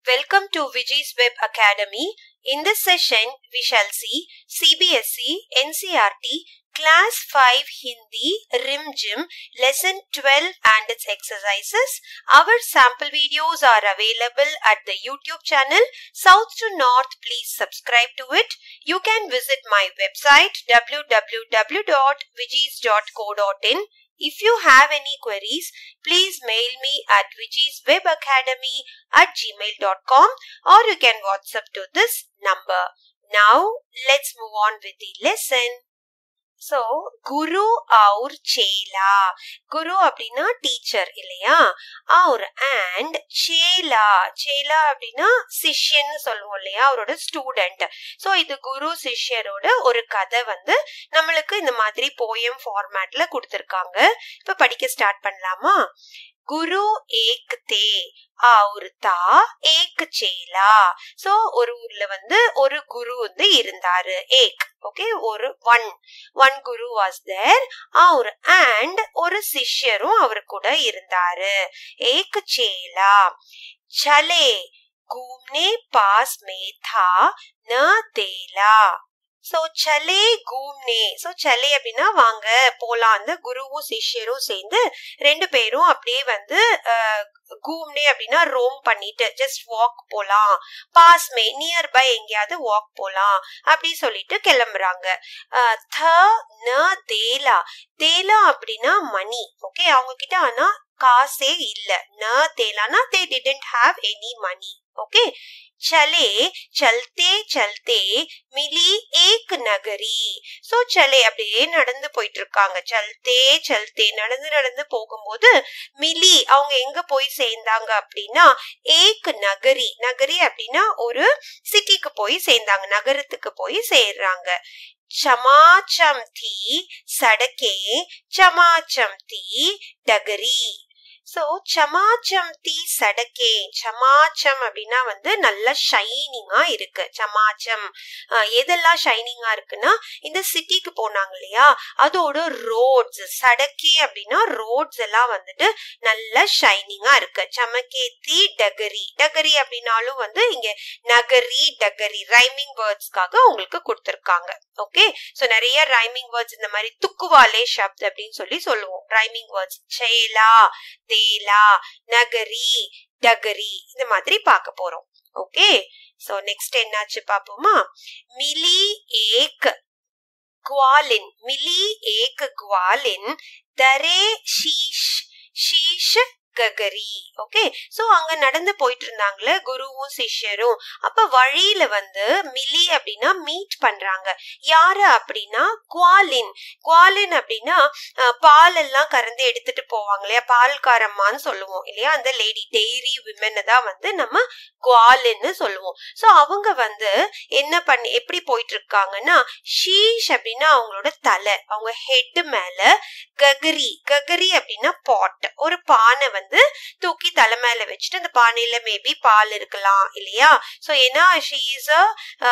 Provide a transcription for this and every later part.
Welcome to Viji's Web Academy. In this session, we shall see CBSE, NCERT, Class 5 Hindi, Rim-Jim, Lesson 12 and its exercises. Our sample videos are available at the YouTube channel. South to North, please subscribe to it. You can visit my website www.vijis.co.in. If you have any queries, please mail me at vijiswebacademy@gmail.com or you can WhatsApp to this number. Now, let's move on with the lesson. So, Guru और चेला. Guru அப்படினா teacher இல்லையா? और and चेला. चेला அப்படினா சிஷ்யன்னு சொல்லுவோம் இல்லையா? அவரோட ஸ்டூடெண்ட். So, இது குரு சிஷ்யரோட ஒரு கதை வந்து நம்மளுக்கு இந்த மாதிரி poem formatல கொடுத்திருக்காங்க. இப்ப படிக்க ஸ்டார்ட் பண்ணலாமா? गुरु एक थे और था एक चेला. So ஒரு ஊர்ல வந்து ஒரு குரு வந்து இருந்தாரு. ஏக் ஓகே ஒரு one குரு was there और and ஒரு சிஷ்யரும் அவர் கூட இருந்தாரு. एक चेला चले घूमने पास में था न तेला. So चले घूमने. So चले அப்படின்னா வாங்க போலாம். அந்த குருவும் சிஷ்யரும் சேர்ந்து ரெண்டு பேரும் அப்படியே வந்து घूमने அப்படின்னா ரோம் பண்ணிட்டு ஜஸ்ட் வாக் போலாம். பாஸ் மே நியர்பை எங்கேயாவது வாக் போலாம் அப்படி சொல்லிட்டு கிளம்புறாங்க. த ந தேலா. தேலா அப்படின்னா மணி. ஓகே அவங்க கிட்ட ஆனா காசே இல்ல. ந தேலானா they didn't have any money. Okay चले चलते चलते मिली एक नगरी. सो चले அப்படியே நடந்து போயிட்டு இருக்காங்க. चलते चलते நடந்து போகும்போது மிலி அவங்க எங்க போய் சேர்ந்தாங்க அப்படின்னா ஏக் நகரி. நகரி அப்படின்னா ஒரு சிட்டிக்கு போய் சேர்ந்தாங்க. நகரத்துக்கு போய் சேர்றாங்க. चमाचम थी सड़के चमाचम थी डगरी. சோ சமாச்சம் தீ சடக்கே. சமாச்சம் அப்படின்னா வந்து நல்ல ஷைனிங்கா இருக்கு. சமாச்சம் எதெல்லாம் ஷைனிங்கா இருக்குன்னா இந்த சிட்டிக்கு போனாங்க இல்லையா அதோட ரோட்ஸ். சடக்கே அப்படின்னா ரோட்ஸ் எல்லாம் வந்துட்டு நல்ல ஷைனிங்கா இருக்கு. சமக்கே தீ டகரி. டகரி அப்படின்னாலும் வந்து இங்க நகரி டகரி ரைமிங் வேர்ட்ஸ்க்காக உங்களுக்கு கொடுத்திருக்காங்க. ஓகே சோ நிறைய ரைமிங் வேர்ட்ஸ் இந்த மாதிரி துக்குவாலே ஷப்த் அப்படின்னு சொல்லி சொல்லுவோம். ரைமிங் வேர்ட்ஸ் சேலா தேலா நகரி டகரி இந்த மாதிரி பார்க்க போறோம். ஓகே சோ நெக்ஸ்ட் என்னாச்சு பாப்போமா? மிலி ஏக் ग्वालिन. मिली एक ग्वालिन दरे शीश शीश ககரி. ஓகே சோ அங்க நடந்து போயிட்டு இருந்தாங்களே குருவும் சிஷ்யரும். அப்ப வழியில வந்து மிலி அப்படின்னா மீட் பண்றாங்க. யாரு அப்படின்னா குவாலின். குவாலின் அப்படின்னா பால் எல்லாம் கறந்து எடுத்துட்டு போவாங்க இல்லையா பால்காரம்மான்னு சொல்லுவோம் இல்லையா அந்த லேடி டெய்ரி விமன் தான் வந்து நம்ம குவாலின்னு சொல்லுவோம். சோ அவங்க வந்து என்ன பண்ணி எப்படி போயிட்டு இருக்காங்கன்னா ஷீஷ் அப்படின்னா அவங்களோட தலை அவங்க ஹெட் மேல ககரி. ககரி அப்படின்னா பாட் ஒரு பானை வந்து தூக்கி தலை மேல வச்சுட்டு அந்த பானையில மேபி பால் இருக்கலாம் இல்லையா. சோ ஏன்னா she is a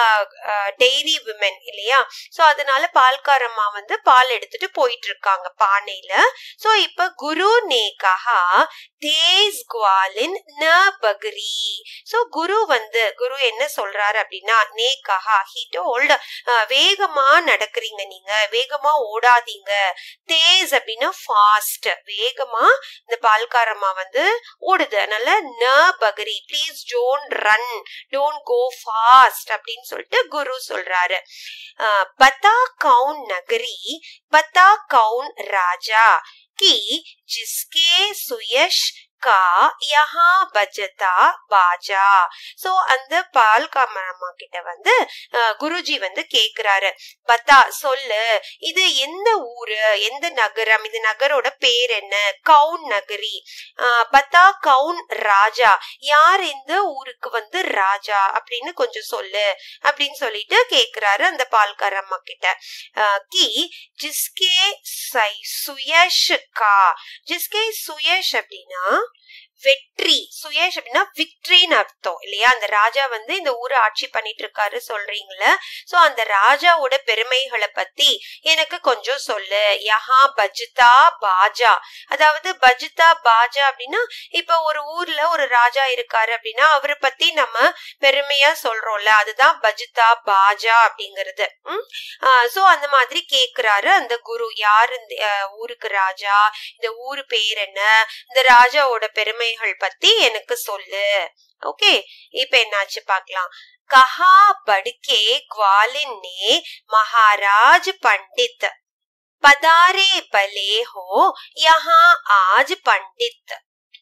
dairy women இல்லையா. சோ அதனால பால்காரம்மா வந்து பால் எடுத்துட்டு போயிட்டு இருக்காங்க பானையில. சோ இப்ப குரு நே கஹா தேஸ் குவாலின் ந பகரி. சோ குரு என்ன சொல்றாரு அப்படின்னா நே கஹா he told வேகமா நடக்கிறீங்க நீங்க வேகமா ஓடாதீங்க. தேஸ் அப்படின்னா ஃபாஸ்ட் வேகமா இந்த பால்காரம்மா வந்து ஓடுது. அதனால ந பகரி please don't run don't go fast அப்படின்னு சொல்லிட்டு குரு சொல்றாரு. பத்தா கவுன் நகரி பத்தா கவுன் ராஜா கி ஜிஸ்கே சுயஷ் கா யஹா பஜதா பாஜா. சோ அந்த பால்காரம்மா கிட்ட வந்து குருஜி வந்து கேக்குறாரு பத்தா சொல்லு இது எந்த ஊரு எந்த நகரம் இந்த நகரோட பேர் என்ன? கவுன் நகரி. பத்தா கவுன் ராஜா யார் இந்த ஊருக்கு வந்து ராஜா அப்படின்னு கொஞ்சம் சொல்லு அப்படின்னு சொல்லிட்டு கேக்குறாரு அந்த பால்காரம்மா கிட்ட. கி ஜிஸ்கே சுயஷ் கா. ஜிஸ்கே சுயஷ் அப்படின்னா வெற்றி. சுயேஷ் அப்படின்னா விக்டரின்னு அர்த்தம் இல்லையா? அந்த ராஜா வந்து இந்த ஊரை ஆட்சி பண்ணிட்டு இருக்காரு சொல்றீங்கள. சோ அந்த ராஜாவோட பெருமைகளை பத்தி எனக்கு கொஞ்சம் சொல்லு. யஹா பஜ்தா பாஜா. அதாவது பஜ்தா பாஜா அப்படின்னா இப்ப ஒரு ஊர்ல ஒரு ராஜா இருக்காரு அப்படின்னா அவரை பத்தி நம்ம பெருமையா சொல்றோம்ல, அதுதான் பஜ்தா பாஜா அப்படிங்கிறது. சோ அந்த மாதிரி கேக்குறாரு அந்த குரு. யாரு இந்த ஊருக்கு ராஜா, இந்த ஊரு பேர் என்ன, இந்த ராஜாவோட பெருமைகள் பத்தி எனக்கு சொல்லு. ஓகே, இப்ப என்னாச்சு பாக்கலாம். கஹா படுக்கே ग्वालिन ने महाराज पंडित पधारे भले हो यहाँ आज पंडित.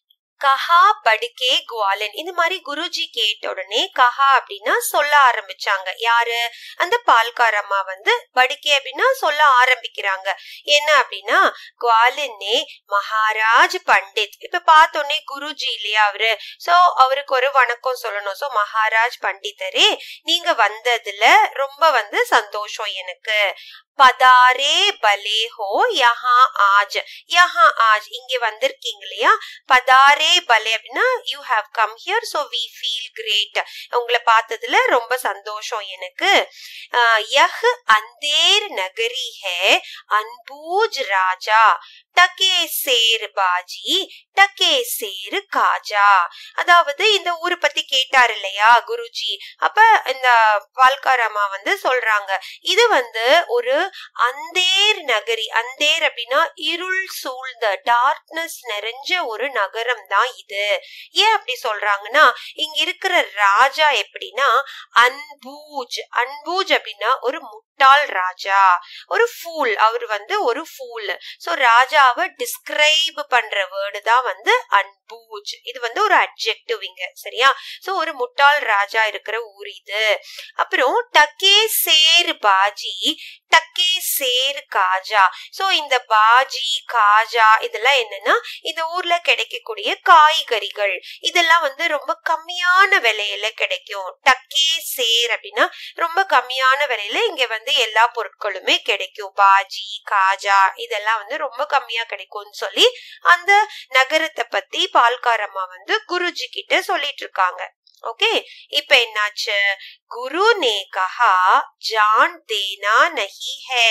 கஹா படுக்கே குவாலன். இந்த மாதிரி குருஜி கேட்ட உடனே கஹா அப்படின்னா சொல்ல ஆரம்பிச்சாங்க. யாரு? அந்த பால்காரம்மா வந்து படுக்கே அப்படின்னா சொல்ல ஆரம்பிக்கிறாங்க. என்ன அப்படின்னா குவாலின்னே மகாராஜ் பண்டித். இப்ப பார்த்தோன்னே குருஜி இல்லையா அவரு, சோ அவருக்கு ஒரு வணக்கம் சொல்லணும். சோ மகாராஜ் பண்டிதரே, நீங்க வந்ததுல ரொம்ப வந்து சந்தோஷம் எனக்கு. பதாரே பலே ஹோ யஹா ஆஜ். யஹா ஆஜ் இங்க வந்திருக்கீங்க இல்லையா? பதாரே பலே அப்படின்னா you have come here, so we feel great. உங்களை பார்த்ததுல ரொம்ப சந்தோஷம் எனக்கு. யஹ் அந்தேர் நகரி ஹே அன்பூஜ் ராஜா டக்கே சேர் பாஜி டக்கே சேர் காஜா. அதாவது இந்த ஊரை பத்தி கேட்டாரு இல்லையா குருஜி. அப்ப இந்த பால்காரம்மா வந்து சொல்றாங்க, இது வந்து ஒரு அந்தேர் நகரி. அந்தேர் அப்படின்னா இருள் சூழ்ந்த, டார்க்னஸ் நிறைஞ்ச ஒரு நகரம் தான் இது. ஏன் அப்படி சொல்றாங்கன்னா இங்க இருக்கிற ராஜா எப்படின்னா அன்பூஜ். அன்பூஜ் அப்படின்னா ஒரு முட்டாள் ராஜா, ஒரு ஃபூல். அவர் வந்து ஒரு ஃபூல். சோ ராஜாவை டிஸ்கிரைப் பண்ற வேர்டு தான் வந்து அன்பூஜ். இது வந்து ஒரு அட்ஜெக்டிவ் இங்க, சரியா? சோ ஒரு முட்டாள் ராஜா இருக்கிற ஊர் இது. அப்புறம் டக்கே சேர் பாஜி டக்கே சேர் காஜா. சோ இந்த பாஜி காஜா இதெல்லாம் என்னன்னா இந்த ஊர்ல கிடைக்கக்கூடிய காய்கறிகள். இதெல்லாம் வந்து ரொம்ப கம்மியான விலையில கிடைக்கும். டக்கே சேர் அப்படின்னா ரொம்ப கம்மியான விலையில இங்க வந்து எல்லா பொருட்களுமே கிடைக்கும். பாஜி காஜா இதெல்லாம் வந்து ரொம்ப கம்மியா கிடைக்கும்னு சொல்லி அந்த நகரத்தை பத்தி பால்காரம்மா வந்து குருஜி கிட்ட சொல்லிட்டு இருக்காங்க. ओके இப்ப என்னாச்சு குரு ने कहा जान देना नहीं है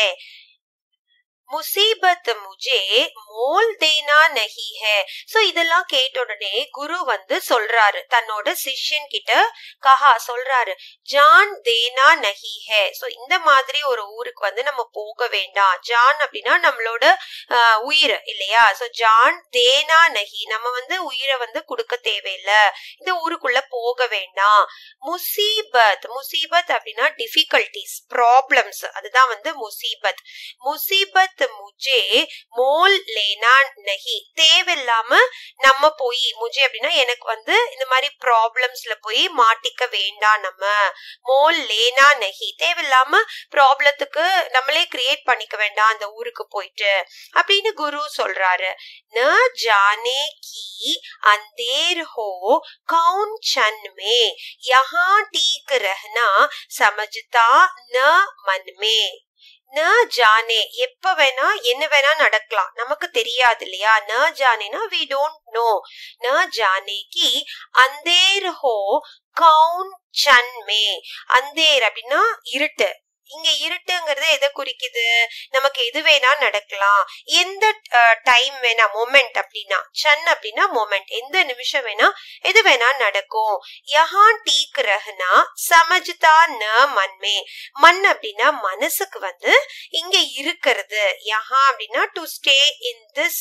முசீபத் முஜே மோல் தேனா நஹி ஹே. சோ இதெல்லாம் கேட்ட உடனே குரு வந்து சொல்றாரு தன்னோட சிஷ்யன் கிட்ட, கஹா சொல்றாரு ஜான் தேனா நஹி ஹே. சோ இந்த மாதிரி ஒரு ஊருக்கு வந்து நம்ம போக வேண்டாம். ஜான் அப்படின்னா நம்மளோட உயிர் இல்லையா? சோ ஜான் தேனா நஹி, நம்ம வந்து உயிரை வந்து கொடுக்க தேவையில்லை, இந்த ஊருக்குள்ள போக வேண்டாம். முசீபத், முசீபத் அப்படின்னா டிஃபிகல்டிஸ், ப்ராப்ளம்ஸ், அதுதான் வந்து முசீபத். முசீபத் முஜே மோல் லேனா நஹி, தேவையில்லாம நம்ம போய், முஜே அப்படின்னா எனக்கு வந்து இந்த மாதிரி ப்ராப்ளம்ஸ்ல போய் மாட்டிக்க வேண்டாம். நம்ம மோல் லேனா நஹி, தேவையில்லாம ப்ராப்ளத்துக்கு நம்மளே கிரியேட் பண்ணிக்க வேண்டாம் அந்த ஊருக்கு போயிட்டு அப்படின்னு குரு சொல்றாரு. ந ஜானே கி அந்தேர் ஹோ கவுன் சன் மே யஹா டீக் ரஹனா சமஜ்தா ந மன் மே. ந ஜானே, எப்ப வேணா என்ன வேணா நடக்கலாம், நமக்கு தெரியாது இல்லையா? ந ஜானேனா we don't know. ந ஜானே கி அந்தேர் ஹோ கவுன் சன் மே. அந்தேர் அப்படின்னா இருட்டு. இங்க இருட்டுங்கிறது எதை குறிக்குது? நமக்கு எது வேணா நடக்கலாம், எந்த டைம் வேணா, மொமெண்ட் அப்படின்னா, சன் அப்படின்னா மொமெண்ட், எந்த நிமிஷம் வேணா எது வேணா நடக்கும். யஹான் டீக் ரஹனா சமஜ்தா ந மன்மே. மண் அப்படின்னா மனசுக்கு வந்து இங்க இருக்கிறது. யஹா அப்படின்னா டு ஸ்டே இன் திஸ்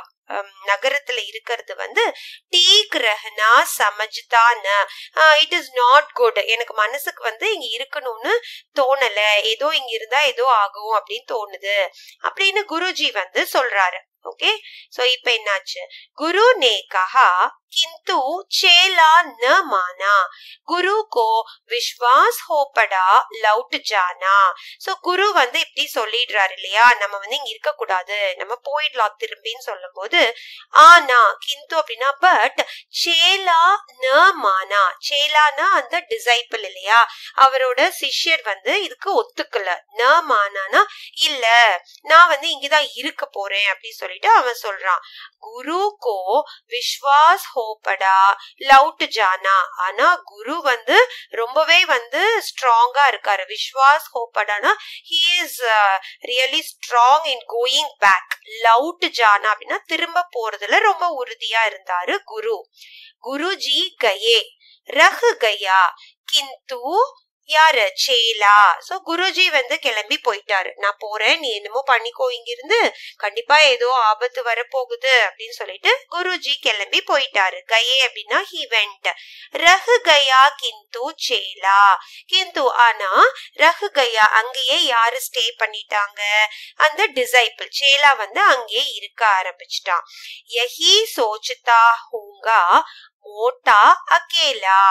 நகரத்துல இருக்கிறது வந்து டீக் ரஹனா சமஜ்தா ந, இட் இஸ் நாட் குட், எனக்கு மனசுக்கு வந்து இங்க இருக்கணும்னு தோணல, ஏதோ இங்க இருந்தா ஏதோ ஆகும் அப்படின்னு தோணுது அப்படின்னு குருஜி வந்து சொல்றாரு. ओके सो இப்ப என்னாச்சு गुरु ने कहा किंतु चेला न माना गुरु को विश्वास हो पड़ा लौट जाना. सो குரு வந்து இப்படி சொல்லிடுறாரு இல்லையா, நம்ம வந்து இங்க இருக்க கூடாது, நம்ம போயிடலாம் திரும்பின்னு சொல்லும் போது, ஆனா கிந்து அப்படின்னா பட், சேலா ந மானா, சேலானா அந்த டிசைபிள் இல்லையா, அவரோட சிஷ்யர் வந்து இதுக்கு ஒத்துக்கல. ந மானானா இல்ல, நான் வந்து இங்கதான் இருக்க போறேன் அப்படி சொல்லி சொல்லிட்டு அவன் சொல்றான். குரு கோ விஸ்வாஸ் ஹோ படா லவுட் ஜானா. ஆனா குரு வந்து ரொம்பவே வந்து ஸ்ட்ராங்கா இருக்காரு. விஸ்வாஸ் ஹோ படானா he is really strong in going back. லவுட் ஜானா அப்படின்னா திரும்ப போறதுல ரொம்ப உறுதியா இருந்தாரு குரு. குருஜி கயே ரஹ் கயா கிந்து யாரு சேலா. சோ குருஜி வந்து கிளம்பி போயிட்டாரு. நான் போறேன், நீ என்னமோ பண்ணிக்கோ, இங்க இருந்து கண்டிப்பா ஏதோ ஆபத்து வரப்போகுது அப்படின்னு சொல்லிட்டு குருஜி கிளம்பி போயிட்டாரு. கயே அப்படின்னா he went. ரஹ் கயா கிந்து சேலா. கிந்து ஆனா ரஹ் கயா அங்கேயே யாரு ஸ்டே பண்ணிட்டாங்க, அந்த டிசைபிள் சேலா வந்து அங்கேயே இருக்க ஆரம்பிச்சிட்டான். யஹி சோச்சதா ஹூங்கா மோட்டா அகேலா.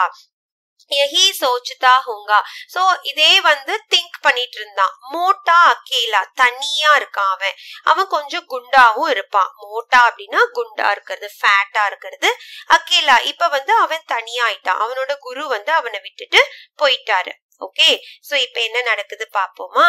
யஹி சோச்சதா ஹூங்கா. சோ இதே வந்து திங்க் பண்ணிட்டு இருந்தான். மோட்டா அகேலா தனியா இருக்கான் அவன். அவன் கொஞ்சம் குண்டாவும் இருப்பான். மோட்டா அப்படின்னா குண்டா இருக்கிறது, ஃபேட்டா இருக்கிறது. அகேலா இப்ப வந்து அவன் தனியா ஆயிட்டான். அவனோட குரு வந்து அவனை விட்டுட்டு போயிட்டாரு. ஓகே, சோ இப்ப என்ன நடக்குது பாப்போமா.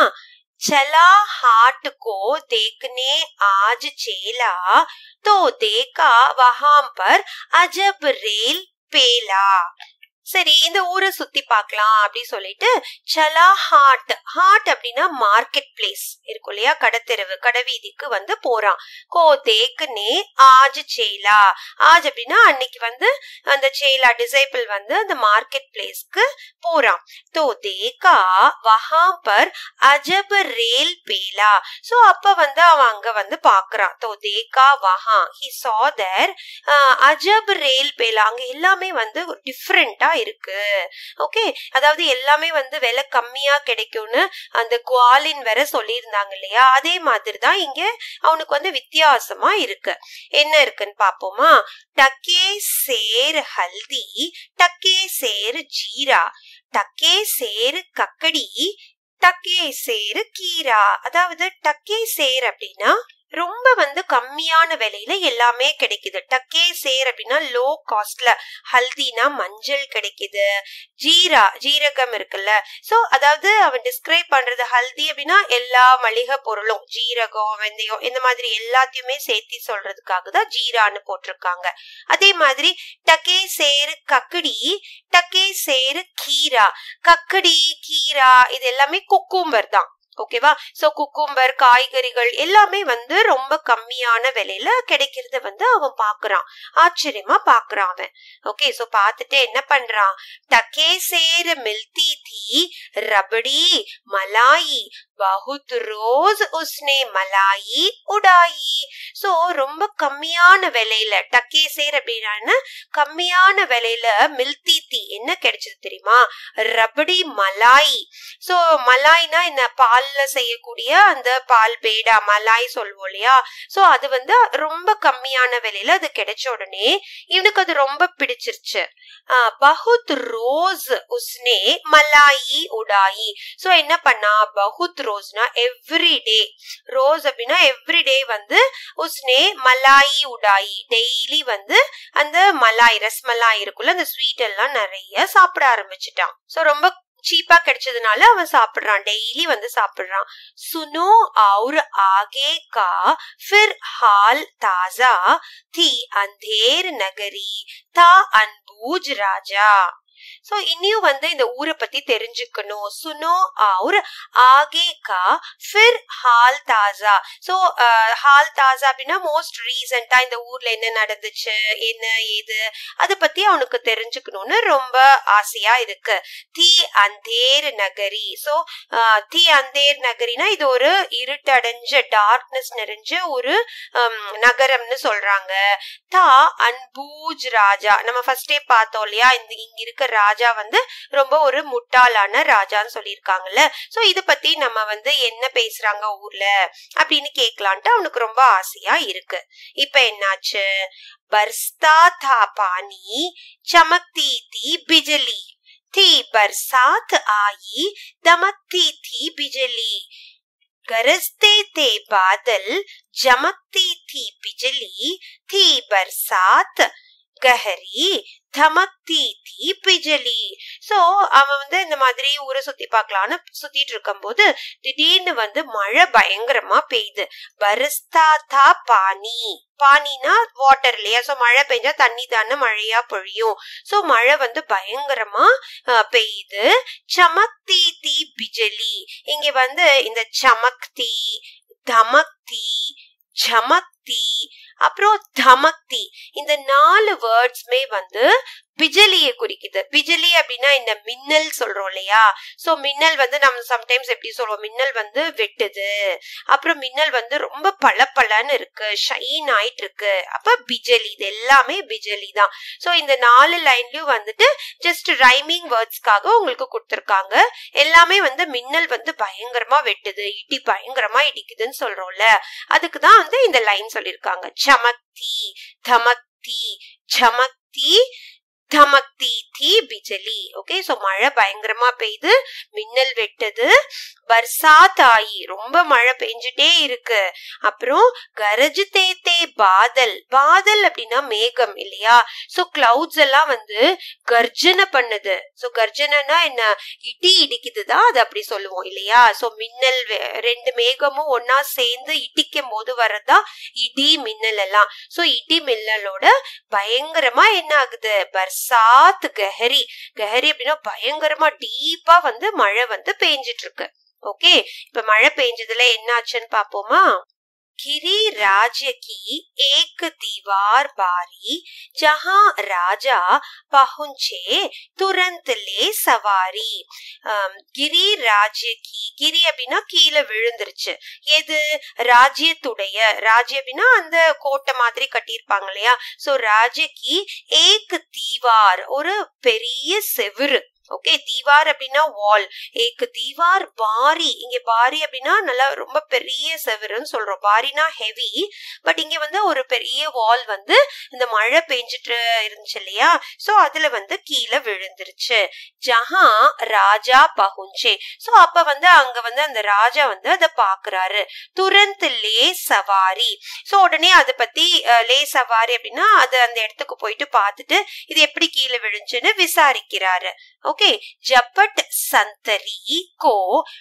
चला हाट को देखने आज चेला तो देखा वहां पर अजब रेल पेला. சரி, இந்த ஊரை சுத்தி பார்க்கலாம் அப்படி சொல்லிட்டு சலா ஹாட். ஹாட் அப்படின்னா மார்க்கெட் பிளேஸ் இருக்கும் இல்லையா, கடத்தெருவு, கடைவீதிக்கு வந்து போறான். கோ தேக்குனே ஆஜ் சேலா. ஆஜ் அப்படின்னா அன்னைக்கு வந்து அந்த சேலா டிசைபிள் வந்து அந்த மார்க்கெட் பிளேஸ்க்கு போறான். தோ தேக்கா வஹா பர் அஜப் ரேல் பேலா. சோ அப்ப வந்து அவன் அங்க வந்து பாக்குறான். தோ தேக்கா வஹா ஹி saw there அஜப் ரேல் பேலா. அங்க எல்லாமே வந்து டிஃப்ரெண்டா இருக்கு. ஓகே, அதாவது எல்லாமே வந்து விலை கம்மியா கிடைக்கும்னு அந்த குவாலின் வேற சொல்லியிருந்தாங்க இல்லையா, அதே மாதிரிதான் இங்க அவனுக்கு வந்து வித்தியாசமா இருக்கு. என்ன இருக்குன்னு பாப்போமா. டக்கே சேர் ஹல்தி டக்கே சேர் ஜீரா டக்கே சேர் கக்கடி டக்கே சேர் கீரா. அதாவது டக்கே சேர் அப்படின்னா ரொம்ப வந்து கம்மியான விலையில எல்லாமே கிடைக்குது. டக்கே சேர் அப்படின்னா லோ காஸ்ட்ல. ஹல்தினா மஞ்சள் கிடைக்குது. ஜீரா ஜீரகம் இருக்குல்ல. சோ அதாவது அவன் டிஸ்கிரைப் பண்றது ஹல்தி அப்படின்னா எல்லா மளிகை பொருளும், ஜீரகம், வெந்தயம், இந்த மாதிரி எல்லாத்தையுமே சேர்த்தி சொல்றதுக்காக தான் ஜீரான்னு போட்டிருக்காங்க. அதே மாதிரி டக்கே சேர் கக்கடி டக்கே சேர் கீரா. கக்கடி கீரா இது எல்லாமே குக்கும்பர் தான். ஓகேவா. சோ குக்கும்பர் காய்கறிகள் எல்லாமே வந்து ரொம்ப கம்மியான விலையில கிடைக்கிறது வந்து அவன் பாக்குறான். ஆச்சரியமா பாக்குறான் அவன். ஓகே, சோ பாத்துட்டு என்ன பண்றான். டக்கே சேர் மில்தி थी रबड़ी मलाई बहुत रोज उसने मलाई उड़ाई. சோ ரொம்ப கம்மியான விலையில டக்கே சேர் அப்படின்னா கம்மியான விலையில மில்தி தீ என்ன கிடைச்சது தெரியுமா, ரபடி மலாய். சோ மலாய்னா என்ன, பால்ல செய்யக்கூடிய அந்த பால் பேடா மலாய் சொல்வோம் இல்லையா. சோ அது வந்து ரொம்ப கம்மியான விலையில அது கிடைச்ச உடனே இவனுக்கு அது ரொம்ப பிடிச்சிருச்சு. பஹுத் ரோஸ் உஸ்னே மலாயி உடாயி. சோ என்ன பண்ணா, பஹுத் ரோஸ்னா எவ்ரிடே, ரோஸ் அப்படின்னா எவ்ரிடே வந்து உஸ்னே மலாயி உடாயி டெய்லி வந்து அந்த மலாய் ரஸ்மலாய் இருக்குல்ல அந்த ஸ்வீட் எல்லாம் நிறைய சாப்பிட ஆரம்பிச்சுட்டான். சோ ரொம்ப சீப்பா கிடைச்சதுனால அவன் சாப்பிடுறான், டெய்லி வந்து சாப்பிடுறான். சுனோ और आगे का फिर हाल ताजा थी अंधेर नगरी था अनबूझ राजा. சோ இன்னும் வந்து இந்த ஊரை பத்தி தெரிஞ்சுக்கணும். சுனோ और आगे का फिर हाल ताजा. சோ हाल ताजा அப்படின்னா மோஸ்ட் ரீசெண்டா இந்த ஊர்ல என்ன நடந்துச்சு, என்ன ஏது, அதை பத்தி அவனுக்கு தெரிஞ்சுக்கணும்னு ரொம்ப ஆசையா இருக்கு. தி அந்தேர் நகரி. சோ தி அந்தேர் நகரினா இது ஒரு இருட்டடைஞ்ச டார்க்னஸ் நிறைஞ்ச ஒரு நகரம்னு சொல்றாங்க. தா அன்பூஜ் ராஜா, நம்ம ஃபர்ஸ்டே பார்த்தோம் இல்லையா, இங்க இருக்க ராஜா வந்து ரொம்ப ஒரு முட்டாளான ராஜான்னு சொல்லியிருக்காங்கல்ல. சோ இத பத்தி நம்ம வந்து என்ன பேசுறாங்க ஊர்ல அப்படின்னு கேட்கலான்ட்டு அவனுக்கு ரொம்ப ஆசையா இருக்கு. இப்ப என்னாச்சு, பர்ஸ்தா தா பானி சமக்தி தி பிஜலி थी बरसात आई दमकती थी बिजली गरजते थे बादल चमकती थी बिजली थी बरसात गहरी धमकती थी बिजली. சோ சோ அவன் வந்து இந்த மாதிரி ஊரை சுத்தி பார்க்கலான்னு சுத்திட்டு இருக்கும் போது திடீர்னு வந்து மழை பயங்கரமா பெய்யுது. பரிஸ்தா தா பானி, பானினா வாட்டர் இல்லையா, சோ மழை பெஞ்சா தண்ணி தானே மழையா பொழியும். சோ மழை வந்து பயங்கரமா பெய்யுது. சமக்தி தி பிஜலி, இங்க வந்து இந்த சமக்தி, தமக்தி, ஜமக்தி, அப்புறம் தமக்தி, இந்த 4 வேர்ட்ஸ்மே வந்து பிஜலியை குறிக்குது. பிஜலி அப்படின்னா இந்த மின்னல் சொல்றோம் இல்லையா, சோ மின்னல் வந்து நம்ம சம்டைம்ஸ் எப்படி சொல்லுவோம், மின்னல் வந்து வெட்டுது, அப்புறம் மின்னல் வந்து ரொம்ப பளபளன்னு இருக்கு, ஷைன் ஆயிட்டு இருக்கு, அப்ப பிஜலி, இது எல்லாமே பிஜலி தான். சோ இந்த 4 லைன்லயும் வந்துட்டு ஜஸ்ட் ரைமிங் வேர்ட்ஸ்க்காக உங்களுக்கு கொடுத்திருக்காங்க. எல்லாமே வந்து மின்னல் வந்து பயங்கரமா வெட்டுது, இடி பயங்கரமா இடிக்குதுன்னு சொல்றோம்ல, அதுக்குதான் வந்து இந்த லைன் சொல்லிருக்காங்க. சமக்தி, தமக்தி, ஜமக்தி, தமக்தி தி பிஜலி. ஓகே, சோ மழை பயங்கரமா பெய்யுது, மின்னல் வெட்டுது, பர்சாத் ஆயி, ரொம்ப மழை பெஞ்சிட்டே இருக்கு. அப்புறம் கரஜ் தேத்தே பாதல், பாதல் அப்படின்னா மேகம் இல்லையா, சோ கிளவுட்ஸ் எல்லாம் வந்து கர்ஜனை பண்ணுது. சோ கர்ஜனைனா என்ன, இடி இடிக்குதுதான் அது அப்படி சொல்லுவோம் இல்லையா. சோ மின்னல் 2 மேகமும் ஒன்னா சேர்ந்து இடிக்கும் போது வரதா இடி மின்னல் எல்லாம். சோ இடி மின்னலோட பயங்கரமா என்ன ஆகுது, பர்சாத் கஹரி, கஹரி அப்படின்னா பயங்கரமா டீப்பா வந்து மழை வந்து பெஞ்சிட்டு இருக்கு. ஓகே, இப்ப மழை பெஞ்சதுல என்ன ஆச்சுன்னு பாப்போமா. गिरी राज्य की एक दीवार बारी, जहां राजा पहुंचे तुरंत ले सवारी. गिरी राज्य की, गिரி அப்படின்னா கீழே விழுந்துருச்சு. எது, ராஜ்யத்துடைய, ராஜ்ய அப்படின்னா அந்த கோட்டை மாதிரி கட்டியிருப்பாங்க இல்லையா. சோ ராஜ்யக்கு ஏக் தீவார், ஒரு பெரிய செவுரு. ஓகே, தீவார் அப்படின்னா வால், ஏக் தீவார் பாரி, இங்க பாரி அப்படின்னா நல்லா ரொம்ப பெரிய செவருன்னு சொல்றோம். பாரினா ஹெவி, பட் இங்க வந்து ஒரு பெரிய வால் வந்து இந்த மழை பெஞ்சிட்டு இருந்துச்சு இல்லையா, சோ அதுல வந்து கீழே விழுந்துருச்சு. ஜஹா ராஜா பஹுஞ்சே, சோ அப்ப வந்து அங்க வந்து அந்த ராஜா வந்து அதை பாக்குறாரு. துரந்த் லே சவாரி, சோ உடனே அதை பத்தி லே சவாரி அப்படின்னா அது அந்த இடத்துக்கு போயிட்டு பார்த்துட்டு இது எப்படி கீழே விழுந்துச்சுன்னு விசாரிக்கிறாரு. ओके, जपट संतरी को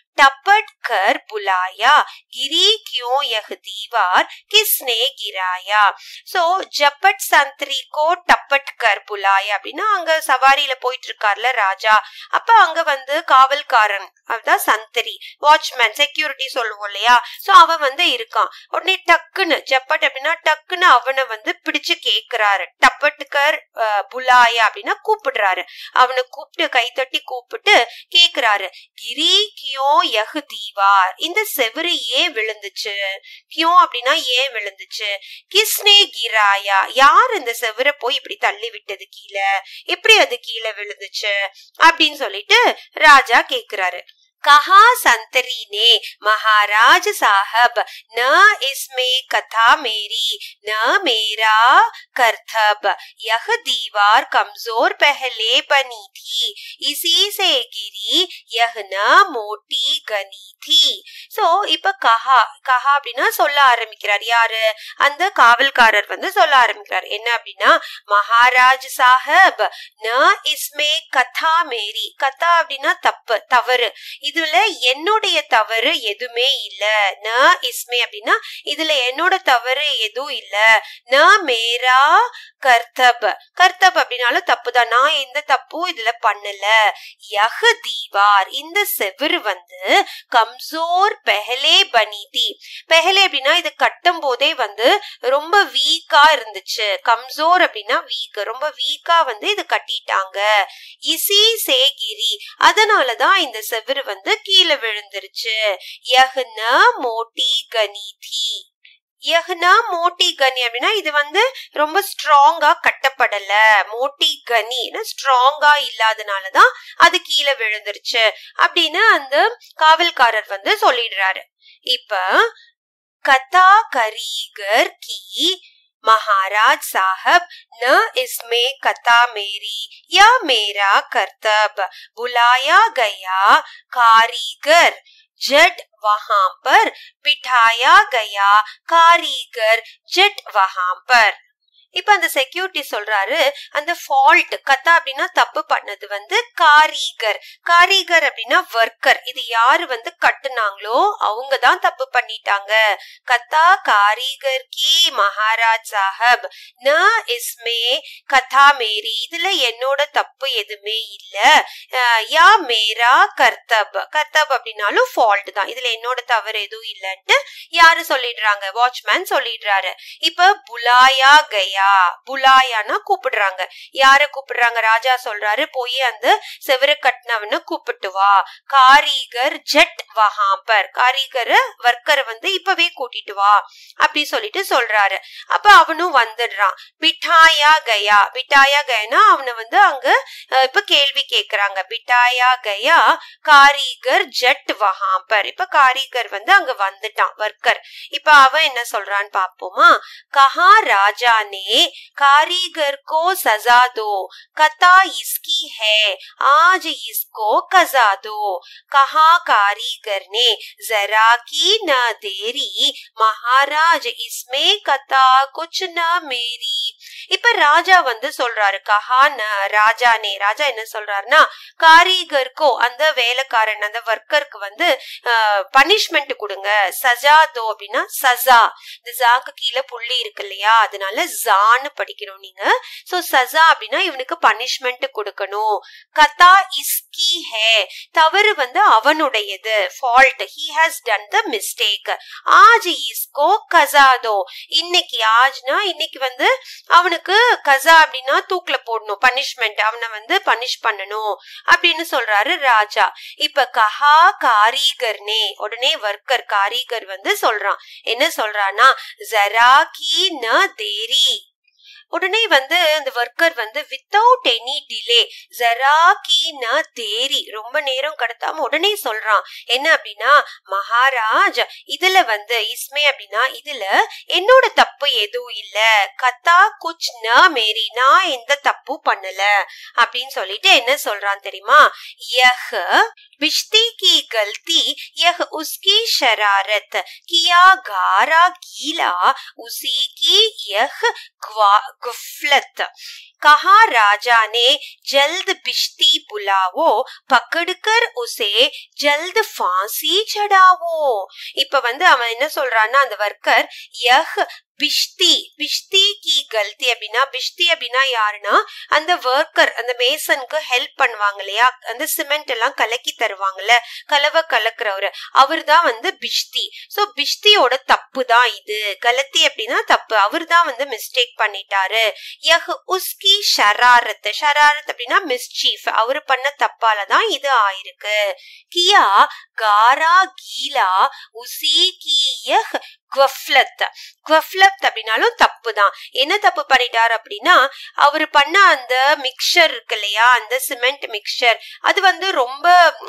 टपट कर बुलाया, गिरी क्यों यह दीवार, किसने गिराया. सो ஜப்பட் சந்திரி கோ டப்பட் கர் புலாயா அப்படின்னா அங்க சவாரியில போயிட்டு இருக்கார்ல ராஜா, அப்ப அங்க வந்து காவல்காரன், அதுதான் சந்திரி, வாட்ச்மேன், செக்யூரிட்டி சொல்லுவோம் இல்லையா. சோ அவன் வந்து இருக்கான். உடனே டக்குன்னு ஜப்பட் அப்படின்னா டக்குன்னு அவனை வந்து பிடிச்சு கேக்குறாரு. டப்பட் கர் புலாயா அப்படின்னா கூப்பிடுறாரு. அவனை கூப்பிட்டு கை தட்டி கூப்பிட்டு கேக்குறாரு, கிரி கியோ யஹ் தீவார், இந்த செவரு ஏன் விழுந்துச்சு, கியோ அப்படின்னா ஏன் விழுந்துச்சு, கிஸ்னே கிராயா, யார் இந்த செவரை போய் இப்படி தள்ளி விட்டது கீழே, எப்படி அது கீழே விழுந்துச்சு அப்படின்னு சொல்லிட்டு ராஜா கேக்குறாரு. कहा संतरी ने, महाराज साहब, न इसमें कथा मेरी न मेरा करतब, यह दीवार कमजोर पहले बनी थी, इसी से गिरी, यह न मोटी गनी थी. சோ இப்ப கஹா, கஹா அப்படின்னா சொல்ல ஆரம்பிக்கிறார். யாரு, அந்த காவல்காரர் வந்து சொல்ல ஆரம்பிக்கிறார். என்ன அப்படின்னா, மகாராஜ் சாஹப், ந இஸ்மே கதா மேரி, கதா அப்படின்னா தப்பு, தவறு, இதுல என்னுடைய தவறு எதுவுமே இல்ல. ந இஸ்மே அப்படின்னா இதுல என்னோட தவறு எதுவும் இல்ல. ந மேரா கர்த்தப், கர்த்தப் அப்படின்னாலும் தப்புதான், நான் எந்த தப்பும் இதுல பண்ணல. யஹ் தீவார், இந்த செவுரு வந்து கம்சோர் பெஹலே பனி தி, பெஹலே அப்படின்னா இது கட்டும் போதே வந்து ரொம்ப வீக்கா இருந்துச்சு. கம்சோர் அப்படின்னா வீக், ரொம்ப வீக்கா வந்து இது கட்டிட்டாங்க. இசி சேகிரி, அதனாலதான் இந்த செவுரு வந்து கீழே விழுந்துருச்சு. யஹ்ன மோட்டி கனி தி, யஹ்னா மோட்டி கனி அப்படின்னா இது வந்து ரொம்ப ஸ்ட்ராங்கா கட்டப்படல. மோட்டி கனின்னா ஸ்ட்ராங்கா இல்லாதனாலதான் அது கீழே விழுந்துருச்சு அப்படின்னு அந்த காவல்காரர் வந்து சொல்லிடுறாரு. இப்ப கதா கரீகர் கி, महाराज साहब, न इसमें कथा मेरी या मेरा करतब, बुलाया गया कारीगर, जट वहां पर बिठाया गया कारीगर, जट वहां पर. இப்ப அந்த செக்யூரிட்டி சொல்றாரு அந்த ஃபால்ட் கத்தா அப்படின்னா தப்பு பண்ணது வந்து காரிகர். காரிகர் அப்படின்னா ஒர்க்கர். இது யாரு வந்து கட்டுனாங்களோ அவங்க தான் தப்பு பண்ணிட்டாங்க. கத்தா காரிகர் கி மகாராஜ் சாஹப் ந இஸ்மே கதா மேரி. இதுல என்னோட தப்பு எதுவுமே இல்ல. யா மேரா கர்த்தப். கர்த்தப் அப்படின்னாலும் ஃபால்ட் தான். இதுல என்னோட தவறு எதுவும் இல்லன்ட்டு யாரு சொல்லிடுறாங்க? வாட்ச்மேன் சொல்லிடுறாரு. இப்ப புலாயா கயா. புலாயானா கூப்பிடுறாங்க. யார கூப்பிடுறாங்க? ராஜா சொல்றாரு போய் அந்த செவரு கட்டினவன கூப்பிட்டு வா. காரிகர் ஜட் வஹாம்பர். காரிகர் ஒர்க்கரை வந்து இப்பவே கூட்டிட்டு வா அப்படி சொல்லிட்டு சொல்றாரு. அப்ப அவனும் வந்துடுறான். பிட்டாயா கயா. பிட்டாயா கயனா அவனை வந்து அங்க இப்ப கேள்வி கேக்குறாங்க. பிட்டாயா கயா காரிகர் ஜட் வஹாம்பர். இப்ப காரிகர் வந்து அங்க வந்துட்டான் ஒர்க்கர். இப்ப அவன் என்ன சொல்றான்னு பாப்போமா? கஹா ராஜா ने कारीगर को सजा दो, कथा इसकी है, आज इसको कजा दो. कहा कारीगर ने जरा की न देरी, महाराज इसमें कथा कुछ न मेरी. இப்ப ராஜா வந்து சொல்றாரு கஹா ந ராஜா நே. ராஜா என்ன சொல்றாருன்னா காரிகர்கோ அந்த வேலைக்காரன் அந்த ஒர்க்கருக்கு வந்து பனிஷ்மெண்ட் கொடுங்க. சஜா தோ அப்படின்னா சஜா. இந்த ஜாக்கு கீழே புள்ளி இருக்கு இல்லையா, அதனால ஜான்னு படிக்கணும் நீங்க. சோ சஜா அப்படின்னா இவனுக்கு பனிஷ்மெண்ட் கொடுக்கணும். கதா இஸ்கி ஹே. தவறு வந்து அவனுடையது. Fault. He has done the mistake. ஆஜ் இஸ்கோ கஸா தோ. இன்னைக்கு ஆஜ்னா இன்னைக்கு வந்து அவனுக்கு கஸா அப்படின்னா தூக்குல போடணும். பனிஷ்மெண்ட். அவனை வந்து பனிஷ் பண்ணணும் அப்படின்னு சொல்றாரு ராஜா. இப்ப கஹா காரிகர்னே. உடனே ஒர்க்கர் காரிகர் வந்து சொல்றான். என்ன சொல்றானா ஜரா கி ந தேரி. உடனே வந்து அந்த ஒர்க்கர் வந்து வித்தவுட் எனி டிலே ஜரா கி ந தேரி ரொம்ப நேரம் கடத்தாம உடனே சொல்றான். என்ன அப்படின்னா மகாராஜ் இதுல வந்து இஸ்மே அப்படின்னா இதுல என்னோட தப்பு எதுவும் இல்ல. கத்தா குச் ந மேரி. நான் எந்த தப்பு பண்ணல அப்படின்னு சொல்லிட்டு என்ன சொல்றான் தெரியுமா? யஹ் बिश्ती की गलती यह उसकी शरारत किया गारा गीला उसी की यह गुफलत. कहा राजा ने जल्द बिश्ती बुलावो पकड़कर उसे जल्द फांसी चढ़ावो. இப்ப வந்து அவன் என்ன சொல்றான்னா அந்த ஒர்க்கர் யஹ் பிஷ்தி. பிஷ்தி கி கல்தி அப்படின்னா பிஷ்தி அப்படின்னா யாருன்னா அந்த ஒர்க்கர் அந்த மேசனுக்கு ஹெல்ப் பண்ணுவாங்க இல்லையா, அந்த சிமெண்ட் எல்லாம் கலக்கி தருவாங்கல்ல, கலவை கலக்குறவரு, அவர் தான் வந்து பிஷ்தி. சோ பிஷ்தியோட தப்பு தான் இது. கலத்தி அப்படின்னா தப்பு. அவர் தான் வந்து மிஸ்டேக் பண்ணிட்டாரு. யஹ் உஸ்கி ஷராரத். ஷராரத் அப்படின்னா மிஸ்சீஃப். அவரு பண்ண தப்பாலதான் இது ஆயிருக்கு. கியா காரா கீலா உசி கி யஹ் குவஃப்லத். குவஃப்லத் அப்படின்னாலும் தப்பு தான். என்ன தப்பு பண்ணிட்டார் அப்படின்னா அவரு பண்ண அந்த மிக்சர் இருக்கு இல்லையா, அந்த சிமெண்ட் மிக்சர் அது வந்து ரொம்ப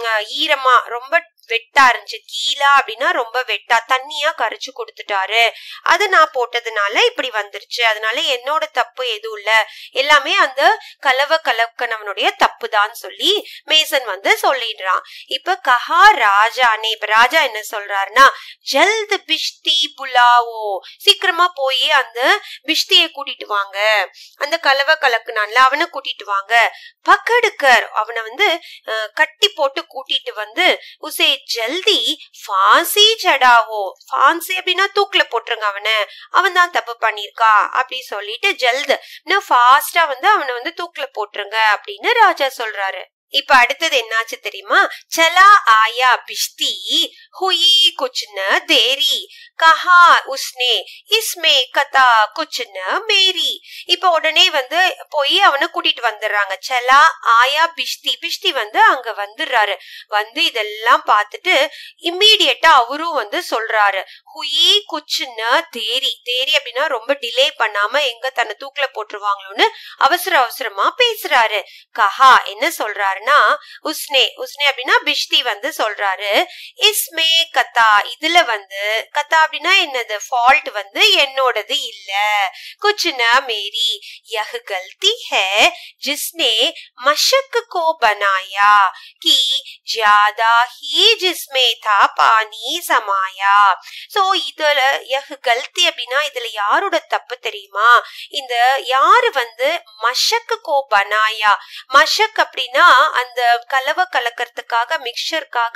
ஈரமா ரொம்ப வெட்டா இருந்துச்சு. கீழா அப்படின்னா ரொம்ப வெட்டா தண்ணியா கரைச்சு கொடுத்துட்டாரு. அது நான் போட்டதுனால இப்படி வந்துருச்சு. அதனால என்னோட தப்பு எதுவும் இல்ல, எல்லாமே அந்த கலவை கலக்கனவனுடைய தப்பு தான் சொல்லி மேசன் வந்து சொல்லிடுறான். இப்ப கஹா ராஜானே. இப்ப ராஜா என்ன சொல்றாருன்னா ஜல்த் பிஷ்தி புலாவோ. சீக்கிரமா போய் அந்த பிஷ்தியை கூட்டிட்டு வாங்க. அந்த கலவை கலக்குனான்ல அவனை கூட்டிட்டு வாங்க. பக்கடுக்கர் அவனை வந்து கட்டி போட்டு கூட்டிட்டு வந்து உசே ஜல்தி ஃபான்சி சடாவோ. ஃபான்சி அப்படின்னா தூக்குல போட்டுருங்க அவனை, அவன் தான் தப்பு பண்ணிருக்கா அப்படி சொல்லிட்டு ஜல்து ஃபாஸ்டா வந்து அவனை வந்து தூக்குல போட்டுருங்க அப்படின்னு ராஜா சொல்றாரு. இப்ப அடுத்தது என்னாச்சு தெரியுமா? சலா ஆயா பிஷ்தி हुई कुछ न देरी कहा उसने इसमें कथा कुछ न मेरी. இப்ப உடனே வந்து போய் அவனை கூட்டிட்டு வந்துடுறாங்க. சலா ஆயா பிஷ்தி. பிஷ்தி வந்து அங்க வந்துடுறாரு. வந்து இதெல்லாம் பார்த்துட்டு இம்மீடியட்டா அவரும் வந்து சொல்றாரு ஹுயி குச் ந தேரி. தேரி அப்படின்னா ரொம்ப டிலே பண்ணாம எங்க தன்னை தூக்குல போட்டுருவாங்களோன்னு அவசர அவசரமா பேசுறாரு. கஹா என்ன சொல்றாரு சொல்றாருன்னா உஸ்னே உஸ்னே அப்படின்னா பிஷ்தி வந்து சொல்றாரு இஸ்மே கதா இதுல வந்து கதா அப்படின்னா என்னது ஃபால்ட் வந்து என்னோடது இல்ல குச்னா மேரி யஹ் கல்தி ஹை जिसने मशक को बनाया कि ज्यादा ही जिसमें था पानी समाया சோ இதுல யஹ் கல்தி அப்படின்னா இதுல யாரோட தப்பு தெரியுமா இந்த யாரு வந்து மஷக்கு கோ பனாயா மஷக் அப்படின்னா அந்த கலவை கலக்கிறதுக்காக மிக்சருக்காக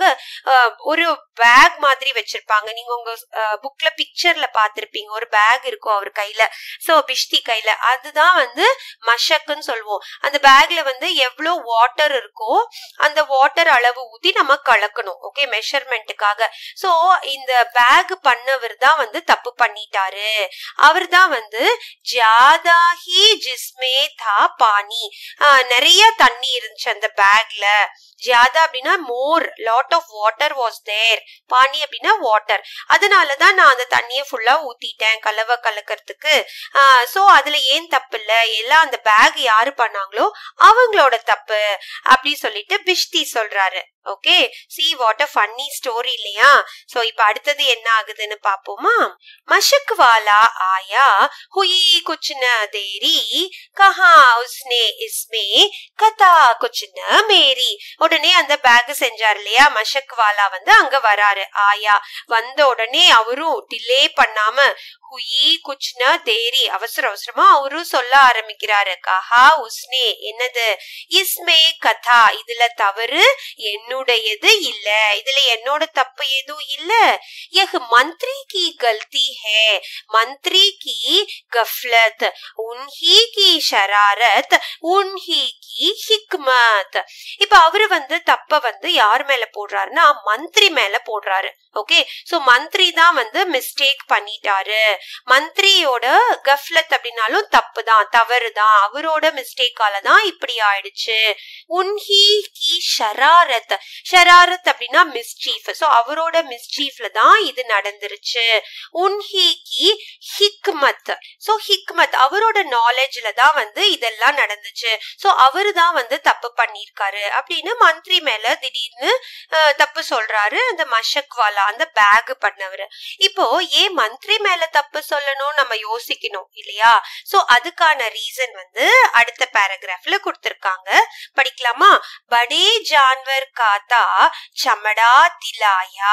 ஒரு பேக் மாதிரி வச்சிருப்பாங்க நீங்க உங்க புக்ல பிக்சர்ல பாத்திருப்பீங்க ஒரு பேக் இருக்கும் அவர் கையில சோ பிஷ்தி கையில அதுதான் வந்து மஷக்குன்னு சொல்லுவோம் அந்த பேக்ல வந்து எவ்வளவு வாட்டர் இருக்கோ அந்த வாட்டர் அளவு ஊத்தி நம்ம கலக்கணும் ஓகே மெஷர்மெண்ட்டுக்காக சோ இந்த பேக் பண்ணவர் தான் வந்து தப்பு பண்ணிட்டாரு அவர் தான் வந்து ஜியாதா ஹி ஜிஸ்மே தா பானி நிறைய தண்ணி இருந்துச்சு அந்த பேக்ல ஜியாதா அப்படின்னா more lot of water was there பானி அப்படின்னா வாட்டர் அதனாலதான் நான் அந்த தண்ணிய ஃபுல்லா ஊத்திட்டேன் கலவை கலக்கிறதுக்கு சோ அதுல ஏன் தப்பு இல்ல எல்லாம் அந்த பேக் யாரு பண்ணாங்களோ அவங்களோட தப்பு அப்படி சொல்லிட்டு பிஷ்தி சொல்றாரு okay see what a funny story இல்லையா சோ இப்ப அடுத்தது என்ன ஆகுதுன்னு பாப்போமா மஷக் வாலா ஆயா हुई कुछ न देरी कहा उसने इसमें कथा कुछ न मेरी உடனே அந்த பேக் செஞ்சார் இல்லையா மஷக் வாலா வந்து அங்க வராரு ஆயா வந்த உடனே அவரும் டிலே பண்ணாம हुई कुछ न देरी அவசர அவசரமா அவரும் சொல்ல ஆரம்பிக்கிறாரு கஹா உஸ்னே என்னது இஸ்மே கதா இதுல தவறு என்னுடையது இல்ல இதுல என்னோட தப்பு எதுவும் இல்ல யஹ் மந்திரி கி கல்தி ஹை மந்திரி கி கஃப்லத் உன்ஹி கி ஷராரத் உன்ஹி கி ஹிக்மத் இப்ப அவரு வந்து தப்ப வந்து யார் மேல போடுறாருன்னா மந்திரி மேல போடுறாரு ஓகே சோ மந்திரி தான் வந்து மிஸ்டேக் பண்ணிட்டாரு மந்திரியோட கஃப்லத் அப்படின்னாலும் தப்பு தான் தவறுதான் அவரோட மிஸ்டேக்கால தான் இப்படி ஆயிடுச்சு உன்ஹி கி ஷராரத் ஷராரத் அப்படின்னா மிஸ்சீஃப் சோ அவரோட மிஸ்சீஃப்ல தான் இது நடந்துருச்சு உன்ஹி கி ஹிக்மத் சோ ஹிக்மத் அவரோட நாலேஜ்ல தான் வந்து இதெல்லாம் நடந்துச்சு சோ அவரு தான் வந்து தப்பு பண்ணிருக்காரு அப்படின்னு மந்திரி மேல திடீர்னு தப்பு சொல்றாரு அந்த மஷக் வாலா அந்த பேக் பண்ணவரு இப்போ ஏன் மந்திரி மேல தப்பு சொல்லணும் நம்ம யோசிக்கணும் இல்லையா சோ அதுக்கான ரீசன் வந்து அடுத்த பேராகிராஃப்ல கொடுத்திருக்காங்க படிக்கலாமா படே ஜான்வர் காத்தா चमड़ा दिलाया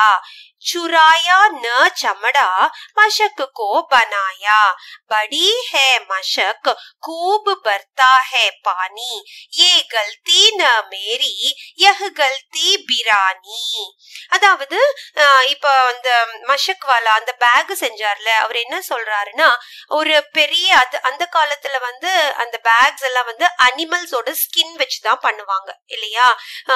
चुराया न चमड़ा मशक को बनाया बड़ी है मशक खूब बरता है पानी ये गलती न मेरी यह गलती बिरानी அதாவது இப்ப அந்த மஷக் வாலா அந்த பேக் செஞ்சார்ல அவர் என்ன சொல்றாருன்னா ஒரு பெரிய அந்த காலத்துல வந்து அந்த பேக்ஸ் எல்லாம் வந்து அனிமல்ஸோட ஸ்கின் வச்சுதான் பண்ணுவாங்க இல்லையா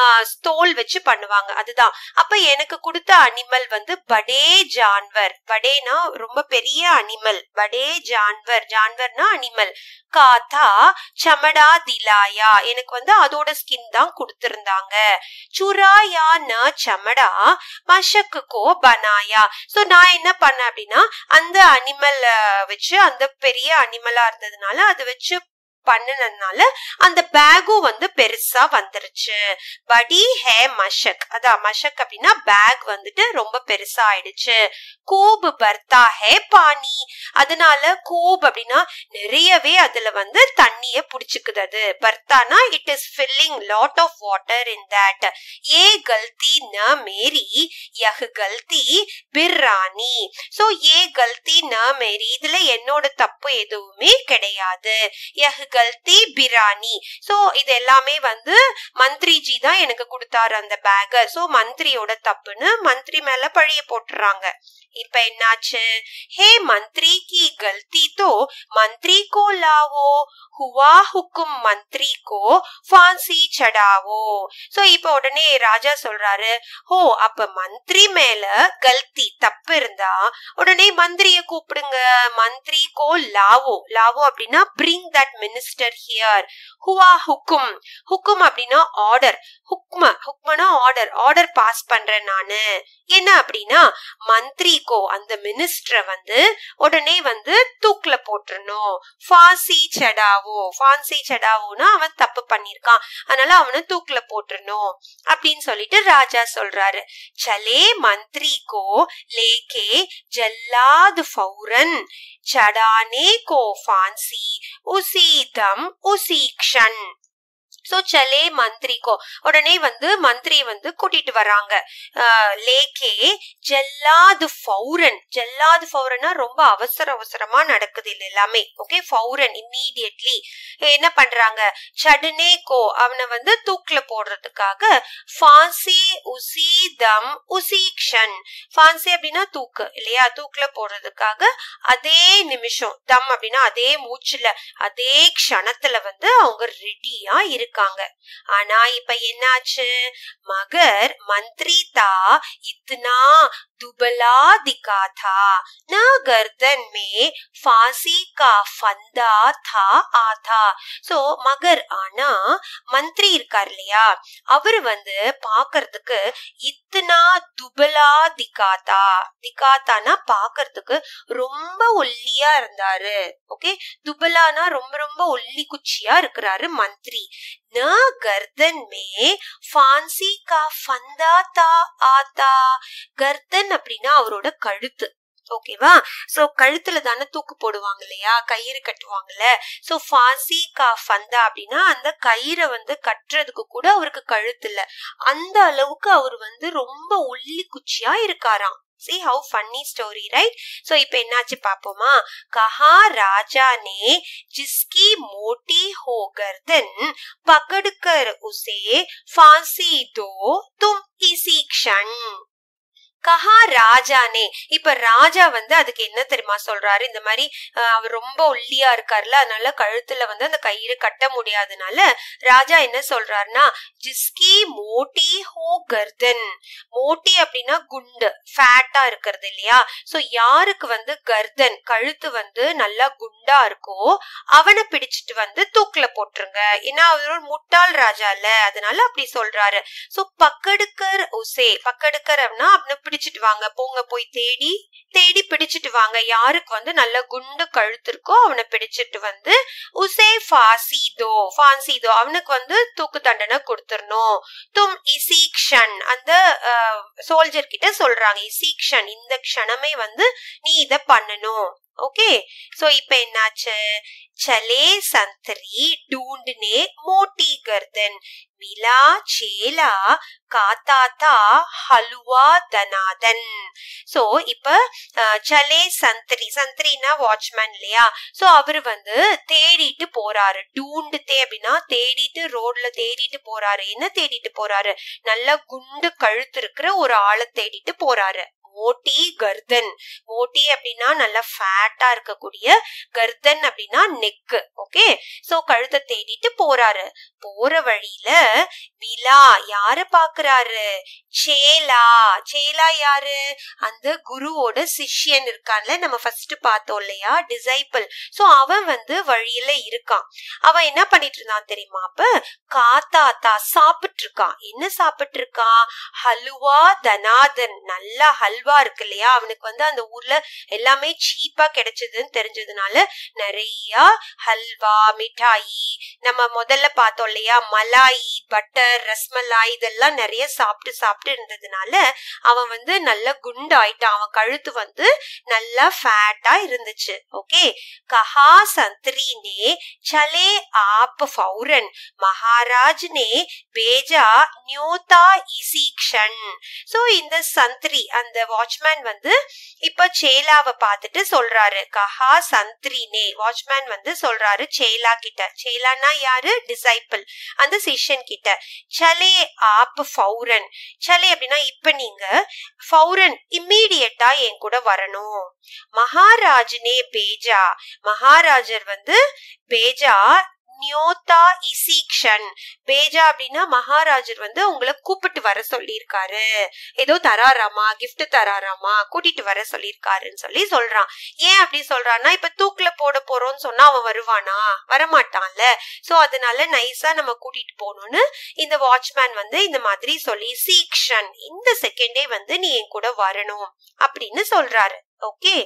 தோல் வச்சு பண்ணுவாங்க அதுதான் அப்ப எனக்கு கொடுத்த அனிமல் வந்து படே ஜான்வர் படேனா ரொம்ப பெரிய அனிமல் படே ஜான்வர் ஜான்வர்னா அனிமல் காத்தா சமடா திலாயா எனக்கு வந்து அதோட ஸ்கின் தான் கொடுத்திருந்தாங்க சுராயா ந சமடா மஷக்கு கோ பனாயா சோ நான் என்ன பண்ணேன் அப்படின்னா அந்த அனிமல் வச்சு அந்த பெரிய அனிமலா இருந்ததுனால அது வச்சு பண்ணனதுனால அந்த பேகும் வந்து பெருசா வந்துருச்சு படி ஹே மஷக் அதான் மஷக் அப்படின்னா பேக் வந்துட்டு ரொம்ப பெருசா ஆயிடுச்சு கூப் பர்த்தா ஹே பானி அதனால கூப் அப்படின்னா நிறையவே அதுல வந்து தண்ணிய புடிச்சுக்குது அது பர்த்தானா it is filling lot of water in that ஏ கல்தி ந மேரி யஹ் கல்தி பிர்ரானி சோ ஏ கல்தி ந மேரி இதுல என்னோட தப்பு எதுவுமே கிடையாது யஹ் கல்தி பிரானி சோ இது எல்லாமே வந்து மந்திரிஜி தான் எனக்கு கொடுத்தாரு அந்த பேக சோ மந்திரியோட தப்புன்னு மந்திரி மேல பழிய போட்டுறாங்க இப்ப என்னாச்சு ஹே மந்திரி கி கல்தி தோ மந்திரி கோ லாவோ हुआ हुकुम मंत्री को फांसी चढ़ावो சோ இப்ப உடனே ராஜா சொல்றாரு ஓ அப்ப மந்திரி மேல கல்தி தப்பு இருந்தா உடனே மந்திரிய கூப்பிடுங்க மந்திரி கோ லாவோ லாவோ அப்படின்னா பிரிங் தட் மினிஸ்டர் ஹியர் ஹுவா ஹுக்கும் ஹுக்கும் அப்படின்னா ஆர்டர் ஹுக்ம என்னன்னா ஆர்டர் பாஸ் பண்றேன் நானு. என்ன அப்படின்னா மந்திரிக்கோ அந்த மினிஸ்டரை வந்து உடனே வந்து தூக்குல போட்டுறணும். ஃபான்சி சடாவோனா அவன் தப்பு பண்ணிருக்கான், அதனால அவனை தூக்குல போட்டுறணும் அப்படின்னு சொல்லிட்டு ராஜா சொல்றாரு. சலே மந்திரிக்கோ லேக்கே ஜல்லாத் ஃபௌரன் சடானே கோ ஃபான்சி உசி தம் உசி க்ஷன். சோ சலே மந்திரிக்கோ உடனே வந்து மந்திரி வந்து கூட்டிட்டு வராங்க. லேக்கே ஜல்லாது ஃபௌரன்னா ரொம்ப அவசரமா நடக்குது இல்ல எல்லாமே. ஓகே, ஃபௌரன் இம்மீடியட்லி என்ன பண்றாங்க, சடனே கோ அவனை வந்து தூக்குல போடுறதுக்காக ஃபான்சி உசி தம் உசி க்ஷன். ஃபான்சி அப்படின்னா தூக்கு இல்லையா, தூக்குல போடுறதுக்காக அதே நிமிஷம், தம் அப்படின்னா அதே மூச்சுல அதே க்ஷணத்துல வந்து அவங்க ரெடியா இருக்காங்க. ஆனா இப்ப என்னாச்சு, மகர் மந்திரி தா இத்னா दुबला दिखा था, न गर्दन में फांसी का फंदा था आधा. சோ மகர் ஆனா மந்திரி இருக்கார் இல்லையா, அவர் வந்து பாக்குறதுக்கு இத்தனா துபலா திகாத்தானா பாக்குறதுக்கு ரொம்ப ஒல்லியா இருந்தாரு. ஓகே, துபலானா ரொம்ப ஒல்லி குச்சியா இருக்கிறாரு மந்திரி. न गर्दन में फांसी का फंदा था आता. गर्दन அப்படின்னா அவரோட கழுத்து. ஓகேவா, சோ கழுத்துல தானே தூக்கு போடுவாங்க இல்லையா, கயிறு கட்டுவாங்கல்ல. சோ ஃபான்சி கா ஃபந்தா அப்படின்னா அந்த கயிறை வந்து கட்டுறதுக்கு கூட அவருக்கு கழுத்து இல்ல, அந்த அளவுக்கு அவர் வந்து ரொம்ப ஒல்லி குச்சியா இருக்காராம். See how funny story, right? So இப்ப என்னாச்சு பாப்போமா. कहा राजा ने जिसकी मोटी हो गर्दन पकड़कर उसे फांसी दो तुम इसी क्षण. கஹா ராஜானே. இப்ப ராஜா வந்து அதுக்கு என்ன தெரியுமா சொல்றாரு, இந்த மாதிரி அவர் ரொம்ப ஒல்லியா இருக்காருல, அதனால கழுத்துல வந்து அந்த கயிறு கட்ட முடியாதனால ராஜா என்ன சொல்றாருன்னா, ஜிஸ்கி மோட்டி ஹோ கர்தன். மோட்டி அப்படின்னா குண்டு, ஃபேட்டா இருக்கிறது இல்லையா. சோ யாருக்கு வந்து கர்தன் கழுத்து வந்து நல்லா குண்டா இருக்கோ அவனை பிடிச்சிட்டு வந்து தூக்குல போட்டுருங்க. ஏன்னா அவர் ஒரு முட்டாள் ராஜா இல்ல, அதனால அப்படி சொல்றாரு. சோ பக்கடுக்கர் உசே, பக்கடுக்கர் அப்படின்னா அப்படின்னு பிடிச்சிட்டு வாங்க, போங்க போய் தேடி பிடிச்சிட்டு வாங்க. யாருக்கு வந்து நல்ல குண்டு கழுத்து இருக்கோ அவனை பிடிச்சிட்டு வந்து உசே ஃபான்சிதோ அவனுக்கு வந்து தூக்கு தண்டனை கொடுத்துடணும். தும் இசி க்ஷன், அந்த சோல்ஜர் கிட்ட சொல்றாங்க, இசி க்ஷன் இந்த க்ஷணமே வந்து நீ இத பண்ணணும். ஓகே, சோ இப்ப என்னாச்சு, चले संतरी ढूंढने मोटी गर्दन मिला चेला काता था हलवा दनादन. சோ இப்ப சலே சந்திரினா வாட்ச்மேன் இல்லையா. சோ அவரு வந்து தேடிட்டு போறாரு. டூண்டுதே அப்படின்னா தேடிட்டு, ரோட்ல தேடிட்டு போறாரு. என்ன தேடிட்டு போறாரு, நல்ல குண்டு கழுத்து இருக்கிற ஒரு ஆளை தேடிட்டு போறாரு. மோட்டி கர்தன், மோட்டி அப்படின்னா நல்லா ஃபேட்டா இருக்கக்கூடிய, கர்தன் அப்படின்னா நெக்கு. ஓகே, சோ கழுத்தை தேடிட்டு போறாரு. போற வழியில மிலா யார பாக்குறாரு, சேலா யாரு, அந்த குருவோட சிஷ்யன் இருக்கான்ல, நம்ம ஃபர்ஸ்ட் பார்த்தோம் இல்லையா, டிசைபிள். சோ அவன் வந்து வழியில இருக்கான். அவன் என்ன பண்ணிட்டு இருந்தான் தெரியுமா, அப்ப காத்தாத்தா சாப்பிட்டு இருக்கான். என்ன சாப்பிட்டு இருக்கான், ஹல்வா தனாதன், நல்லா ஹல்வா இருக்கு இல்லையா. அவனுக்கு வந்து அந்த ஊர்ல எல்லாமே சீப்பா கிடைச்சதுன்னு தெரிஞ்சதுனால நிறைய ஹல்வா, மிட்டாயி, நம்ம முதல்ல பார்த்தோம் இல்லையா, மலாயி, பட்டர், ரஸ்மலாய், இதெல்லாம் நிறைய சாப்பிட்டு இருந்ததுனால அவன் வந்து நல்ல குண்டு ஆயிட்டான். அவன் கழுத்து வந்து நல்லா ஃபேட்டா இருந்துச்சு. ஓகே, கஹா சந்திரி நே சலே ஆப் ஃபௌரன் மகாராஜ் நே பேஜா நியோதா இசி க்ஷன். சோ இந்த சந்திரி அந்த வாட்ச்மேன் வந்து இப்ப சேலாவை பார்த்துட்டு சொல்றாரு, கஹா சந்திரினே, வாட்ச்மேன் வந்து சொல்றாரு சேலா கிட்ட. சேலானா யாரு, டிசைபிள், அந்த சிஷ்யன் கிட்ட. சலே ஆப் ஃபௌரன், சலே அப்படின்னா இப்ப நீங்க, ஃபௌரன் இம்மீடியட்டா என் கூட வரணும். மகாராஜ்னே பேஜா, மகாராஜர் வந்து பேஜா நியோதா இசீக்ஷன். பேஜா அப்படின்னா மகாராஜர் வந்து உங்களை கூப்பிட்டு வர சொல்லியிருக்காரு, ஏதோ தராராமா, கிஃப்ட் தராராமா, கூட்டிட்டு வர சொல்லியிருக்காருன்னு சொல்லி சொல்றான். ஏன் அப்படி சொல்றான்னா, இப்ப தூக்குல போட போறோம்னு சொன்னா அவன் வருவானா? வரமாட்டான்ல. சோ அதனால நைஸா நம்ம கூட்டிட்டு போகணும்னு இந்த வாட்ச்மேன் வந்து இந்த மாதிரி சொல்லி, சீக்ஷன் இந்த செகண்டே வந்து நீ என் கூட வரணும் அப்படின்னு சொல்றாரு. ஓகே.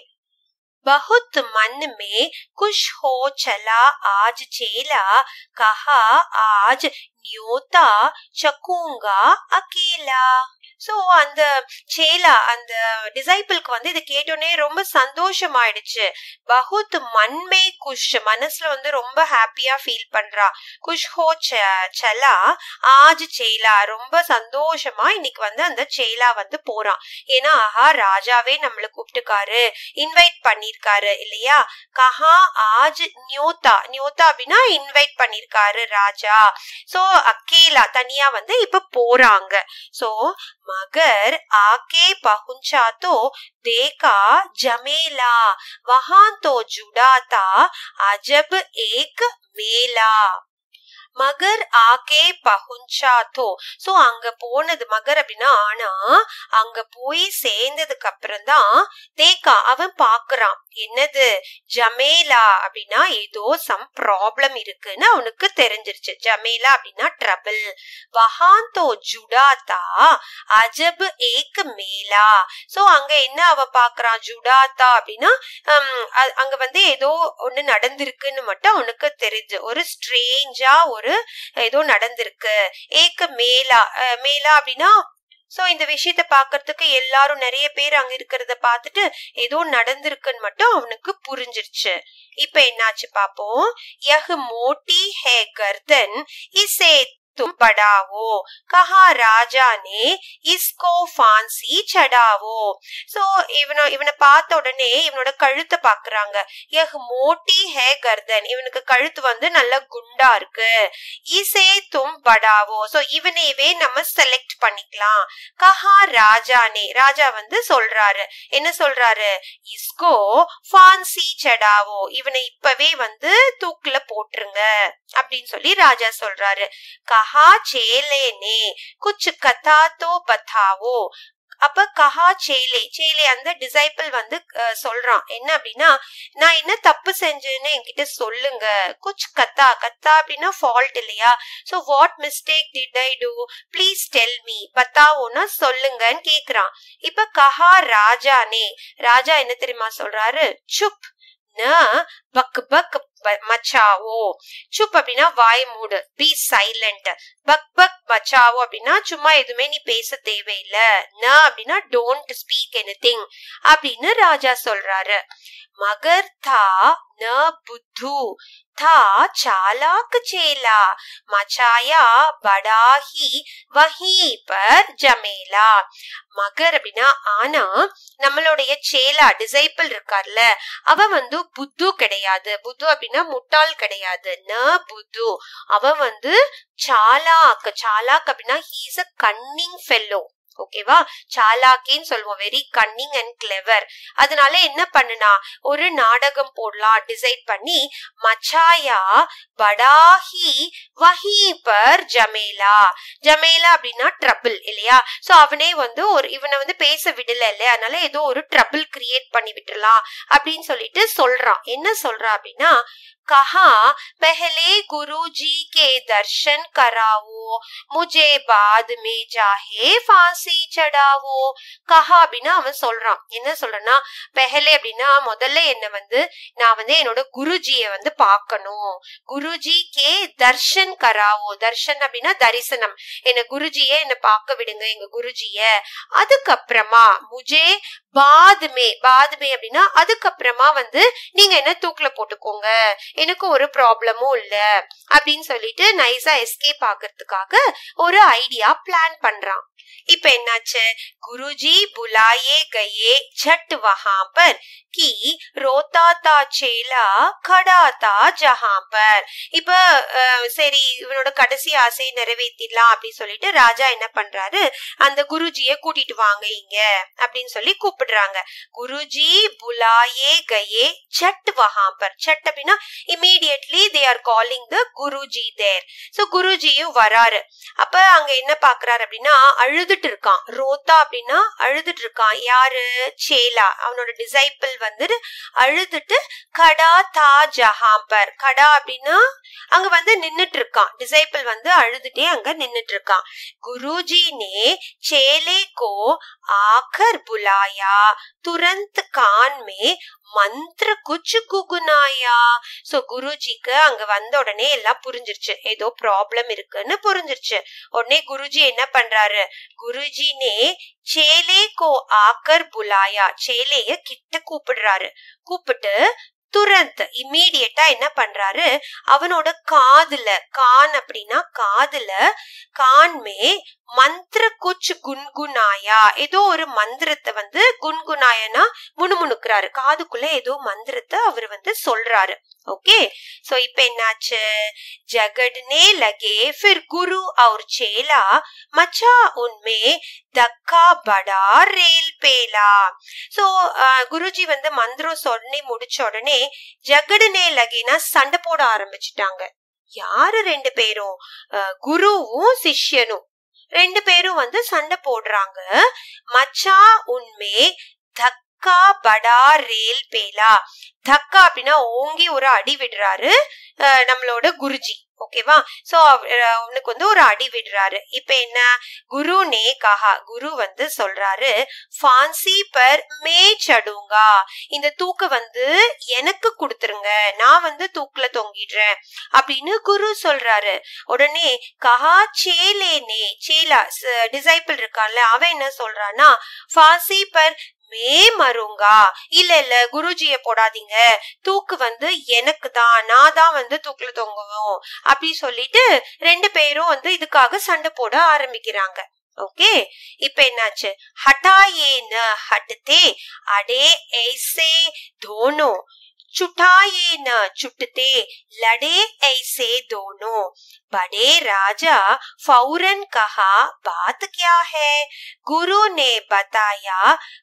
बहुत मन में खुश हो चला आज चेला, कहा आज न्योता चकूंगा अकेला. சோ அந்த சேலா அந்த டிசைபிளுக்கு வந்து இதை கேட்டோன்னே ரொம்ப சந்தோஷமாயிடுச்சு. பகுத் மன்மே குஷ், மனசுல வந்து ரொம்ப ஹாப்பியா ஃபீல் பண்றா. குஷ் ஹோ சலா ஆஜ் சேலா, ரொம்ப சந்தோஷமா இன்னைக்கு வந்து அந்த சேலா வந்து போறான். ஏன்னா ஆஹா ராஜாவே நம்மள கூப்பிட்டுக்காரு, இன்வைட் பண்ணிருக்காரு இல்லையா. கஹா ஆஜ் நியோதா, நியோதா அப்படின்னா இன்வைட் பண்ணிருக்காரு ராஜா. சோ அக்கேலா தனியா வந்து இப்ப போறாங்க. சோ मगर आके पहुंचा तो देखा जमेला, वहां तो जुड़ा था अजब एक मेला. மகர் ஆகே பஹுஞ்சா தோ. சோ அங்க போனது, மகர் அப்படின்னா ஆனா, அங்க போய் சேர்ந்ததுக்கு அப்புறம் தான் தேக்கா அவன் பாக்குறான். என்னது? ஜமேலா அப்படின்னா ஏதோ சம் ப்ராப்ளம் இருக்குன்னு அவனுக்கு தெரிஞ்சிருச்சு. ஜமேலா அப்படின்னா ட்ரபிள். வஹாந்தோ ஜுடாத்தா அஜப் ஏக் மேலா. சோ அங்க என்ன அவன் பாக்குறான்? ஜுடாத்தா அப்படின்னா அங்க வந்து ஏதோ ஒண்ணு நடந்திருக்குன்னு மட்டும் அவனுக்கு தெரிஞ்சு, ஒரு ஸ்ட்ரேஞ்சா ஒரு ஏதோ நடந்திருக்கு. ஏக்க மேலா, மேலா அப்படின்னா சோ இந்த விஷயத்த பாக்குறதுக்கு எல்லாரும் நிறைய பேர் அங்க இருக்கிறத பாத்துட்டு ஏதோ நடந்திருக்குன்னு மட்டும் அவனுக்கு புரிஞ்சிருச்சு. இப்ப என்னாச்சு பாப்போம். யஹ் மோட்டி ஹே கர்தன் இசே तुम बढ़ावो, कहा राजा ने इसको फांसी चढ़ावो. சோ இவனை பார்த்த உடனே இவனோட கழுத்தை பாக்குறாங்க. யஹ் மோட்டி ஹே கர்தன், இவனுக்கு கழுத்து வந்து நல்ல குண்டா இருக்கு. இசே தும் படாவோ, சோ இவனையவே நம்ம செலக்ட் பண்ணிக்கலாம். கஹா ராஜா நே, ராஜா வந்து சொல்றாரு, என்ன சொல்றாரு? இஸ்கோ ஃபான்சி சடாவோ, இவனை இப்பவே வந்து தூக்குல போட்டுருங்க அப்படின்னு சொல்லி ராஜா சொல்றாரு. கஹா சேலே நே குச் கதா தோ பதாவோ. அப்ப கஹா சேலே, சேலே அந்த டிசைபிள் வந்து சொல்றான் என்ன அப்படின்னா, நான் என்ன தப்பு செஞ்சேன்னு என்கிட்ட சொல்லுங்க. குச் கத்தா, கத்தா அப்படின்னா ஃபால்ட் இல்லையா. So what mistake did I do, please tell me, பத்தாவோன்னா சொல்லுங்கன்னு கேக்குறான். இப்ப கஹா ராஜா நே, ராஜா என்ன தெரியுமா சொல்றாரு? சுப் ந பக் பக் மச்சாவோ. சுப் அப்படின்னா வாய் மூடு, பி சைலண்ட். பக் பக் மச்சாவோ அப்படின்னா சும்மா எதுவுமே நீ பேச தேவையில்ல. ந அப்படின்னா டோன்ட் ஸ்பீக் எனிதிங் அப்படின்னு ராஜா சொல்றாரு. मगर था न बुद्धू, था चालाक चेला, मचाया बड़ा ही वहीं पर जमेला. மகர் அப்படின்னா ஆனா, நம்மளுடைய சேலா டிசைபிள் இருக்கார்ல, அவன் வந்து புத்து கிடையாது. புத்து அப்படின்னா முட்டாள் கிடையாது. ந புத்து, அவன் வந்து சாலாக். சாலாக் அப்படின்னா he is a cunning fellow. ஓகேவா, சாலாக்கின்னு சொல்லுவோம், வெரி கன்னிங் அண்ட் கிளெவர். அதனால என்ன பண்ணுனா, ஒரு நாடகம் போடலாம் டிசைட் பண்ணி, மச்சாயா படாஹி வஹி பர் ஜமேலா. ஜமேலா அப்படின்னா ட்ரபிள் இல்லையா. சோ அவனே வந்து இவனை வந்து பேச விடல இல்லையா, அதனால ஏதோ ஒரு ட்ரபிள் கிரியேட் பண்ணி விட்டுலாம் அப்படின்னு சொல்லிட்டு சொல்றான். என்ன சொல்றான் அப்படின்னா, कहा पहले गुरुजी के दर्शन कराओ, मुझे बाद में चाहे फांसी चढ़ाओ. कहा அப்படின்னா அவன் சொல்றான், என்ன சொல்றான்னா, பெஹலே அப்படின்னா முதல்ல என்ன வந்து நான் வந்து என்னோட குருஜியை வந்து பார்க்கணும். குருஜி கே தர்ஷன் கராவோ, தர்ஷன் அப்படின்னா தரிசனம், என்ன குருஜிய என்ன பார்க்க விடுங்க, எங்க குருஜிய. அதுக்கப்புறமா முஜே பாதுமே, பாதுமே அப்படின்னா அதுக்கப்புறமா வந்து நீங்க என்ன தூக்குல போட்டுக்கோங்க, எனக்கு ஒரு ப்ராப்ளமும் இல்ல அப்படின்னு சொல்லிட்டு நைஸா எஸ்கேப் ஆகிறதுக்காக ஒரு ஐடியா பிளான் பண்றான். இப்ப என்னாச்சு, குருஜி புலாயே கயே झट वहां पर कि रोता था चेला खड़ा था जहां पर. இப்ப சரி இவனோட கடைசி ஆசையை நிறைவேற்றிடலாம் அப்படின்னு சொல்லிட்டு ராஜா என்ன பண்றாரு, அந்த குருஜியை கூட்டிட்டு வாங்க இங்க அப்படின்னு சொல்லி கூப்பிடுறாங்க. குருஜி புலாயே கயே झट वहां पर. झट அப்படின்னா immediately they are calling the Guruji there. So குருஜியும் வராரு. அப்ப அங்க என்ன பாக்குறாரு அப்படின்னா அழுதுட்டு இருக்கான். ரோத்தா அப்படின்னா அழுதுட்டு இருக்கான். யாரு? சேலா, அவனோட டிசைபிள் வந்து அழுதுட்டு கடா தா ஜஹாம்பர், கடா அப்படின்னா அங்க வந்து நின்னுட்டு இருக்கான். டிசைபிள் வந்து அழுதுட்டே அங்க நின்னுட்டு இருக்கான். குருஜி நே சேலே கோ ஆகர் புலாயா, துரந்த் கான் மே மந்திர குச்சு குகுனாயா. சோ குருஜிக்கு அங்க வந்த உடனே எல்லாம் புரிஞ்சிருச்சு, ஏதோ ப்ராப்ளம் இருக்குன்னு புரிஞ்சிருச்சு. உடனே குருஜி என்ன பண்றாரு? குருஜி நே சேலே கோ ஆக்கர் புலாயா, சேலைய கிட்ட கூப்பிடுறாரு. கூப்பிட்டு துரந்த் இம்மீடியட்டா என்ன பண்றாரு? அவனோட காதுல, கான் அப்படின்னா காதுல, கான்மே மந்திர குச் குன்குனாயா, ஏதோ ஒரு மந்திரத்தை வந்து குன்குனாயனா முணுமுணுக்கிறாரு. காதுக்குள்ள ஏதோ மந்திரத்தை அவர் வந்து சொல்றாரு. ஓகே, சோ இப்ப என்னாச்சு? ஜகட்னே லகே ஃபிர் குரு और चेला मचा उनमें धक्का बड़ा रेल पेला. சோ குருஜி வந்து மந்திரம் சொல்லி முடிச்ச உடனே ஜகடுனே லகினா சண்டை போட ஆரம்பிச்சுட்டாங்க. யாரு? ரெண்டு பேரும், குருவும் சிஷ்யனும் ரெண்டு பேரும் வந்து சண்டை போடுறாங்க. மச்சா உன்மே தக்கா படா ரேல் பேலா. தக்கா அப்படின்னா ஓங்கி ஒரு அடி விடுறாரு நம்மளோட குருஜி. ஓகேவா? சோ அவனுக்கு வந்து ஒரு அடி விடுறாரு. இப்ப என்ன? குரு நே கஹா, குரு வந்து சொல்றாரு, ஃபான்சி பர் மே சடுங்கா, இந்த தூக்க வந்து எனக்கு கொடுத்துருங்க, நான் வந்து தூக்குல தொங்கிடுறேன் அப்படின்னு குரு சொல்றாரு. உடனே கஹா சேலே நே, சேலா டிசைபிள் இருக்கான்ல, அவன் என்ன சொல்றான்னா ஃபான்சி பர் மே மருங்கா, இல்ல இல்ல குருஜிய போடாதீங்க, தூக்கு வந்து எனக்கு தான், நான் தான் வந்து தூக்குல தொங்குவோம் அப்படி சொல்லிட்டு ரெண்டு பேரும் வந்து இதுக்காக சண்டை போட ஆரம்பிக்கிறாங்க. ஓகே, இப்ப என்னாச்சு? ஹட்டாயே ந ஹட்டதே அடே ऐसे दोनों, चुटाए न चुटते लड़े ऐसे दोनों. बड़े राजा फौरन कहा बात क्या है? गुरु ने बताया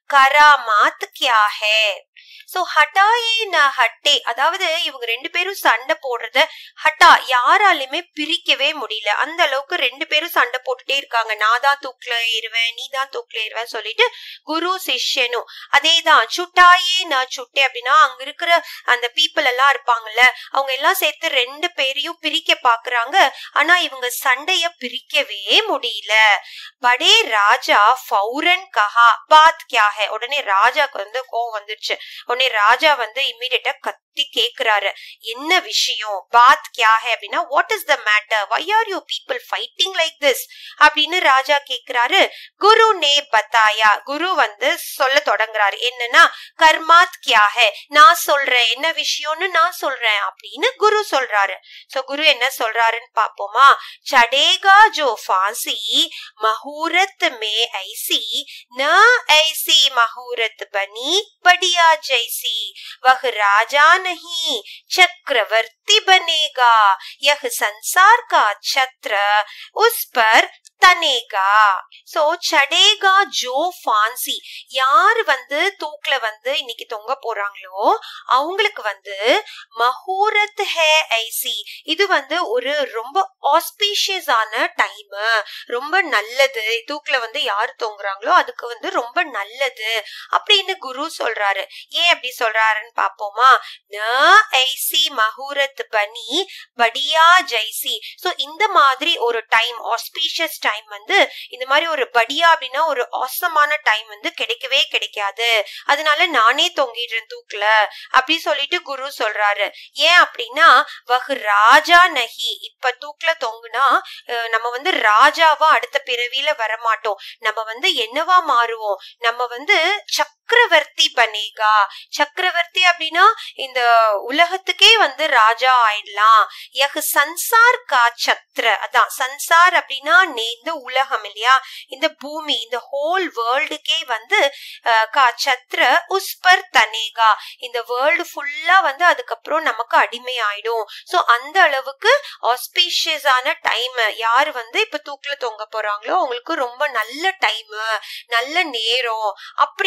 करामात क्या है. சோ ஹட்டாயே ந ஹட்டே, அதாவது இவங்க ரெண்டு பேரும் சண்டை போடுறத ஹட்டா யாராலுமே பிரிக்கவே முடியல. அந்த அளவுக்கு ரெண்டு பேரும் சண்டை போட்டுட்டே இருக்காங்க. நான் தான் தூக்குல ஏறுவேன், நீ தான் தூக்குல ஏறுவேன் சொல்லிட்டு குரு சிஷ்யனும் அதேதான். சுட்டாயே ந சுட்டே அப்படின்னா அங்க இருக்கிற அந்த பீப்புள் எல்லாம் இருப்பாங்கல்ல, அவங்க எல்லாம் சேர்த்து ரெண்டு பேரையும் பிரிக்க பாக்குறாங்க. ஆனா இவங்க சண்டைய பிரிக்கவே முடியல. படே ராஜா ஃபௌரன் கஹா பாத் கியா ஹை, உடனே ராஜாக்கு வந்து கோவம் வந்துருச்சு. உடனே ராஜா வந்து இம்மீடியட்டா கத்தி கேக்குறாரு, என்ன விஷயம்? பாத் கியா ஹை அப்படின்னா what is the matter, why are you people fighting like this அப்படின்னு ராஜா கேக்குறாரு. குரு நே பத்தாயா, குரு வந்து சொல்ல தொடங்குறாரு. என்னன்னா கர்மாத் கியா ஹை, நான் சொல்றேன், என்ன விஷயம்னு நான் சொல்றேன் அப்படின்னு குரு சொல்றாரு. சோ குரு என்ன சொல்றாருன்னு பாப்போமா? சடேகா ஜோ ஃபாசி மஹூரத் மே ஐசி ந ஐசி மஹூரத் பனி बढ़िया जैसी, वह राजा नहीं चक्रवर्ती बनेगा, यह संसार का छत्र उस पर தனேகா. சோ சடேகா ஜோ ஃபான்சி, யார் வந்து தூக்குல வந்து இன்னைக்கு தொங்க போறாங்களோ அவங்களுக்கு வந்து மஹூரத் ஹே ஐசி, இது வந்து ஒரு ரொம்ப ஆஸ்பீஷியஸான டைம், ரொம்ப நல்லது, தூக்குல வந்து யாரு தொங்குறாங்களோ அதுக்கு வந்து ரொம்ப நல்லது அப்படின்னு குரு சொல்றாரு. ஏன் அப்படி சொல்றாருன்னு பாப்போமா? ந ஐசி மஹூரத் பனி படியா ஜெய்சி. சோ இந்த மாதிரி ஒரு டைம், ஆஸ்பீஷியஸ் டைம் வந்து, இந்த மாதிரி ஒரு படியா அப்படின்னா ஒரு ஆசமான டைம் வந்து கிடைக்கவே கிடைக்காது, அதனால நானே தொங்கிடுறேன் தூக்குல அப்படி சொல்லிட்டு குரு சொல்றாரு. ஏன் அப்படின்னா வஹ் ராஜா நஹி, இப்ப தூக்குல தொங்குனா நம்ம வந்து ராஜாவா அடுத்த பிறவியில வரமாட்டோம், நம்ம வந்து என்னவா மாறுவோம்? நம்ம வந்து சக்கரவர்த்தி பனேகா. சக்கரவர்த்தி அப்படின்னா இந்த உலகத்துக்கே வந்து ராஜா ஆயிடலாம். யஹ் சன்சார் கா சத்ர, அதான் சன்சார் அப்படின்னா இந்த உலகம் இல்லையா, இந்த பூமி, இந்த ஹோல் வேர்ல்டுக்கே வந்து கா சத்ர உஸ் பர் தனேகா, இந்த வேர்ல்டு ஃபுல்லா வந்து அதுக்கப்புறம் நமக்கு அடிமை ஆயிடும். சோ அந்த அளவுக்கு ஆஸ்பீஷியஸான டைம், யாரு வந்து இப்ப தூக்குல தொங்க போறாங்களோ அவங்களுக்கு ரொம்ப நல்ல டைம், நல்ல நேரம் அப்படின்னு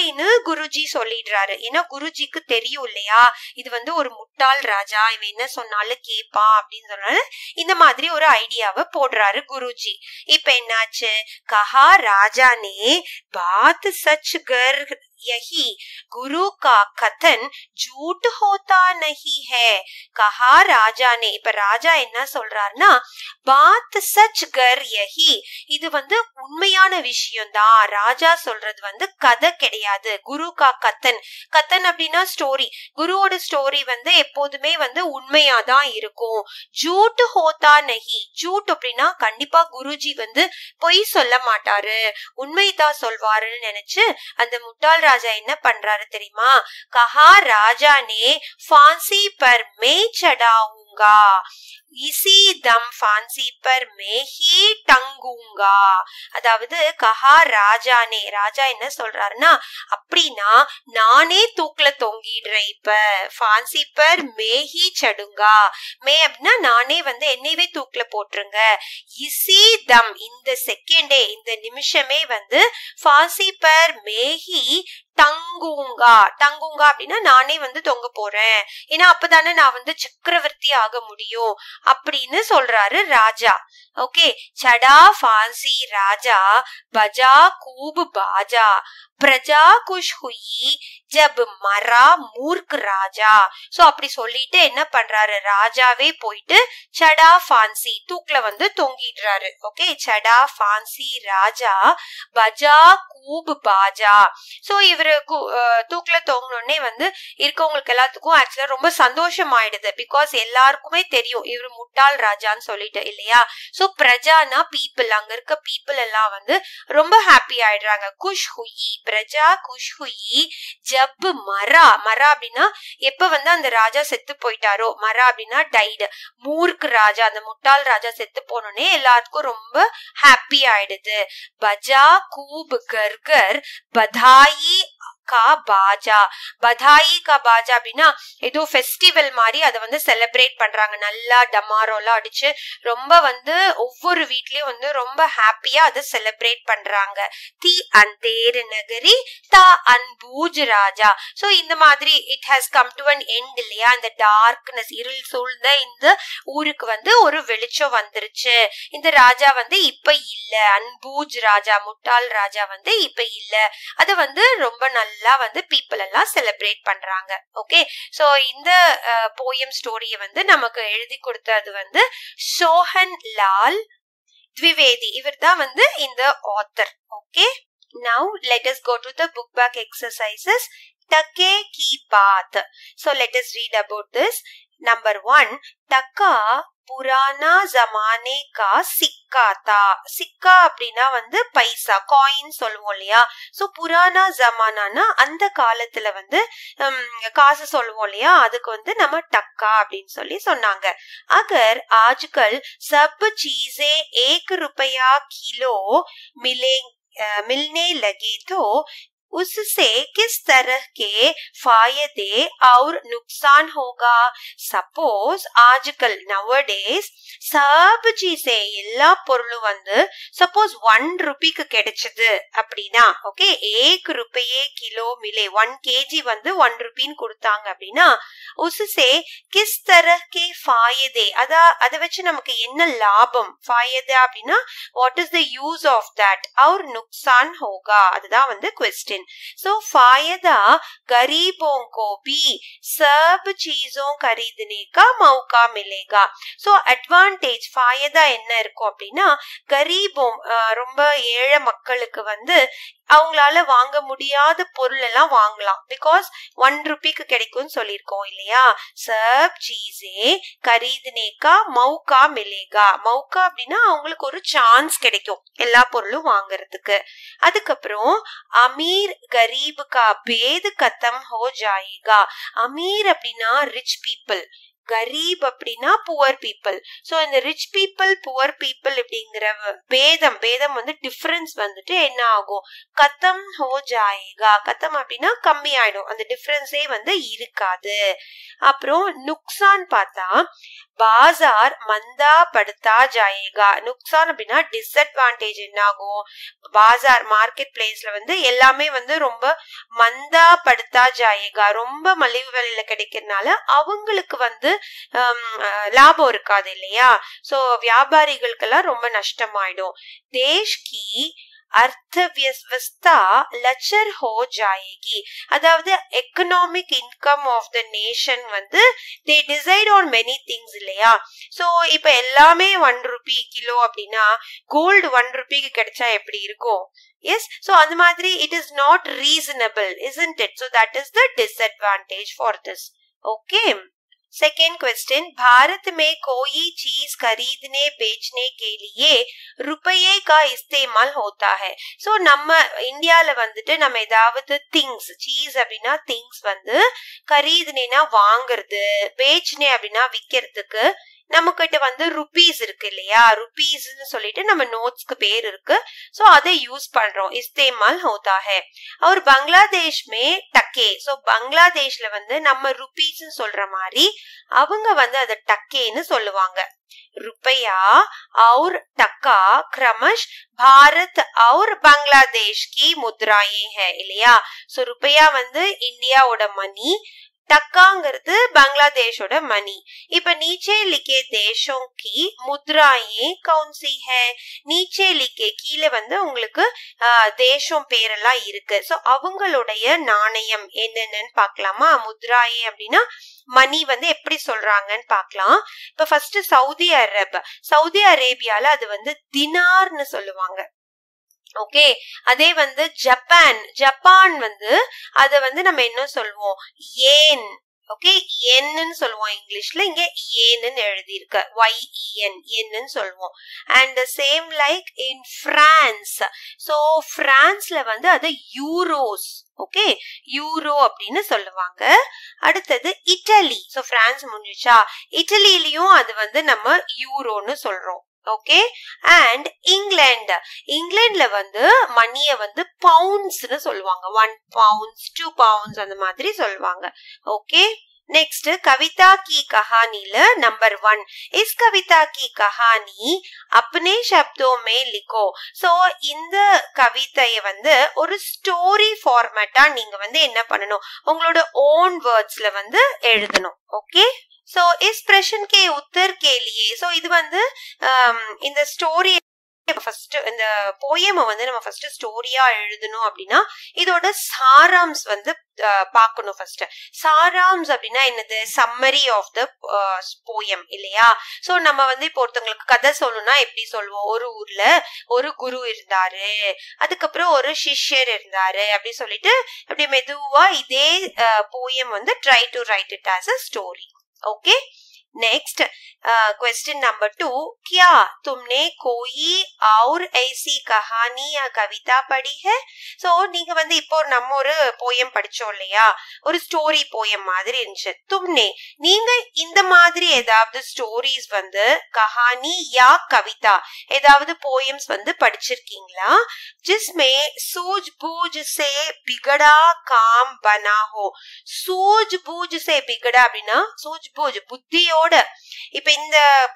குருஜி சொல்லிடுறாரு. ஏன்னா குருஜிக்கு தெரியும் இல்லையா, இது வந்து ஒரு முட்டாள் ராஜா, இவன் என்ன சொன்னாலும் கேப்பான் அப்படின்னு சொன்னாலும் இந்த மாதிரி ஒரு ஐடியாவை போடுறாரு குருஜி. இப்ப என்னாச்சு, கஹா ராஜா நே பாத் சச் கர் यही गुरु का कथन झूठ होता नहीं है. कहा राजा ने. இப்ப ராஜா என்ன சொல்றாருன்னா, பாத் சச் கர் யஹி, இது வந்து உண்மையான விஷயம் தான், ராஜா சொல்றது வந்து கதை கிடையாது. குரு கா கத்தன், கத்தன் அப்படின்னா ஸ்டோரி, குருவோட ஸ்டோரி வந்து எப்போதுமே வந்து உண்மையாதான் இருக்கும். ஜூட் ஹோத்தா நஹி, ஜூட் அப்படின்னா கண்டிப்பா குருஜி வந்து பொய் சொல்ல மாட்டாரு, உண்மைதான் சொல்வாருன்னு நினைச்சு அந்த முட்டாள் ராஜா என்ன பண்றாரு தெரியுமா, கஹா ராஜா நே फांसी पर मैं चढ़ाऊंगा, इसी दम फांसी पर मैं ही टंगूंगा. அதாவது கஹா ராஜானே, ராஜா என்ன சொல்றாருன்னா, அப்படின்னா நானே தூக்குல தொங்கிடுறேன், இப்ப फांसी पर मैं ही चढ़ूंगा, மே அப்படின்னா நானே வந்து என்னையவே தூக்குல போட்டுருங்க, இசி தம் இந்த செகண்டே இந்த நிமிஷமே வந்து फांसी पर मैं ही டங்குங்கா, டங்குங்கா அப்படின்னா நானே வந்து தொங்க போறேன், ஏன்னா அப்பதானே நான் வந்து சக்கரவர்த்தி ஆக முடியும் அப்படின்னு சொல்றாரு ராஜா. ஓகே, சடா फांसी ராஜா பஜா கூப் பாஜா பிரஜா குஷ் ஹுயி ஜப் மரா மூர்க் ராஜா. சோ அப்படி சொல்லிட்டு என்ன பண்றாரு, ராஜாவே போயிட்டு சடா फांसी தூக்குல வந்து தொங்கிடுறாரு. ஓகே, சடா फांसी ராஜா பஜா கூப் பாஜா. சோ இவரு தூக்குல தொங்கினோடனே வந்து இருக்கவங்களுக்கு எல்லாத்துக்கும் ஆக்சுவலா ரொம்ப சந்தோஷம் ஆயிடுது. பிகாஸ் எல்லாருக்குமே தெரியும் இவரு முட்டாள் ராஜான்னு சொல்லிட்டு இல்லையா. சோ பிரஜானா பீப்புள், அங்க இருக்க பீப்புள் எல்லாம் வந்து ரொம்ப ஹாப்பி ஆயிடுறாங்க. குஷ் ஹுயி, பிரஜா குஷ் ஹுயி ஜப் மரா, மரா அப்படின்னா எப்ப வந்து அந்த ராஜா செத்து போயிட்டாரோ, மரா அப்படின்னா டைடு, மூர்க் ராஜா அந்த முட்டாள் ராஜா செத்து போனோடனே எல்லாத்துக்கும் ரொம்ப ஹாப்பி ஆயிடுது. பஜா கூப் கர்கர் பதாயி கா பாஜா, பதாயி கா பாஜா அப்படின்னா ஏதோ ஃபெஸ்டிவல் மாதிரி அதை வந்து செலிப்ரேட் பண்றாங்க, நல்லா டமாரோலாம் அடிச்சு ரொம்ப வந்து ஒவ்வொரு வீட்லயும் வந்து ரொம்ப ஹாப்பியா அதை செலிப்ரேட் பண்றாங்க. தி அந்தேர் நகரி தா அன்பூஜ் ராஜா. சோ இந்த மாதிரி it has come to an end இல்லையா, இந்த டார்க்னஸ் இருள் சூழ்ந்த இந்த ஊருக்கு வந்து ஒரு வெளிச்சம் வந்துருச்சு. இந்த ராஜா வந்து இப்ப இல்ல, அன்பூஜ் ராஜா முட்டாள் ராஜா வந்து இப்ப இல்ல, அது வந்து ரொம்ப நல்லா வந்து பீப்புள் எல்லாம் செலிப்ரேட் பண்றாங்க. ஓகே, சோ இந்த போயம் ஸ்டோரிய வந்து நமக்கு எழுதி கொடுத்தது வந்து சோஹன் லால் द्विवेदी, இவர் தான் வந்து இந்த author. Okay, now let us go to the book back exercises. टके की बात. So let us read about this. Number 1, टका पुराना जमाने का सिक्का था. सिक्का அப்படின்னா வந்து பைசா, காயின் சொல்லுவோம் இல்லையா. சோ புரானா ஜமானானா அந்த காலத்துல வந்து காசு சொல்லுவோம் இல்லையா, அதுக்கு வந்து நம்ம டக்கா அப்படின்னு சொல்லி சொன்னாங்க. அகர் ஆஜ்கல் சப் சீஸே 1 रुपया किलो मिलने लगे तो उससे किस तरह के फायदे और नुकसान होगा. सपोज आजकल nowadays सब चीजें எல்லா பொருளும் வந்து சப்போஸ் 1 ரூபாய்க்கு கிடைச்சது அப்படின்னா, ஓகே 1 रुपये किलो मिले 1 kg வந்து 1 ரூபாய்னு கொடுத்தாங்க அப்படின்னா, उससे किस तरह के फायदे, அத வச்சு நமக்கு என்ன லாபம், फायदा அப்படின்னா what is the use of that, और नुकसान होगा, அதுதான் வந்து क्वेश्चन. सो फायदा गरीबों को भी सब चीजों खरीदने का मौका मिलेगा. सो अड्वांटेज फायदा என்ன இருக்கும் அப்படின்னா, கரீபோம் ரொம்ப ஏழை மக்களுக்கு வந்து அவங்களால வாங்க முடியாத பொருள் எல்லாம் வாங்கலாம். பிகாஸ் 1 ரூபாய்க்கு கிடைக்கும்னு சொல்லியிருக்கோம் இல்லையா. சப் சீஸே கரீதனே கா மௌகா மிலேகா. மௌகா அப்படின்னா அவங்களுக்கு ஒரு சான்ஸ் கிடைக்கும் எல்லா பொருளும் வாங்குறதுக்கு. அதுக்கப்புறம் அமீர் கரீப் கா பேத் கத்தம் ஹோ ஜாயேகா. அமீர் அப்படின்னா ரிச் பீப்புள், கரீப் அப்படின்னா புவர் பீப்புள். ஸோ இந்த ரிச் பீப்புள் புவர் பீப்புள் அப்படிங்கிற பேதம் வந்து டிஃபரன்ஸ் வந்துட்டு என்ன ஆகும், கத்தம் ஹோ ஜாயேகா. கத்தம் அப்படின்னா கம்மி ஆயிடும், அந்த டிஃபரன்ஸே வந்து இருக்காது. அப்புறம் நுக்சான் பார்த்தா பாசார் மந்தா படுத்தா ஜாயேகா. நுக்சான் அப்படின்னா டிஸ்அட்வான்டேஜ். என்ன ஆகும், பாசார் மார்க்கெட் பிளேஸ்ல வந்து எல்லாமே வந்து ரொம்ப மந்தா படுத்தா ஜாயேகா, ரொம்ப மலிவு விலையில கிடைக்கிறதுனால அவங்களுக்கு வந்து லாபம் இருக்காது இல்லையா. சோ வியாபாரிகளுக்கெல்லாம் ரொம்ப நஷ்டமாயிடும். தேஷ் கி அர்த்தவியவஸ்தா லச்சர் ஹோ ஜாயேகி. அதாவது economic income of the nation வந்து they decide on many things இல்லையா. சோ இப்ப எல்லாமே 1 ரூபி கிலோ அப்படின்னா கோல்டு 1 ரூபிக்கு கிடைச்சா எப்படி இருக்கும். எஸ், சோ அந்த மாதிரி it is not reasonable, isn't it? So that is the disadvantage for this. Okay. Second question, Bharat में कोई चीज खरीदने बेचने के लिए रुपये का इस्तेमाल होता है. सो நம்ம இந்தியால வந்துட்டு நம்ம ஏதாவது திங்ஸ், சீஸ் அப்படின்னா திங்ஸ் வந்து கரீதுனேனா வாங்குறது, பேச்னே அப்படின்னா விக்கிறதுக்கு நம்ம கிட்ட வந்து ருபீஸ் இருக்கு இல்லையா. ருபீஸ்ன்னு சொல்லிட்டு நம்ம நோட்ஸ்க்கு பேர் இருக்கு. சோ அதை யூஸ் பண்றோம், இஸ்தேமால் ஹோதா ஹை. और बांग्लादेश में टके. सो बांग्लादेशல வந்து நம்ம ருபீஸ் சொல்ற மாதிரி அவங்க வந்து அத டக்கேன்னு சொல்லுவாங்க. रुपया और टका क्रमश भारत और बांग्लादेश की मुद्राएं है இல்லையா. சோ रुपया வந்து இந்தியாவோட மணி, टक्काங்கிறது बांग्लादेशோட மணி. இப்ப नीचे लिखे देशों की मुद्राएं कौन सी है. नीचे लिखे கீழே வந்து உங்களுக்கு தேசம் பேரெல்லாம் இருக்கு. சோ அவங்களுடைய நாணயம் என்னென்னு பார்க்கலாமா. முத்ராயே அப்படின்னா மணி வந்து எப்படி சொல்றாங்கன்னு பார்க்கலாம். இப்ப ஃபர்ஸ்ட் சவுதி அரேபியால அது வந்து தினார்னு சொல்லுவாங்க. ஓகே, அதே வந்து ஜப்பான் வந்து அத வந்து நம்ம என்ன சொல்லுவோம், ஏன். ஓகே, என்னன்னு சொல்லுவோம் இங்கிலீஷ்ல, இங்க ஏன்னு எழுதி இருக்க, YEN என்னன்னு சொல்லுவோம். And same like in France. So பிரான்ஸ்ல வந்து அது யூரோஸ். ஓகே, யூரோ அப்படின்னு சொல்லுவாங்க. அடுத்தது இட்டலி. சோ பிரான்ஸ் முடிஞ்சுச்சா, இட்டலியிலயும் அது வந்து நம்ம யூரோன்னு சொல்றோம். ஓகே, அண்ட் இங்கிலாந்துல வந்து மணிய வந்து பவுண்ட்ஸ்னு சொல்லுவாங்க. 1 pounds 2 pounds அந்த மாதிரி சொல்லுவாங்க. ஓகே, नेक्स्ट कविता की कहानी नंबर 1. इस कविता की कहानी अपने शब्दों में लिखो. सो இந்த கவிதையை வந்து ஒரு ஸ்டோரி ஃபார்மேட்டா நீங்க வந்து என்ன பண்ணணும், உங்களோட ஓன் வேர்ட்ஸ்ல வந்து எழுதணும். ஓகே, सो इस प्रश्न के उत्तर के लिए सो இது வந்து இந்த ஸ்டோரி ஃபர்ஸ்ட் இந்த போயமை வந்து நம்ம ஃபர்ஸ்ட் ஸ்டோரியா எழுதணும் அப்படின்னா இதோட சாராம்ஸ் வந்து பார்க்கணும். ஃபர்ஸ்ட் சாராம்ஸ் அப்படின்னா என்னது, சம்மரி ஆஃப் த போயம் இல்லையா. சோ நம்ம வந்து இப்போ ஒருத்தவங்களுக்கு கதை சொல்லணும்னா எப்படி சொல்லுவோம், ஒரு ஊர்ல ஒரு குரு இருந்தாரு, அதுக்கப்புறம் ஒரு சிஷ்யர் இருந்தாரு அப்படி சொல்லிட்டு அப்படி மெதுவா இதே போயம் வந்து try to write it as a story. Okay, next question number 2. क्या तुमने कोई और ऐसी कहानी या कविता पढ़ी है. सो நீங்க வந்து இப்போ நம்ம ஒரு போயம் படிச்சோம் இல்லையா, ஒரு ஸ்டோரி போயம் மாதிரி இருந்துச்சு. तुमने நீங்க இந்த மாதிரி ஏதாவது ஸ்டோரிஸ் வந்து கஹானி யா கவிதா ஏதாவது போயம்ஸ் வந்து படிச்சிருக்கீங்களா. जिसमें सूझबूझ से बिगड़ा काम बना हो. सूझबूझ से बिगड़ा அப்படின்னா सूझबूझ புத்தியோட. இப்ப இந்த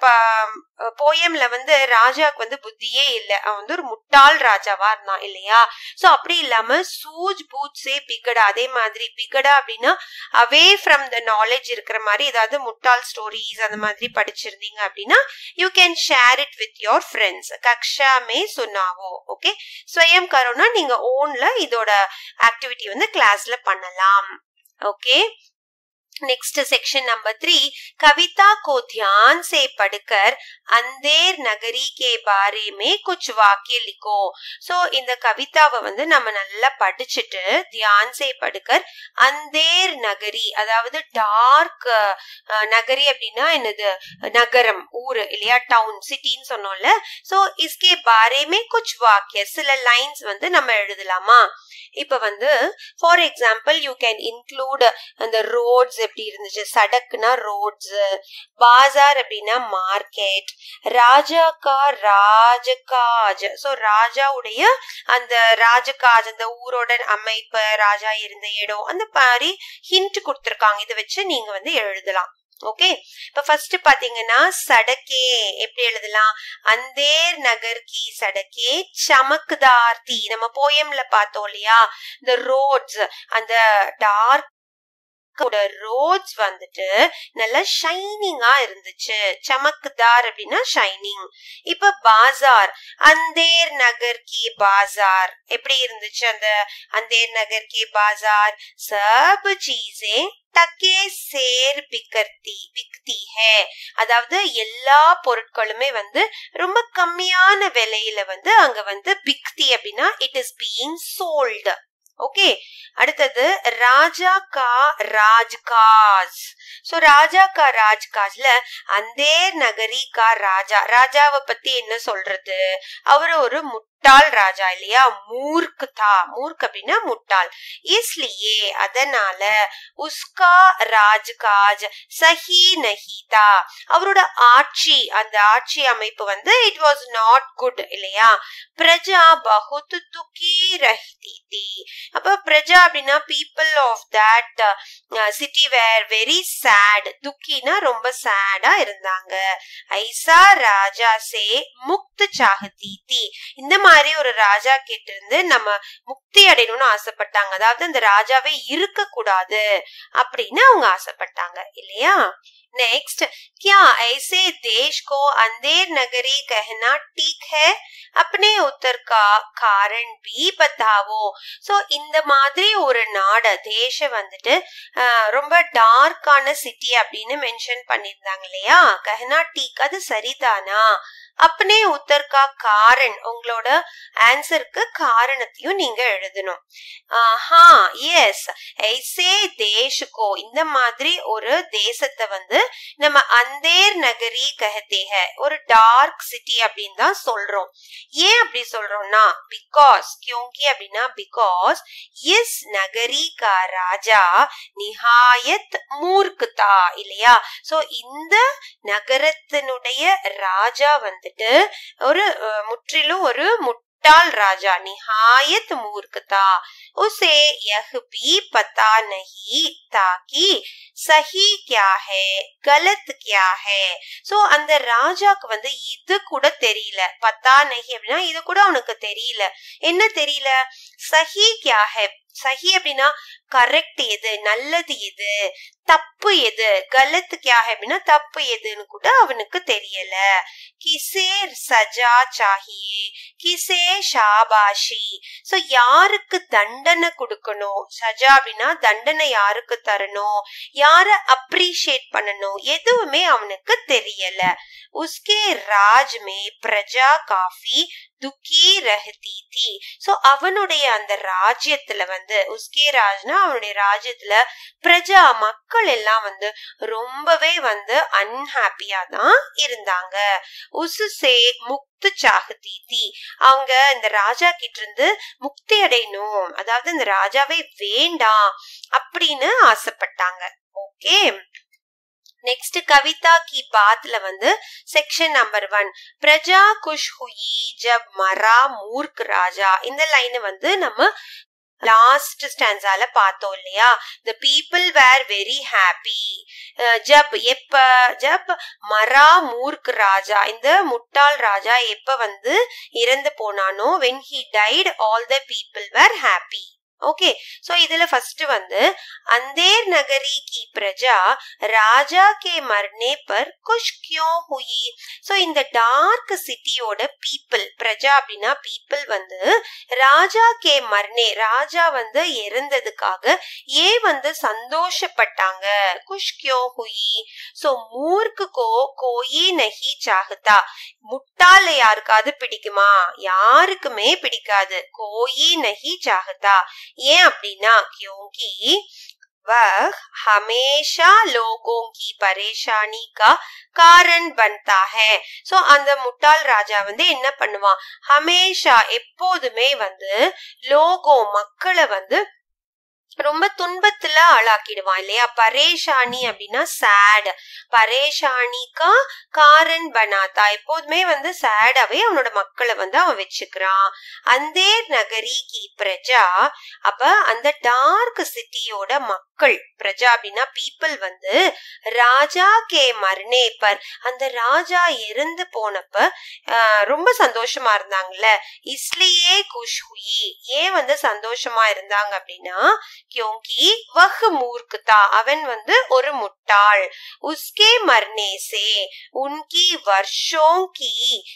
போயம்ல வந்து ராஜாக்கு வந்து புத்தியே இல்ல, அவன் வந்து ஒரு முட்டாள் ராஜாவா இருந்தான் இல்லையா. சோ அப்படி இல்லாம சூஜ் பூஜ் சே பிகடா, அதே மாதிரி பிகடா அப்படின்னா அவே ஃப்ரம் த நாலேஜ் இருக்கிற மாதிரி ஏதாவது முட்டாள் ஸ்டோரிஸ் அந்த மாதிரி படிச்சிருந்தீங்க அப்படின்னா you can share it with your friends. கக்ஷா மே சுனாவோ. ஓகே, ஸ்வயம் கரோனா நீங்க ஓன்ல இதோட ஆக்டிவிட்டி வந்து கிளாஸ்ல பண்ணலாம். Okay, next section number 3. कविता को ध्यान से पढ़कर अंधेर नगरी के बारे में कुछ वाक्य लिखो. सो இந்த கவிதாவை வந்து நம்ம நல்லா படிச்சிட்டு ध्यान से पढ़कर अंधेर नगरी அதாவது டார்க் நகரி அப்படின்னா என்னது, நகரம் ஊர் இல்லையா, டவுன் சிட்டின்னு சொன்னோம்ல. சோ इसके बारे में कुछ वाक्य சில லைன்ஸ் வந்து நம்ம எழுதலாமா. இப்ப வந்து for example you can include அந்த ரோட்ஸ் எப்படி இருந்துச்சு, சடக்குனா ரோட்ஸ், பாசார் அப்படின்னா மார்க்கெட், ராஜா கா ராஜகாஜ், சோ ராஜாவுடைய அந்த ராஜகாஜ் அந்த ஊரோட அமைப்பு, ராஜா இருந்த இடம், அந்த மாதிரி ஹிண்ட் கொடுத்திருக்காங்க. இதை வச்சு நீங்க வந்து எழுதலாம். ஓகே, இப்ப ஃபர்ஸ்ட் பாத்தீங்கன்னா சடக்கே எப்படி எழுதலாம், அந்தேர் நகர் கி சடக்கே சமக்தார் தி. நம்ம போயம்ல பார்த்தோம் இல்லையா, இந்த ரோட்ஸ் அந்த டார்க் ரோட்ஸ் வந்துட்டு நல்லா ஷைனிங்கா இருந்துச்சு. சமக்தார் அப்படின்னா ஷைனிங். இப்ப பாசார், அந்தேர் நகர் கி பாசார் எப்படி இருந்துச்சு, அந்த அந்தேர் நகர் கி பாசார் சப் சீஸே டக்கே சேர் பிக்தி ஹே, அதாவது எல்லா பொருட்களுமே வந்து ரொம்ப கம்மியான விலையில வந்து அங்க வந்து பிக்தி அப்படின்னா it is being sold. Okay, அடுத்தது ராஜா கா ராஜ்காஜ். சோ ராஜா கா ராஜ்காஜ்ல அந்தேர் நகரி கா ராஜா, ராஜாவை பத்தி என்ன சொல்றது, அவரு ஒரு முட்டாள் ராஜா இல்லையா, மூர்க் தா, மூர்க் அப்படின்னா முட்டாள். இஸ்லியே அதனால உஸ்கா ராஜ்காஜ் சஹி நஹி தா, அவரோட ஆட்சி அந்த ஆட்சி அமைப்பு வந்து இட் வாஸ் நாட் குட் இல்லையா. பிரஜா பகுத் துக்கி ரஹ்தி தி, அப்ப பிரஜா அப்படின்னா people of that city were very sad, துக்கினா ரொம்ப சேடா இருந்தாங்க. ஐசா ராஜா சே முக்த் சாஹதி தி, இந்த மாதிரி ஒரு ராஜா கிட்ட இருந்து நம்ம முக்தி அடையணும்னு ஆசைப்பட்டாங்க, அதாவது அந்த ராஜாவே இருக்க கூடாது அப்படின்னு அவங்க ஆசைப்பட்டாங்க இல்லையா. नेक्स्ट, क्या ऐसे देश को अंधेर नगरी कहना ठीक है, अपने उत्तर का कारण भी बताओ. सो இந்த மாதிரி ஒரு நாடு தேச வந்துட்டு ரொம்ப டார்க்கான சிட்டி அப்படின்னு மென்ஷன் பண்ணிருந்தாங்க இல்லையா. कहना ठीक, அது சரிதானா, अपने उत्तर का कारण, உங்களோட ஆன்சருக்கு காரணத்தையும் நீங்க எழுதணும். எஸ், ऐसे देश को, இந்த மாதிரி ஒரு தேசத்தை வந்து நம்ம அந்தேர் நகரி கஹதே ஹை, ஒரு டார்க் சிட்டி அப்படின்னு தான் சொல்றோம். ஏன் அப்படி சொல்றோம்னா பிகாஸ், क्योंकि அப்படின்னா பிகாஸ் இஸ் நகரி கா ராஜா நிஹாயத் மூர்க்தா இல்லையா. சோ இந்த நகரத்தினுடைய ராஜா வந்துட்டு ஒரு முற்றிலும் ஒரு मुट्टाल राजा, निहायत मूर्खता, उसे यह भी पता नहीं था कि सही क्या है गलत क्या है. சோ அந்த ராஜாக்கு வந்து இது கூட தெரியல, பத்தா நஹி அப்படின்னா இது கூட அவனுக்கு தெரியல. என்ன தெரியல, சஹி கியா ஹை, சஹி அப்படின்னா கரெக்ட் எது, நல்லது எது, தப்பு எது, கலத் கியா ஹை அப்படின்னா தப்பு எதுன்னு கூட அவனுக்கு தெரியல. கிசே சஜா சாஹியே கிசே ஷாபாஷி, சோ யாருக்கு தண்டனை கொடுக்கணும், சஜா அப்படின்னா தண்டனை யாருக்கு தரணும், யார அப்ரிஷியேட் பண்ணணும், எதுவுமே அவனுக்கு தெரியல. உஸ்கே ராஜ் மே பிரஜா காஃபி துக்கி ரஹதி தி, சோ அவனுடைய அந்த ராஜ்யத்துல வந்து உஸ்கே ராஜ்னா அவனுடைய ராஜ்யத்துல பிரஜா மக்கள் எல்லாம் வந்து ரொம்பவே வந்து அன்ஹாப்பியா தான் இருந்தாங்க. உசுசே முக்து சாஹதி தி, அவங்க இந்த ராஜா கிட்ட இருந்து முக்தி அடையணும், அதாவது இந்த ராஜாவே வேண்டாம் அப்படின்னு ஆசைப்பட்டாங்க. ஓகே, नेक्स्ट कविता की बात ல வந்து செக்ஷன் நம்பர் 1, பிரஜா குஷ் ஹுயி ஜப் மரா மூர்க் ராஜா. இந்த லைன் வந்து நம்ம லாஸ்ட் ஸ்டான்ஸால பார்த்தோம் இல்லையா. the people were very happy ஜப் எப்ப, ஜப் மரா மூர்க் ராஜா, இந்த முட்டாள் ராஜா எப்ப வந்து இறந்து போனானோ, when he died all the people were happy. Okay, so இதுல ஃபர்ஸ்ட் வந்து அந்தேர் நகரி கி பிரஜா ராஜா கே மர்னே பர் குஷ் கியூ ஹுயி. சோ இந்த டார்க் சிட்டியோட பீப்புள், பிரஜா அப்படின்னா பீப்புள் வந்து ராஜா கே மர்னே, ராஜா வந்து இறந்ததுக்காக ஏன் வந்து சந்தோஷப்பட்டாங்க, குஷ் கியூ ஹுயி. சோ மூர்க்கு கோ கோயி நஹி சாஹதா, முட்டாள யாருக்காவது பிடிக்குமா, யாருக்குமே பிடிக்காது. கோயி நஹி சாஹதா, ஏன் அப்படின்னா क्योंकि वह हमेशा लोगों की परेशानी का कारण बनता है. சோ அந்த முட்டாள் ராஜா வந்து என்ன பண்ணுவான், ஹமேஷா எப்போதுமே வந்து லோகோ மக்களை வந்து ரொம்ப துன்பத்துல ஆளாக்கிடுவான் இல்லையா. பரேஷானி அப்படின்னா சேட், பரேஷானிக்கா காரன் பனாத்தா, எப்போதுமே வந்து சேடாவே அவனோட மக்களை வந்து அவன் வச்சுக்கிறான். அந்தேர் நகரி கி பிரஜா, அப்ப அந்த டார்க் சிட்டியோட மக்கள், பிரஜா அப்படின்னா பீப்புள் வந்து ராஜா கே மர்னே பர், அந்த ராஜா இறந்து போனப்ப ரொம்ப சந்தோஷமா இருந்தாங்கல்ல. இஸ்லியே குஷ் ஹுயி, ஏன் வந்து சந்தோஷமா இருந்தாங்க அப்படின்னா, क्योंकि वह मूर्ख था, அவன் வந்து ஒரு முட்டாள். उसके मरने से उनकी वर्षों की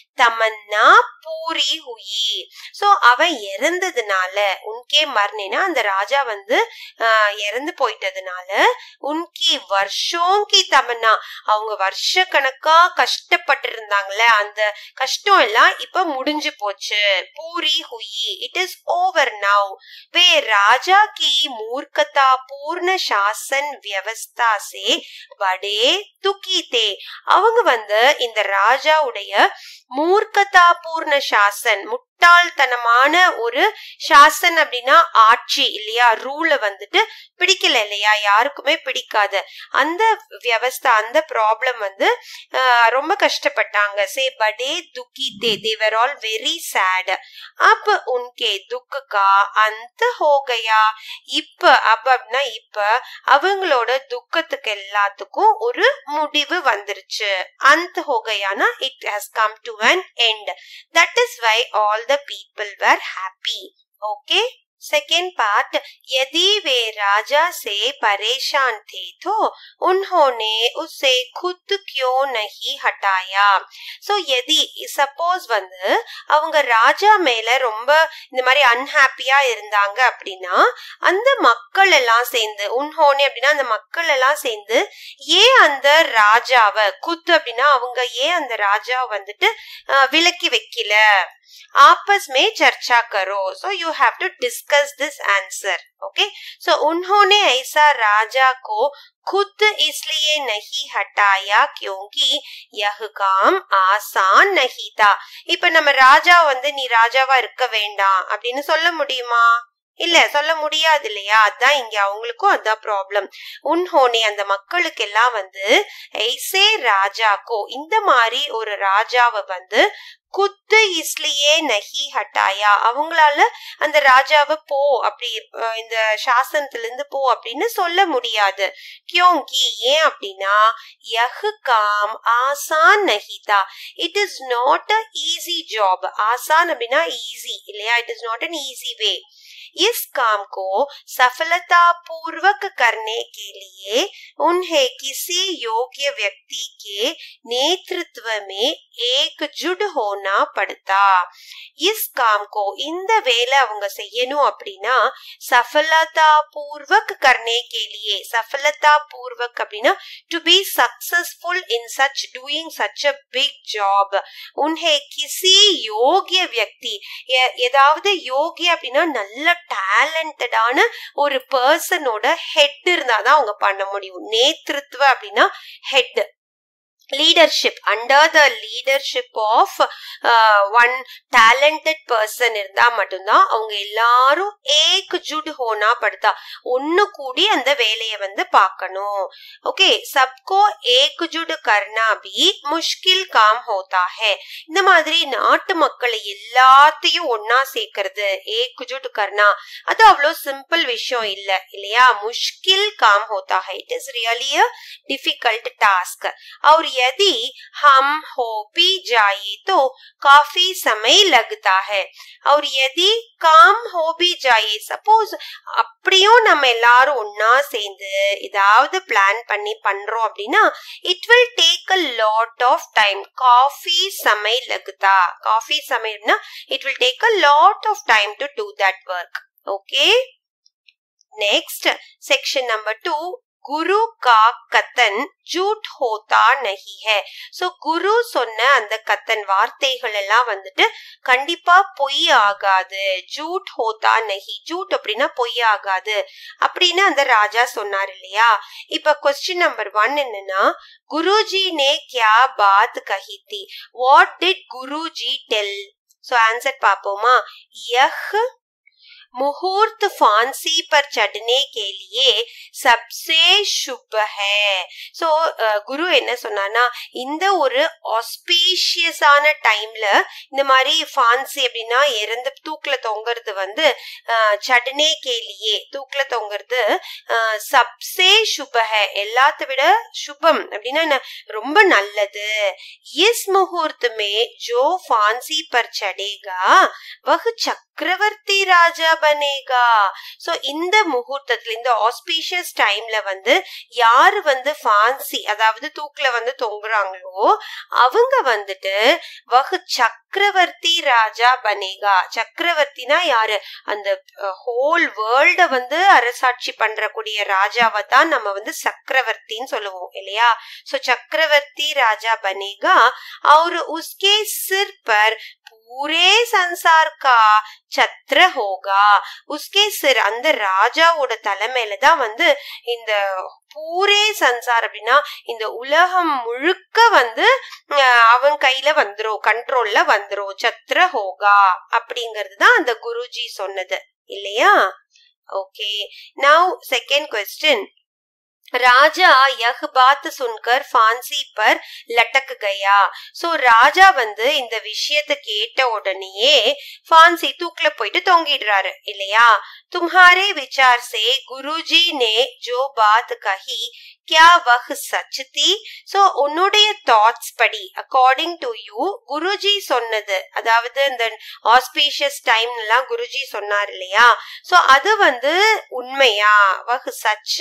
तमन्ना पूरी हुई. சோ அவன் இறந்ததுனால, உன்கே மர்னேனா அந்த ராஜா வந்து இறந்து போயிட்டதுனால, உன்கி வருஷோம் கி தமன்னா, அவங்க வருஷ கணக்கா கஷ்டப்பட்டு இருந்தாங்கல்ல, அந்த கஷ்டம் எல்லாம் இப்ப முடிஞ்சு போச்சு. பூரி ஹுயி, இட் இஸ் ஓவர் நவ். வே ராஜா கி मूर्खता पूर्ण शासन व्यवस्था से बड़े दुखी थे. அவங்க வந்து இந்த ராஜாவுடைய மூர்க்கதா பூர்ண சாசன், முட்டாள்தனமான ஒரு சாசன் அப்படின்னா ஆட்சி இல்லையா, ரூல வந்துட்டு பிடிக்கல இல்லையா, யாருக்குமே பிடிக்காது அந்த வியவஸ்தா, அந்த ப்ராப்ளம் வந்து ரொம்ப கஷ்டப்பட்டாங்க. சே படே துக்கி தே, they were all very sad. அப்ப உன்கே துக்க கா அந்த ஹோகையா, இப்ப அப்ப அப்படின்னா இப்ப அவங்களோட துக்கத்துக்கு எல்லாத்துக்கும் ஒரு முடிவு வந்துருச்சு. அந்த ஹோகையானா it has come to an end. That is why all the people were happy. Okay. Second part, यदि वे राजा से परेशान थे तो उन्होंने उसे खुद क्यों नहीं हटाया. सो यदि सपोज வந்து அவங்க ராஜா மேல ரொம்ப இந்த மாதிரி அன்ஹாப்பியா இருந்தாங்க அப்படின்னா, அந்த மக்கள் எல்லாம் சேர்ந்து, உன்ஹோனே அப்படின்னா அந்த மக்கள் எல்லாம் சேர்ந்து ஏன் அந்த ராஜாவை, குத் அப்படின்னா அவங்க ஏன் அந்த ராஜாவை வந்துட்டு விலக்கி வைக்கல, आपस में चर्चा करो. So you have to discuss this answer. Okay. So उन्होंने ऐसा राजा को खुद इसलिए नहीं हटाया क्योंकि यह काम आसान नहीं था. இப்ப நம்ம ராஜா வந்து நீ ராஜாவா இருக்க வேண்டாம் அப்படின்னு சொல்ல முடியுமா? இல்ல, சொல்ல முடியாது இல்லையா. அதான் இங்க அவங்களுக்கும் அதான் ப்ராப்ளம். உன்ஹோனே அந்த மக்களுக்கு எல்லாம் வந்து ஐசே ராஜாக்கோ, இந்த மாதிரி ஒரு ராஜாவை வந்து குத்து இஸ்லியே நஹி ஹட்டாயா, அவங்களால அந்த ராஜாவை போ அப்படி இந்த சாசனத்துல இருந்து போ அப்படின்னு சொல்ல முடியாது. கியோங்கி, ஏன் அப்படின்னா யஹ் காம் ஆசான் நஹிதா, it is not a easy job. ஆசான் அப்படின்னா ஈஸி இல்லையா, it is not an easy way. इस काम को सफलता पूर्वक करने के लिए उन्हें किसी योग्य व्यक्ति के नेतृत्व में एकजुट होना पड़ता. इस काम को, இந்த வேலை அவங்க செய்யணும் அப்படின்னா सफलता पूर्वक करने के लिए, सफलता पूर्वक அப்படின்னா to be successful in such doing such a big job, उन्हें किसी योग्य व्यक्ति, ஏதாவது யோகிய அப்படின்னா நல்ல டேலண்டடான ஒரு பர்சனோட ஹெட் இருந்தாதான் அவங்க பண்ண முடியும். நேத்ருத்வ அப்படின்னா head, leadership, under the leadership of one talented person இருந்தா மட்டும்தான் அவங்க எல்லாரும் ஏக்ஜுட் ஹோனா படுத்தா, ஒன்னு கூடி அந்த வேலையை வந்து பார்க்கணும். ஓகே, சப்கோ ஏக்ஜுட் கர்னா பி முஷ்கில் காம் ஹோதா ஹே. இந்த மாதிரி நாட்டு மக்களை எல்லாத்தையும் ஒன்னா சேர்க்கறது, ஏக்ஜுட் கர்னா, அது அவ்வளோ சிம்பிள் விஷயம் இல்ல இல்லையா. முஷ்கில் காம் ஹோதா ஹே, it is really a difficult task. और यदि हम हो भी जाए तो काफी समय लगता है. और यदि काम हो भी जाए, सपोज அப்படியும் நம்ம எல்லாரும் ஒன்னா சேர்ந்து ஏதாவது பிளான் பண்ணி பண்றோம் அப்படின்னா it will take a lot of time. காஃபி समय लगता, காஃபி சமயம்னா it will take a lot of time to do that work. Okay. Next, section number 2, குரு கா கத்தன் ஜூட் ஹோதா நஹி ஹை. சோ குரு சொன்ன அந்த கத்தன் வார்த்தைகள் எல்லாம் வந்துட்டு கண்டிப்பா பொய் ஆகாது. ஜூட் ஹோதா நஹி, ஜூட் அப்படின்னா பொய் ஆகாது அப்படின்னு அந்த ராஜா சொன்னார் இல்லையா. இப்ப क्वेश्चन நம்பர் 1 என்னன்னா, குருஜி ने क्या बात कही थी? What did Guruji tell? So answer पापोमा, यह मुहूर्त फांसी पर चढ़ने के लिए सबसे शुभ है. சோ குரு என்ன சொன்னானா, இந்த ஒரு ஆஸ்பீஷியஸான டைம்ல இந்த மாதிரி ஃபான்சி அப்படின்னா இறந்து தூக்குல தொங்குறது வந்து சடனே கேலியே தூக்குல தொங்குறது சப்சே சுப ஹை, எல்லாத்த விட சுபம் அப்படின்னா ரொம்ப நல்லது. இஸ் முகூர்த்த மே ஜோ ஃபான்சி பர் சடேகா வஹ் சக்கரவர்த்தி ராஜா பனேகா. சோ இந்த முகூர்த்தத்துல இந்த ஆஸ்பீஷியஸ் டைம்ல வந்து யாரு வந்து ஃபான்சி அதாவது தூக்குல வந்து தொங்குறாங்களோ அவங்க வந்துட்டு வஹ் சக்கரவர்த்தி ராஜா பனேகா. சக்கரவர்த்தினா யாரு, அந்த ஹோல் வேர்ல்ட வந்து அரசாட்சி பண்றக்கூடிய ராஜாவை தான் நம்ம வந்து சக்கரவர்த்தின்னு சொல்லுவோம் இல்லையா. சோ சக்கரவர்த்தி ராஜா பனேகா और उसके सिर पर पूरे संसार का छत्र होगा. उसके सिर அந்த ராஜாவோட தலைமையில தான் வந்து இந்த பூரே சன்சார் அப்படின்னா இந்த உலகம் முழுக்க வந்து அவன் கையில வந்துரும், கண்ட்ரோல்ல வந்துரும். சத்ர ஹோகா அப்படிங்கிறது தான் அந்த குருஜி சொன்னது இல்லையா. Okay, now second question. ராஜா யஹ் பாத் சுன்கர் ஃபான்சி பர் லட்டக் கயா. சோ ராஜா வந்து இந்த விஷயத்தை கேட்ட உடனேயே ஃபான்சி தூக்குல போயிட்டு தொங்கிடுறாரு இல்லையா. तुम्हारे विचार से गुरुजी ने जो बात कही क्या वह सच थी? सो उन्नुடைய தாட்ஸ் படி அக்கார்டிங் டு யூ குருஜி சொன்னது, அதாவது இந்த ஆஸ்பீஷியஸ் டைம்லாம் குருஜி சொன்னார் இல்லையா, சோ அது வந்து உண்மையா? வஹ் சச்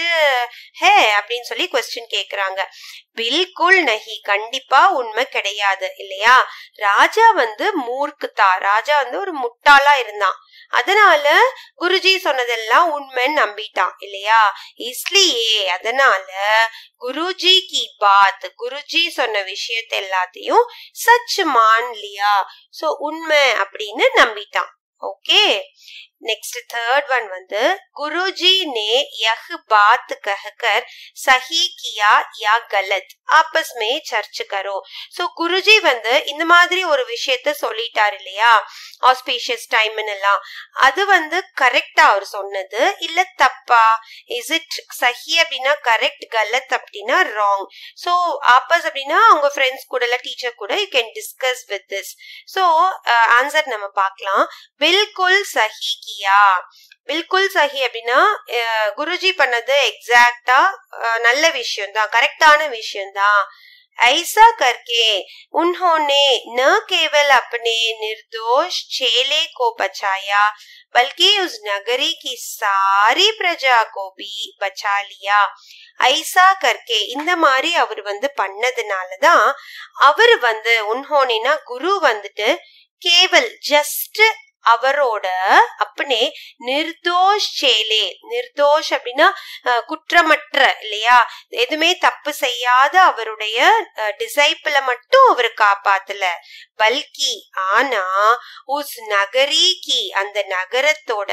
ஹே அப்படின்னு சொல்லி क्वेश्चन கேக்குறாங்க. பில்குல் நஹி, கண்டிப்பா உண்மை கிடையாது இல்லையா. ராஜா வந்து மூர்க்குதா, ராஜா வந்து ஒரு முட்டாளா இருந்தான், அதனால குருஜி சொன்னதெல்லாம் உண்மைன்னு நம்பிட்டான் இல்லையா. இஸ்லியே அதனால குருஜி கி பாத், குருஜி சொன்ன விஷயத்தை எல்லாத்தையும் சச் மான் லியா, சோ உண்மை அப்படின்னு நம்பிட்டான். ஓகே, नेक्स्ट थर्ड वन வந்து गुरुजी ने यह बात कहकर सही किया या गलत आपस में चर्चा करो. सो गुरुजी வந்து இந்த மாதிரி ஒரு விஷயத்தை சொல்லிட்டார் இல்லையா, ஆஸ்பீஷியஸ் டைம்னு எல்லாம், அது வந்து கரெக்டா அவர் சொன்னது இல்ல தப்பா? இஸ் இட் சஹி அப்படின்னா கரெக்ட், கலத் அப்படின்னா ராங். சோ ஆப்பஸ் அப்படின்னா அவங்க ஃப்ரெண்ட்ஸ் கூட இல்ல டீச்சர் கூட you can discuss with this. So answer நம்ம பார்க்கலாம். பில்குல் சஹி கியா, பில்குல் சஹி அப்படின்னா குருஜி பண்ணது எக்ஸாக்டா நல்ல விஷயம் தான், கரெக்டான விஷயம் தான். ऐसा करके उन्होंने न केवल अपने निर्दोष चेले को बचाया बल्कि उस नगरी की सारी प्रजा को भी बचा लिया. ऐसा करके இந்த மாதிரி அவர் வந்து பண்ணதுனாலதான் அவர் வந்து உன்ஹோனேனா குரு வந்துட்டு கேவல் ஜஸ்ட் அவரோட அப்பனே நிர்தோஷ் சேலே, நிர்தோஷ் அப்படின்னா குற்றமற்ற இல்லையா, எதுவுமே தப்பு செய்யாத அவருடைய டிசைபிள மட்டும் அவர் காப்பாத்தல, பல்கி ஆனா உஸ் நகரிக்கு அந்த நகரத்தோட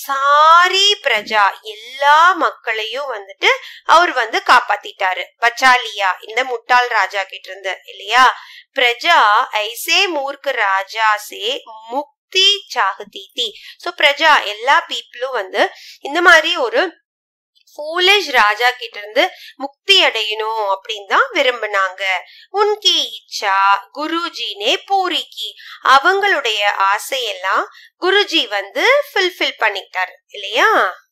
சாரி பிரஜா எல்லா மக்களையும் வந்துட்டு அவர் வந்து காப்பாத்திட்டாரு. பச்சாலியா இந்த முட்டாள் ராஜா கிட்ட இருந்து இல்லையா. பிரஜா ஐசே மூர்க்க ராஜா சே முக்தி சாஹதி தி. சோ பிரஜா எல்லா பீப்புளும் வந்து இந்த மாதிரி ஒரு ஃபூலிஷ் ராஜா கிட்ட இருந்து முக்தி அடையணும் அப்படின்னு தான் விரும்பினாங்க. உன்கி இச்சா குருஜினே பூரிக்கி, அவங்களுடைய ஆசையெல்லாம் குருஜி வந்து ஃபுல்ஃபில் பண்ணிட்டார் இல்லையா.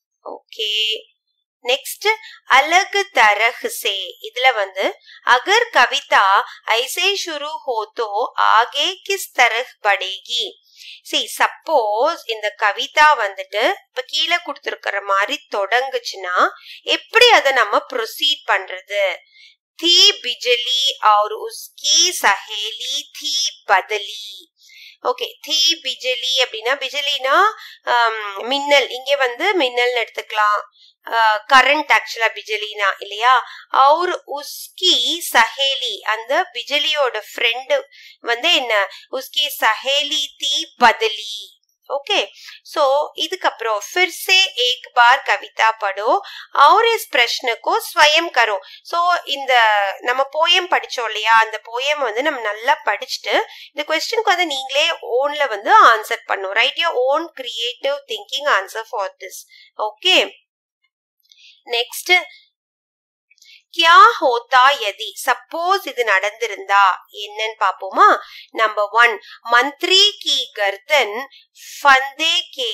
ஓகே, नेक्स्ट अलग तरह से, இதுல வந்து अगर कविता ऐसे शुरू हो तो आगे किस तरह बढ़ेगी. See, suppose இந்த கவிதா வந்துட்டு இப்ப கீழே கொடுத்திருக்கிற மாதிரி தொடங்குச்சுன்னா எப்படி அதை நம்ம ப்ரொசீட் பண்றது? थी बिजली और उसकी सहेली थी बदली. ஓகே, தி பிஜலி அப்படின்னா பிஜலினா மின்னல், இங்க வந்து மின்னல் எடுத்துக்கலாம், கரண்ட் ஆக்சுவலா பிஜலினா இல்லையா. அவர் உஸ்கி சஹேலி, அந்த பிஜலியோட ஃப்ரெண்டு வந்து என்ன, உஸ்கி சஹேலி தி பதலி. ओके सो இதுக்கப்புறம் फिर से एक बार कविता पढ़ो और इस प्रश्न को स्वयं करो. सो இந்த நம்ம போயம் படிச்சோம் இல்லையா, அந்த போயம் வந்து நம்ம நல்லா படிச்சுட்டு இந்த क्वेश्चनக்கு வந்து நீங்களே ஓன்ல வந்து ஆன்சர் பண்ணணும். Write your own creative thinking answer for this. Okay, next क्या होता यदि, सपोज இது நடந்திருந்தா என்னன்னு பாப்போமா. नंबर 1, मंत्री की गर्दन फंदे के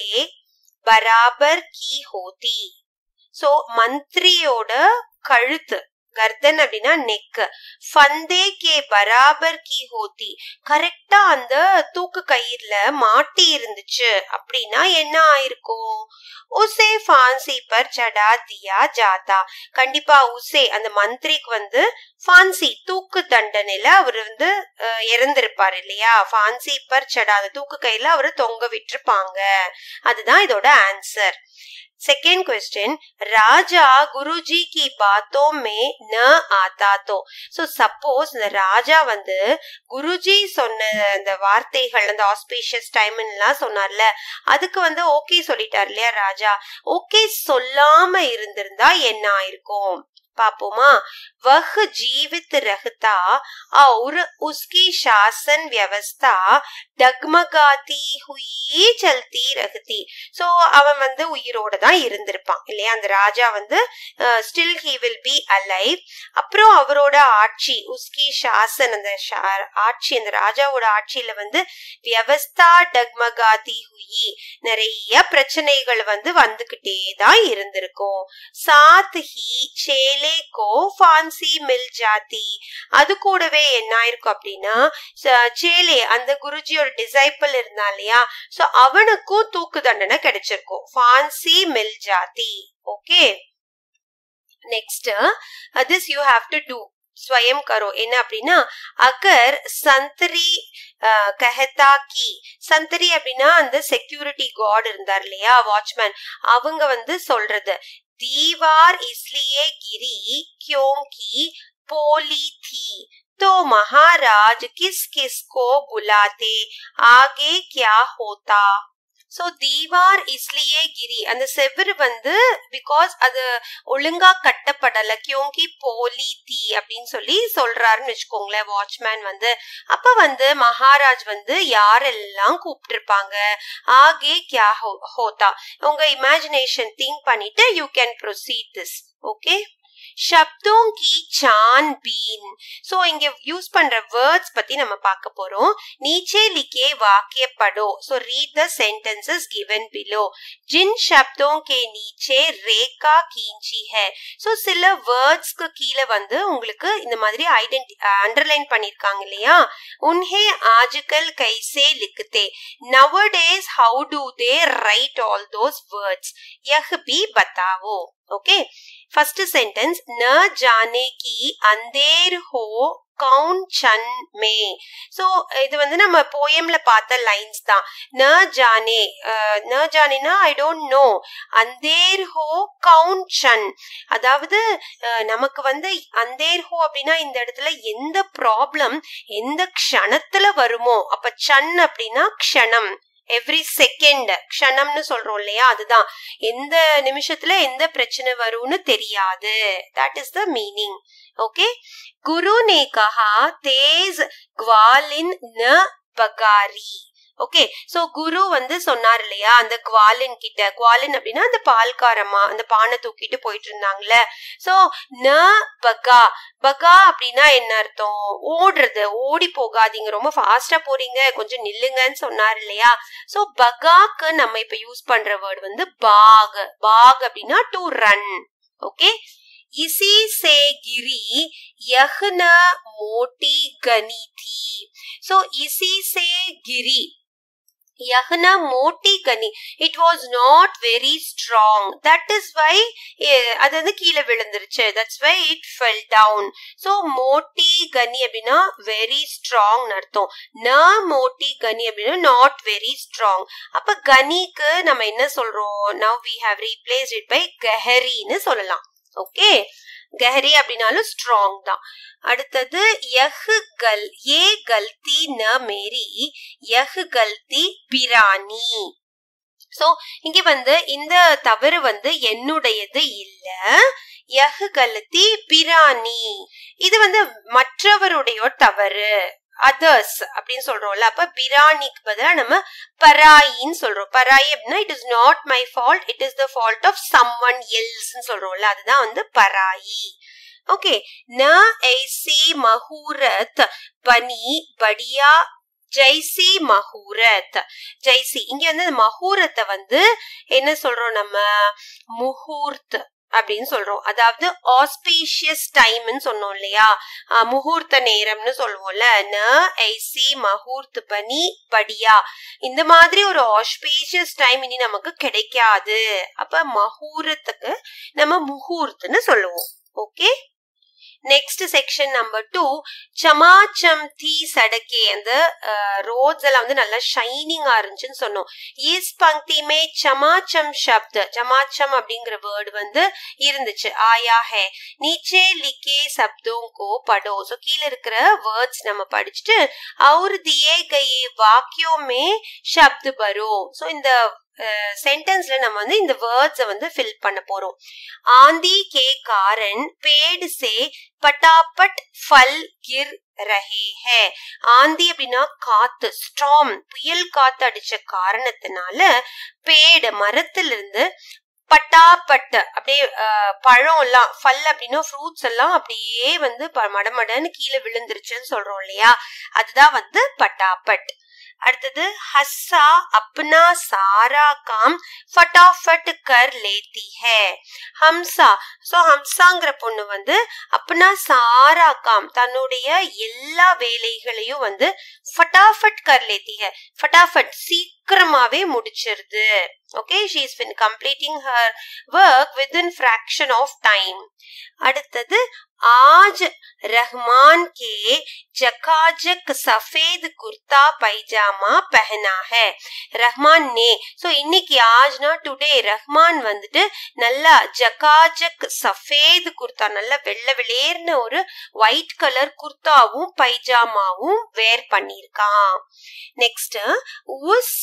बराबर की होती. सो मंत्रियोட கழுத்து, கர்தன் அப்படின்னா நெக், ஃபந்தே கே பராபர் கி ஹோதி, கரெக்டா அந்த தூக்கு கயிறுல மாட்டி இருந்துச்சு அப்படின்னா என்ன ஆயிருக்கும், உசே ஃபான்சி பர் சடா தியா ஜாதா. கண்டிப்பா உசே அந்த மந்திரிக்கு வந்து ஃபான்சி தூக்கு தண்டனையில அவர் வந்து இறந்திருப்பாரு இல்லையா. ஃபான்சி பர் சடா, தூக்கு கயிறுல அவரு தொங்க விட்டுருப்பாங்க. அதுதான் இதோட ஆன்சர். सेकेंड क्वेश्चन, राजा गुरुजी की बातों में न आता तो. सो सपोज இந்த ராஜா வந்து குருஜி சொன்ன அந்த வார்த்தைகள், அந்த ஆஸ்பீஷியஸ் டைம் எல்லாம் சொன்னார்ல, அதுக்கு வந்து ஓகே சொல்லிட்டார் இல்லையா ராஜா. ஓகே சொல்லாம இருந்திருந்தா என்ன ஆயிருக்கும் पापोमा. वह जीवित रहता और उसकी शासन व्यवस्था डगमगाती हुई चलती रहती. सो அவன் வந்து உயிரோட தான் இருந்திருப்பான் இல்லையா. அந்த ராஜா வந்து still he will be alive. அப்புறம் அவரோட ஆட்சி, உஸ்கி சாசன், அந்த ஆட்சி, அந்த ராஜாவோட ஆட்சியில வந்து வியவஸ்தா டக்மகாதி ஹுயி, நிறைய பிரச்சனைகள் வந்து வந்துகிட்டே தான் இருந்திருக்கும். சாத் ஹி சேலே கோ ஃபான்சி மில் ஜாதி, அது கூடவே என்ன ஆயிருக்கும் அப்படின்னா சேலே அந்த குருஜியோட டிசைபிள் இருந்தா இல்லையா, சோ அவனுக்கும் தூக்கு தண்டனை கிடைச்சிருக்கும். ஃபான்சி மில் ஜாதி. Okay, next this you have to do, स्वयं करो. என்ன அப்படின்னா, அகர் சந்தரி கஹதா கி, சந்தரி அப்படின்னா அந்த செக்யூரிட்டி கார்டு இருந்தார் இல்லையா, வாட்ச்மேன், அவங்க வந்து சொல்றது, दीवार इसलिए गिरी क्योंकि पोली थी, तो महाराज किस किस को बुलाते, आगे क्या होता. சோ தீவார் இஸ்லியே கிரி, அந்த செவ்வறு வந்து பிகாஸ் அது ஒழுங்கா கட்டப்படல, கியோங்கி போலி தீ அப்படின்னு சொல்லி சொல்றாருன்னு வச்சுக்கோங்களேன் வாட்ச்மேன் வந்து. அப்ப வந்து மகாராஜ் வந்து யாரெல்லாம் கூப்பிட்டு இருப்பாங்க, ஆகே கியா ஹோதா, உங்க இமேஜினேஷன் திங்க் பண்ணிட்டு you can proceed this. Okay, शब्दों की छानबीन. सो இங்க யூஸ் பண்ற வேர்ட்ஸ் பத்தி நம்ம பார்க்க போறோம். नीचे लिखे वाक्य पढ़ो. सो read the sentences given below. जिन शब्दों के नीचे रेखा खींची है. सो சில வேர்ட்ஸ்க்கு கீழ வந்து உங்களுக்கு இந்த மாதிரி அண்டர்லைன் பண்ணிருக்காங்க இல்லையா. उन्हें आजकल कैसे लिखते, nowadays how do they write all those words, यह भी बताओ. ओके, फर्स्ट सेंटेंस, न जाने की अंधेर हो कौन चन में. सो இது வந்து நம்ம போயம்ல பார்த்த லைன்ஸ் தான். न जाने, न जानेனா ஐ டோன்ட் நோ, अंधेर हो कौन चन, அதாவது நமக்கு வந்து अंधेर हो அப்படின்னா இந்த இடத்துல எந்த ப்ராப்ளம் எந்த க்ஷணத்துல வருமோ, அப்ப சன் அப்படின்னா க்ஷணம், எவ்ரி செகண்ட் க்ஷணம்னு சொல்றோம் இல்லையா, அதுதான் எந்த நிமிஷத்துல எந்த பிரச்சனை வரும்னு தெரியாது. That is the meaning. Okay, குரு ने कहा तेज ग्वालिन न बगारी. ஓகே, சோ குரு வந்து சொன்னார் இல்லையா அந்த குவாலின் கிட்ட, குவாலின் அப்படின்னா அந்த பால்காரமா அந்த பானை தூக்கிட்டு போயிட்டு இருந்தாங்கல்ல. சோ ந பகா, பகா அப்படின்னா என்ன அர்த்தம், ஓடுறது, ஓடி போகாதீங்க, ரொம்ப ஃபாஸ்டா போறீங்க, கொஞ்சம் நில்லுங்கன்னு சொன்னார் இல்லையா. சோ பகாக்கு நம்ம இப்ப யூஸ் பண்ற வேர்டு வந்து பாக். பாக் அப்படின்னா டு ரன். ஓகே, इसी से गिरी यह न मोटी गनी थी. सो इसी से गिरी, Yahna moti gani, it was not very strong, that is why adu வந்து கீழ விழுந்துருச்சு, that's why it fell down. So moti gani அப்படினா very strong அர்த்தம். na moti gani அப்படினா not very strong. அப்ப கனிக்கு நம்ம என்ன சொல்றோம்? Now we have replaced it by gahari னு சொல்லலாம். ஓகே, गहरी அப்படினாலும் strong தான். அடுத்தது ये गलती न मेरी, यह गलती பிரானி. சோ இங்க வந்து இந்த தவறு வந்து என்னுடையது இல்ல, यह गलती பிரானி, இது வந்து மற்றவருடைய தவறு, others அப்படின்னு சொல்றோம்ல. அப்ப பிரானிக்கு பதிலா நம்ம பராயின்னு சொல்றோம். பராயி அப்படின்னா it is not my fault, it is the fault of someone else ன்னு சொல்றோம்ல, அதுதான் வந்து பராயி. ஓகே, ந ஐசி மஹூரத் பனி படியா ஜெய்சி மஹூரத். ஜெய்சி இங்க வந்து மஹூரத்தை வந்து என்ன சொல்றோம் நம்ம? முகூர்த் அப்படின்னு சொல்றோம். அதாவது ஆஸ்பீஷியஸ் டைம்னு சொன்னோம் இல்லையா, முகூர்த்த நேரம்னு சொல்லுவோம்ல. ந ஐசி மஹூர்த் பனி படியா, இந்த மாதிரி ஒரு ஆஸ்பீஷியஸ் டைம் இனி நமக்கு கிடைக்காது. அப்ப மஹூரத்துக்கு நம்ம முகூர்த்னு சொல்லுவோம். Okay, next section number 2, chamaacham thi sadake, அந்த ரோட்ஸ் எல்லாம் வந்து நல்லா ஷைனிங்கா இருந்துச்சுன்னு சொன்னோம். இஸ் பங்கி மே chamaacham शब्द, chamaacham அப்படிங்கிற வேர்ட் வந்து இருந்துச்சு. ஆயா ஹே, நீச்சே லிக்கே சப்தோं को पढ़ो. சோ கீழ இருக்கிற வேர்ட்ஸ் நம்ம படிச்சுட்டு और दिए गए वाक्यों में शब्द भरो. சோ இந்த सेंटेंसல நம்ம வந்து இந்த வேர்ட்ஸ் வந்து ஃபில் பண்ண போறோம். आंधी के कारण पेड़ से पटापट फल गिर रहे हैं. ஆந்தி அப்படின்னா காத்து, ஸ்டார்ம், புயல் காத்து அடிச்ச காரணத்தினால பேடு மரத்திலிருந்து பட்டாப்பட்டு அப்படியே பழம் எல்லாம், ஃபல் அப்படின்னா ஃப்ரூட்ஸ் எல்லாம் அப்படியே வந்து மடமடன்னு கீழே விழுந்துருச்சுன்னு சொல்றோம் இல்லையா, அதுதான் வந்து பட்டாப்பட். அடுத்தது ஹஸ்ஸா அப்னா சாரா காம் ஃபட்டாஃபட் கர் லேத்தி ஹே. ஹம்சா, சோ ஹம்சாங்கிற பொண்ணு வந்து அப்னா சாரா காம், தன்னுடைய எல்லா வேலைகளையும் வந்து ஃபட்டாஃபட் கர் லேத்தி ஹே, ஃபட்டாஃபட் சீக்கிரமாவே முடிச்சிருது. Okay, she is completing her work within fraction of time. அடுத்தது आज रहमान के जकाजक सफेद कुर्ता पैजामा पहना है. ரஹ்மான் நே, சோ இன்னைக்கு ஆஜ்னா டுடே, ரஹ்மான் வந்துட்டு நல்லா ஜகாஜக் சஃபேத் குர்தா, நல்லா வெள்ளை வெளியேர்ன ஒரு ஒயிட் கலர் குர்தாவும் பைஜாமாவும் வேர் பண்ணிருக்கான். நெக்ஸ்ட், உஸ்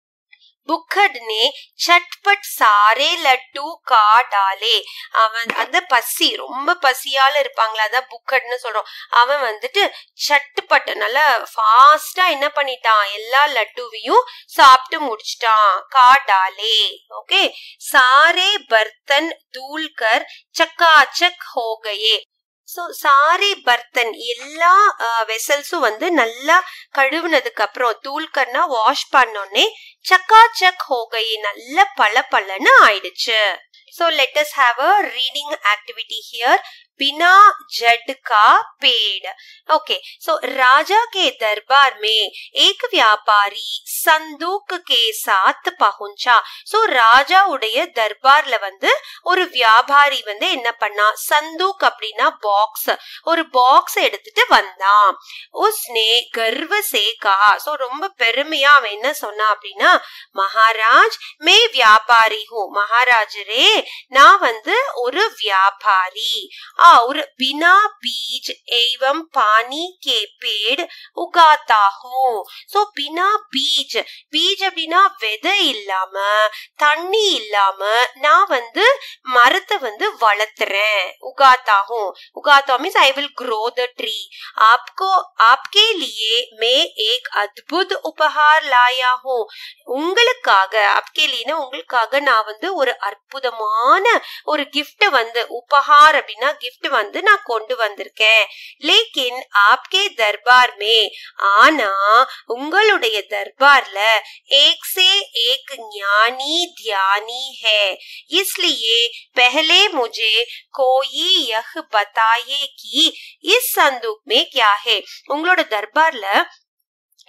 புக்கட் நே சட்பட் சாரே லட்டு கா டாலே. அவன் அந்த பசி, ரொம்ப பசியால இருப்பாங்களா, அதான் புக்கட்னு சொல்றோம். அவன் வந்துட்டு சட்டுப்பட்டு நல்லா ஃபாஸ்டா என்ன பண்ணிட்டான், எல்லா லட்டுவையும் சாப்பிட்டு முடிச்சிட்டான். கா டாலே. ஓகே, சாரே பர்த்தன் தூல்கர் சக்காச்சக் ஹோகயே. சோ சாரி பர்த்தன், எல்லா வெசல்ஸும் வந்து நல்லா கழுவுனதுக்கு அப்புறம், தூள்கர்னா வாஷ் பண்ணோன்னே, சக்காச்சக் ஹோகையே, நல்ல பளபளன்னு ஆயிடுச்சு. So let us have a reading activity here. बिना जड का पेड़. ओके, सो राजा के दरबार में एक व्यापारी संदूक के साथ पहुंचा. सो ராஜா உடைய தர்பார்ல வந்து ஒரு வியாபாரி வந்து என்ன பண்ணா, சந்தூக் அப்படின்னா பாக்ஸ், ஒரு பாக்ஸ் எடுத்துட்டு வந்தான். உஸ்னே கர்வ சே கஹா, சோ ரொம்ப பெருமையா அவன் என்ன சொன்னா அப்படின்னா, மகாராஜ் மே வியாபாரி ஹூ, மகாராஜரே நான் வந்து ஒரு வியாபாரி. और बिना बीज एवं पानी के पेड़ उगाता हूँ. सो बिना बीज, बीज அப்படின்னா விதை இல்லாம தண்ணி இல்லாம நான் வந்து மரத்தை வந்து வளர்த்துறேன். उगाता हूँ, उगाता means I will grow the tree. आपको आपके लिए मैं एक अद्भुत उपहार लाया हूँ. உங்களுக்காக, आपके लिए உங்களுக்காக நான் வந்து ஒரு அற்புதமான ஒரு gift வந்து, உபஹார் அப்படின்னா gift வந்து நான் கொண்டு வந்திருக்கேன். लेकिन आपके दरबार में, ஆனா உங்களுடைய தர்பார்ல एक से एक ज्ञानी ध्यानी है, इसलिए पहले मुझे कोई यह बताइए कि इस संदूक में क्या है. உங்களோட தர்பார்ல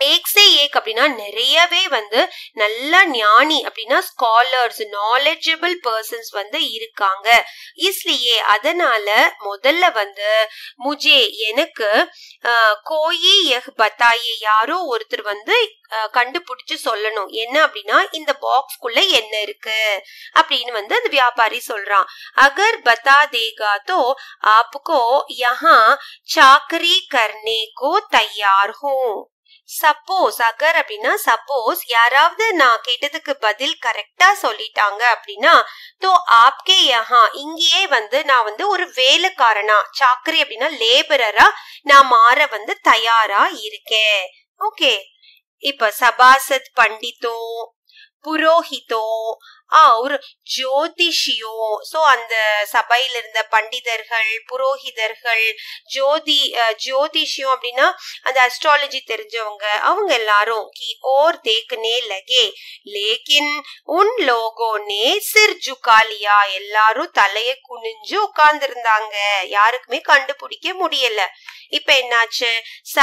एक से एक அப்படின்னா நிறையவே வந்து நல்ல ஞானி அப்படின்னா ஸ்காலர்ஸ் நாலேஜபிள் பர்சன்ஸ் வந்து இருக்காங்க. इसलिए அதனால முதல்ல வந்து मुझे எனக்கு கோயி யஹ் பதாயே யாரோ ஒருத்தர் வந்து கண்டுபிடிச்சு சொல்லணும் என்ன அப்படின்னா இந்த பாக்ஸ்க்குள்ள என்ன இருக்கு அப்படின்னு வந்து அந்த வியாபாரி சொல்றான். अगर बता देगा तो आपको यहाँ चाकरी करने को तैयार हूँ. சப்போஸ் அகர் அப்படின்னா சப்போஸ் யாராவது நான் கேட்டதுக்கு பதில் கரெக்டா சொல்லிட்டாங்க அப்படின்னா தோ ஆப்கே யஹா இங்கேயே வந்து நான் வந்து ஒரு வேலைக்காரனா சாக்கரி அப்படின்னா லேபரரா நான் மாற வந்து தயாரா இருக்கேன். ஓகே, இப்ப சபாசத் பண்டிதோ புரோஹிதோ और ஜோதிஷியோ சோ அந்த சபையில இருந்த பண்டிதர்கள் புரோஹிதர்கள் ஜோதிஷியோ அப்படின்னா அந்த அஸ்ட்ராலஜி தெரிஞ்சவங்க அவங்க எல்லாரும் की ओर देखने लगे लेकिन उन लोगों ने सिर झुका लिया எல்லாரும் தலையை குனிஞ்சு உட்கார்ந்து இருந்தாங்க. யாருக்குமே கண்டுபிடிக்க முடியல. இப்ப என்னாச்சு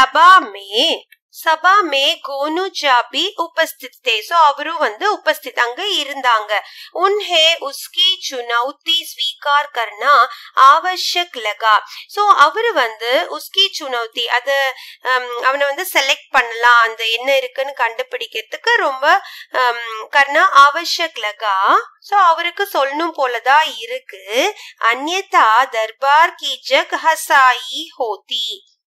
सभा में गोनूचा भी उपस्थित थे. सो அவரு வந்து उपस्थित அங்க இருந்தாங்க. उन्हें उसकी चुनौती स्वीकार करना आवश्यक लगा. सो அவரு வந்து उसकी चुनौती அத அவனை வந்து செலக்ட் பண்ணலாம் அந்த என்ன இருக்குன்னு கண்டுபிடிக்கிறதுக்கு ரொம்ப करना आवश्यक लगा. सो அவருக்கு சொல்லணும் போலதான் இருக்கு. अन्यथा दरबार की जग हसाई होती.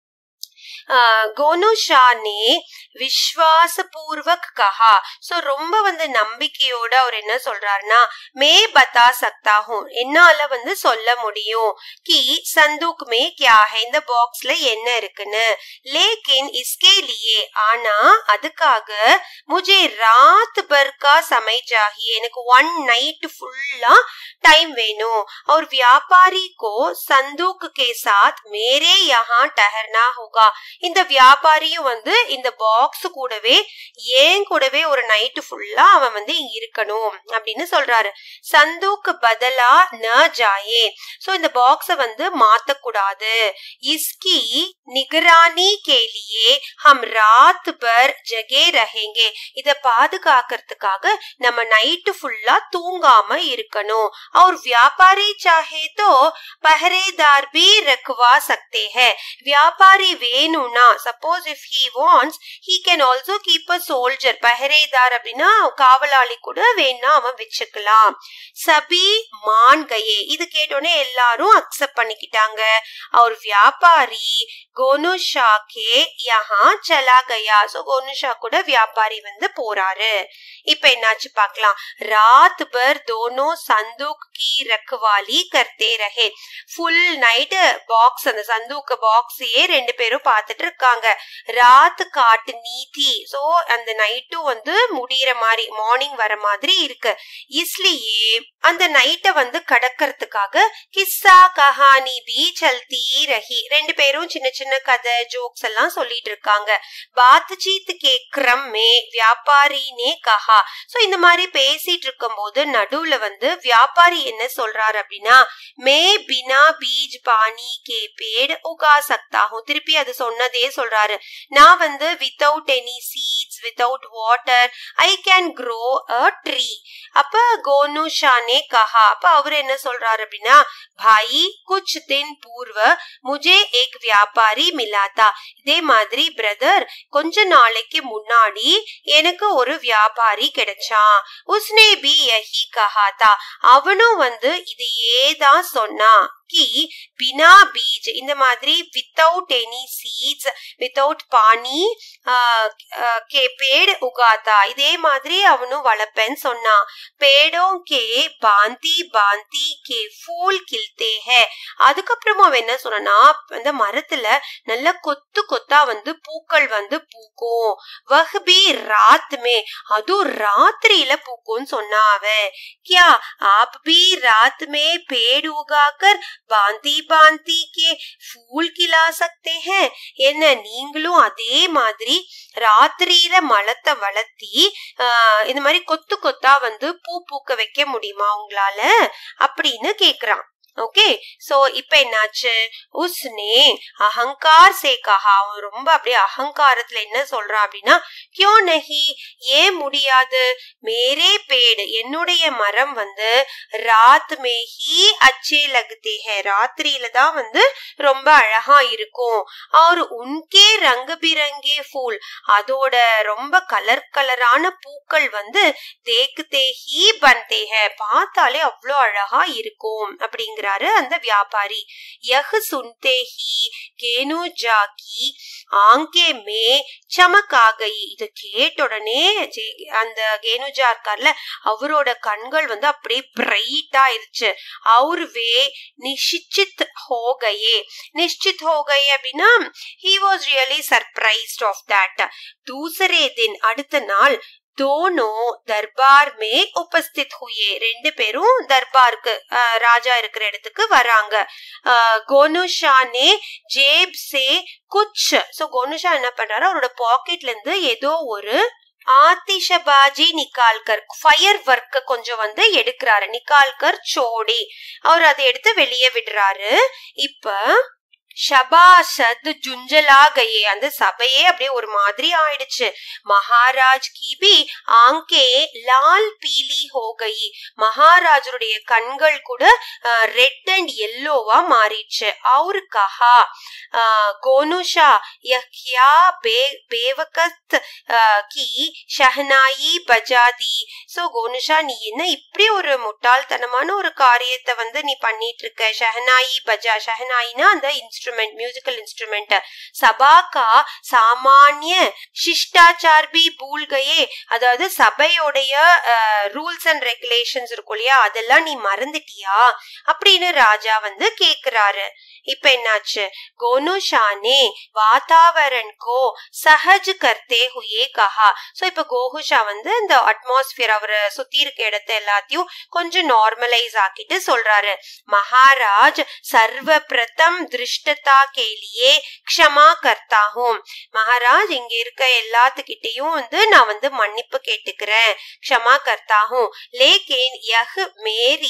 கோனுஷா ने विश्वास पूर्वक कहा. सो ரொம்ப வந்து நம்பிக்கையோட அவர் என்ன சொல்றாருன்னா மே பता सकता हूँ என்னால வந்து சொல்ல முடியும் कि संदूक में क्या है இந்த பாக்ஸ்ல என்ன இருக்குன்னு. लेकिन इसके लिए ஆனா அதுக்காக मुझे रात भर का समय चाहिए எனக்கு one night ஃபுல்லா டைம் வேணும். और व्यापारी को संदूक के साथ मेरे यहाँ ठहरना होगा. இந்த வியாபாரியும் வந்து இந்த பாக்ஸ் கூடவே ஏன் கூடவே ஒரு நைட் ஃபுல்லா அவன் வந்து இருக்கணும் அப்படின்னு சொல்றாரு. சந்தூக் பதலா ந ஜாயே. சோ இந்த பாக்ஸ வந்து மாத்த கூடாது. इसकी निगरानी के लिए हम रात भर जगे रहेंगे. இத பாதுகாக்கிறதுக்காக நம்ம நைட் ஃபுல்லா தூங்காம இருக்கணும். और व्यापारी चाहे तो पहरेदार भी रखवा सकते हैं. व्यापारी வேணும்னா suppose if he wants he can also keep a soldier. पहरेदार அப்படின்னா காவலாளி கூட வேணா அவன் வச்சுக்கலாம். சபி मान गए. இது கேட்டோனே எல்லாரும் அக்செப்ட் பண்ணிக்கிட்டாங்க. और व्यापारी गोनुशा के यहाँ चला गया. सो गोनुशा கூட வியாபாரி வந்து போறாரு. இப்ப என்னாச்சு பார்க்கலாம். रात भर दोनों संदूक की रखवाली करते रहे. फुल नाइट பாக்ஸ் அந்த சந்தூக் பாக்ஸையே ரெண்டு பேரும் பார்த்துட்டு இருக்காங்க. ராத் காட்டு நீதி. சோ அந்த நைட்டும் வந்து முடியற மாதிரி மார்னிங் வர மாதிரி இருக்கு. इसलिए அந்த நைட்டை வந்து கடக்கிறதுக்காக கிஸ்ஸா கஹானி பி சல்தி ரஹி. ரெண்டு பேரும் சின்ன சின்ன கதை ஜோக்ஸ் எல்லாம் சொல்லிட்டு இருக்காங்க. बातचीत के क्रम में व्यापारी ने कहा. சோ இந்த மாதிரி பேசிட்டு இருக்கும் போது நடுவுல வந்து வியாபாரி என்ன சொல்றாரு அப்படின்னா மே பினா பீஜ் பானி கே पेड़ उगा सकता हूँ. திருப்பி அது சொன்னதே சொல்றாரு. நான் வந்து without any seeds without water I can grow a tree. அப்ப கோனுஷா ने कहा. அப்ப அவர் என்ன சொல்றாரு அப்படின்னா भाई कुछ दिन पूर्व मुझे एक व्यापारी मिला था. இதே மாதிரி பிரதர் கொஞ்ச நாளைக்கு முன்னாடி எனக்கு ஒரு வியாபாரி கிடைச்சான். उसने भी यही कहा था. அவனும் வந்து இதையே தான் சொன்னான். कि बिना बीज இந்த மாதிரி विदाउट एनी सीड्स विदाउट पानी के पेड़ उगाता. இதே மாதிரி அவனும் வளர்ப்பேன்னு சொன்னான். पेड़ों के भांति भांति के फूल खिलते हैं. அதுக்கப்புறமா அவன் என்ன சொன்னா அந்த மரத்துல நல்ல கொத்து கொத்தா வந்து பூக்கள் வந்து பூக்கும். वह भी रात में அது ராத்திரியில பூக்கும்னு சொன்னா அவன். क्या आप भी रात में पेड़ उगाकर பாந்தி பாந்தி கே ஃபூல் கிலா சக்தே ஹே. என்ன நீங்களும் அதே மாதிரி ராத்திரியில மலத்தை வளர்த்தி இந்த மாதிரி கொத்து கொத்தா வந்து பூ பூக்க வைக்க முடியுமா உங்களால அப்படின்னு கேக்குறான். ஓகே சோ இப்ப என்னாச்சு உஸ்னே அகங்கார் சே கஹா அவன் ரொம்ப அப்படியே அகங்காரத்துல என்ன சொல்றான் அப்படின்னா கியோ நஹி ஏன் முடியாது மேரே பேடு என்னுடைய மரம் வந்து ராத் மே ஹி அச்சே லக்தே ஹை ராத்திரியில தான் வந்து ரொம்ப அழகா இருக்கும் और उनके रंग बिरंगे फूल அதோட ரொம்ப கலரான பூக்கள் வந்து देखते ही बनते हैं பார்த்தாலே அவ்வளோ அழகா இருக்கும் அப்படிங்கிறாரு அந்த வியாபாரி यह सुनते ही கேனுஜா की आंखें में चमक आ गई இது கேட்ட உடனே அந்த கேனுஜா இருக்கார்ல அவரோட கண்கள் வந்து அப்படியே பிரைட் ஆயிருச்சு और वे निश्चित हो गए அப்படின்னா he was really surprised of that दूसरे दिन அடுத்த நாள் दोनों दरबार में उपस्थित हुए ரெண்டு பேரும் தர்பாருக்கு ராஜா இருக்கிற இடத்துக்கு வராங்க கோனுஷா ने जेब से कुछ சோ கோனுஷா என்ன பண்றாரு அவரோட பாக்கெட்ல இருந்து ஏதோ ஒரு ஆதிஷபாஜி நிக்கால்கர் ஃபயர் ஒர்க் கொஞ்சம் வந்து எடுக்கிறாரு நிக்கால்கர் சோடி அவர் அதை எடுத்து வெளியே விடுறாரு இப்ப ஷபாஷத் ஜுஞ்சலா கயே அந்த சபையே அப்படியே ஒரு மாதிரி ஆயிடுச்சு மகாராஜ் கி பி ஆங்கே லால் பீலி ஹோ கயி மகாராஜருடைய கண்கள் கூட ரெட் அண்ட் எல்லோவா மாறிடுச்சு அவரு கஹா கோனுஷா யக்யா பேவகத் கி ஷஹனாயி பஜாதி சோ கோனுஷா நீ என்ன இப்படி ஒரு முட்டாள்தனமான ஒரு காரியத்தை வந்து நீ பண்ணிட்டு இருக்க ஷஹனாயி பஜா ஷஹனாயினா அந்த म्यूजिकल इंस्ट्रूमेंट सभा का सामान्य शिष्टाचार भी भूल गए அதாவது சபையோடைய ரூல்ஸ் அண்ட் ரெகுலேஷன்ஸ் இருக்கும் இல்லையா அதெல்லாம் நீ மறந்துட்டியா அப்படின்னு ராஜா வந்து கேக்குறாரு இப்ப என்னாச்சு கோனுஷானே வாதாவரண் கோ சஹஜ் கர்த்தே ஹுயே கஹா சோ இப்ப கோகுஷா வந்து இந்த அட்மாஸ்பியர் அவரை சுத்தி இருக்க இடத்த எல்லாத்தையும் கொஞ்சம் நார்மலைஸ் ஆக்கிட்டு சொல்றாரு மகாராஜ் சர்வ பிரதம் திருஷ்டதா கேலியே க்ஷமா கர்த்தா ஹூம் மகாராஜ் இங்க இருக்க எல்லாத்துக்கிட்டையும் வந்து நான் வந்து மன்னிப்பு கேட்டுக்கிறேன் க்ஷமா கர்த்தா ஹூம் லேக்கின் யஹ் மேரி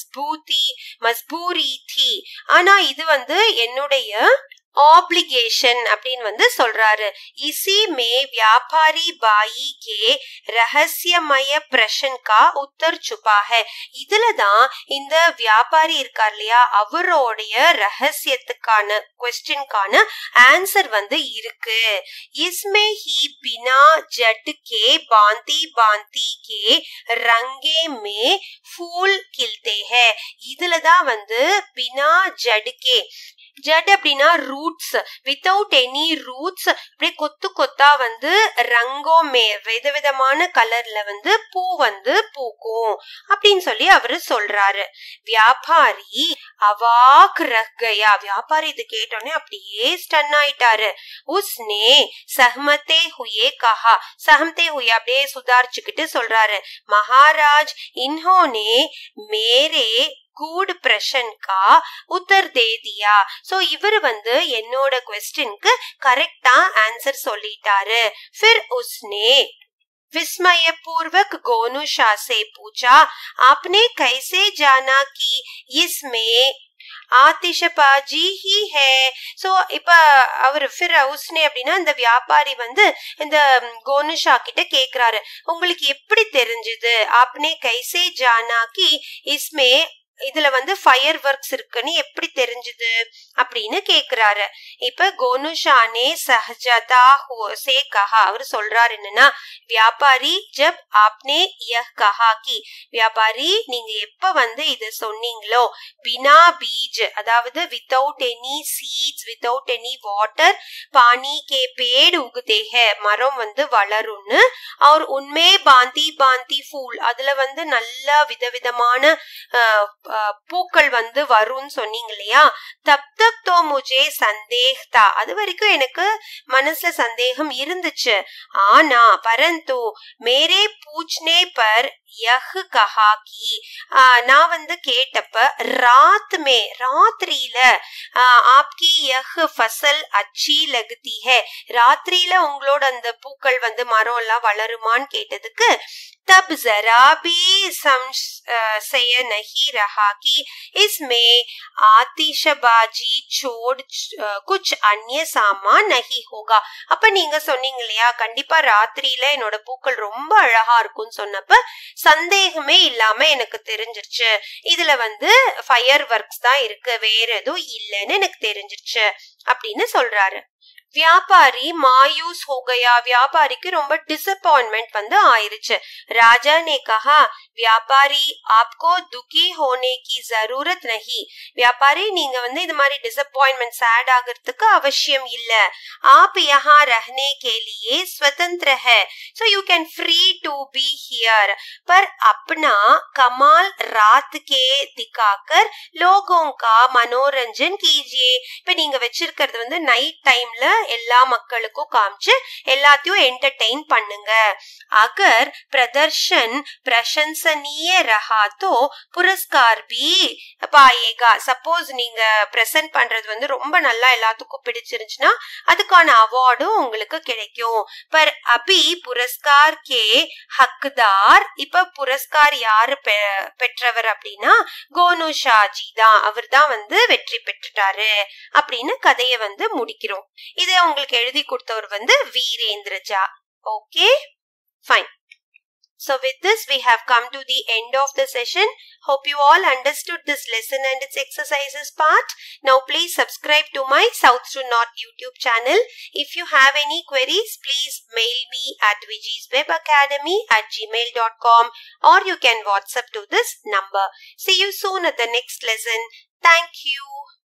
மஸ்பூரி थी ஆனா இது வந்து என்னுடைய ऑब्लिगेशन அப்படின்னு வந்து சொல்றாரு इसी में व्यापारी बाई के रहस्यमय प्रश्न का उत्तर छुपा है இதுலதான் இந்த வியாபாரி இருக்கார் இல்லையா அவருடைய ரகசியத்துக்கான क्वेश्चनக்கான ஆன்சர் வந்து இருக்கு इसमें ही बिना जट के बांती के रंगे में फूल खिलते हैं இதுலதான் வந்து बिना जट के ஜட் அப்படின்னா ரூட்ஸ் வித்தவுட் எனி ரூட்ஸ் அப்படியே கொத்து கொத்தா வந்து ரங்கோமே விதவிதமான கலர்ல வந்து பூ வந்து பூக்கும் அப்படின்னு சொல்லி அவரு சொல்றாரு வியாபாரி அவாக் ரஹ்கயா வியாபாரி இது கேட்டோன்னே அப்படியே ஸ்டன் ஆயிட்டாரு உஸ்னே சஹ்மத்தே ஹுயே கஹா சஹம்தே ஹுயே அப்படியே சுதாரிச்சுக்கிட்டு சொல்றாரு மகாராஜ் இன்ஹோனே மேரே கூட் பிரஷன் கா உத்தர் தே தியா சோ இவர் வந்து என்னோட क्वेश्चनக்கு கரெக்டா ஆன்சர் சொல்லிட்டாரு फिर उसने विस्मयपूर्वक गोनुशा से पूछा आपने कैसे जाना कि इसमें ஆதிஷபாஜி ஹி ஹே சோ இப்ப அவர் ஃபிர் உஸ்னே அப்படின்னா இந்த வியாபாரி வந்து இந்த கோனுஷா கிட்ட கேக்குறாரு உங்களுக்கு எப்படி தெரிஞ்சது ஆப்னே கைசே ஜானா கி இஸ்மே இதுல வந்து ஃபயர் ஒர்க்ஸ் இருக்குன்னு எப்படி தெரிஞ்சது அப்படின்னு கேக்குறாரு இப்ப கோனுஷானே சஹஜதா சே கஹா அவர் சொல்றாரு என்னன்னா வியாபாரி ஜப் ஆப்னே யஹ் கஹா கி வியாபாரி நீங்க எப்ப வந்து இத சொன்னீங்களோ பினா பீஜ் அதாவது without any seeds without any water பானி கே பேடு உகுதே ஹே மரம் வந்து வளரும்னு அவர் உண்மே பாந்தி ஃபூல் அதுல வந்து நல்ல விதவிதமான பூக்கள் வந்து வரும்னு சொன்னீங்க இல்லையா தப் தக் தோ முஜே சந்தேகா அது வரைக்கும் எனக்கு மனசுல சந்தேகம் இருந்துச்சு ஆனா பரந்து மேரே பூச்னே பர் यह कहा कि நான் வந்து கேட்டப்ப रात में ராத்திரியில आपकी यह फसल अच्छी लगती है ராத்திரியில உங்களோட அந்த பூக்கள் வந்து மரம் எல்லாம் வளருமான்னு கேட்டதுக்கு तब जरा भी संशय नहीं रहा कि इसमें आतिशबाजी छोड़ कुछ अन्य सामान नहीं होगा அப்ப நீங்க சொன்னீங்க இல்லையா கண்டிப்பா ராத்திரியில என்னோட பூக்கள் ரொம்ப அழகா இருக்கும்னு சொன்னப்ப சந்தேகமே இல்லாம எனக்கு தெரிஞ்சிருச்சு இதுல வந்து ஃபயர் ஒர்க்ஸ் தான் இருக்கு வேற எதுவும் இல்லைன்னு எனக்கு தெரிஞ்சிருச்சு அப்படின்னு சொல்றாரு व्यापारी मायूस हो गया व्यापारी की रोम्बा डिसअपॉइंटमेंट வந்து ஆயிருச்சு राजा ने कहा व्यापारी आपको दुखी होने की जरूरत नहीं व्यापारी நீங்க வந்து இந்த மாதிரி डिसअपॉइंटमेंट सैड ஆகிறதுக்கு அவசியம் இல்ல आप यहाँ रहने के लिए स्वतंत्र है so you can free to be here पर अपना कमाल रात के दिखाकर लोगों का मनोरंजन कीजिए இப்ப நீங்க வச்சிருக்கிறது வந்து நைட் டைம்ல எல்லா மக்களுக்கும் காமிச்சு எல்லாத்தையும் என்டர்டெயின் பண்ணுங்க अगर प्रदर्शन प्रशंसनीय रहा तो पुरस्कार भी पाएगा सपोज நீங்க பிரசன்ட் பண்றது வந்து ரொம்ப நல்லா எல்லாத்துக்கும் பிடிச்சிருந்துச்சுன்னா அதுக்கான அவார்டும் உங்களுக்கு கிடைக்கும் पर अभी पुरस्कार के हकदार இப்ப புரஸ்கார் யாரு பெற்றவர் அப்படின்னா கோனு ஷாஜி தான் அவர் தான் வந்து வெற்றி பெற்றுட்டாரு அப்படின்னு கதையை வந்து முடிக்கிறோம் இதை உங்களுக்கு எழுதி கொடுத்தவர் வந்து Virendra Jha okay fine so with this we have come to the end of the session hope you all understood this lesson and its exercises part now please subscribe to my South to North YouTube channel if you have any queries please mail me at vijiswebacademy@gmail.com or you can WhatsApp to this number see you soon at the next lesson thank you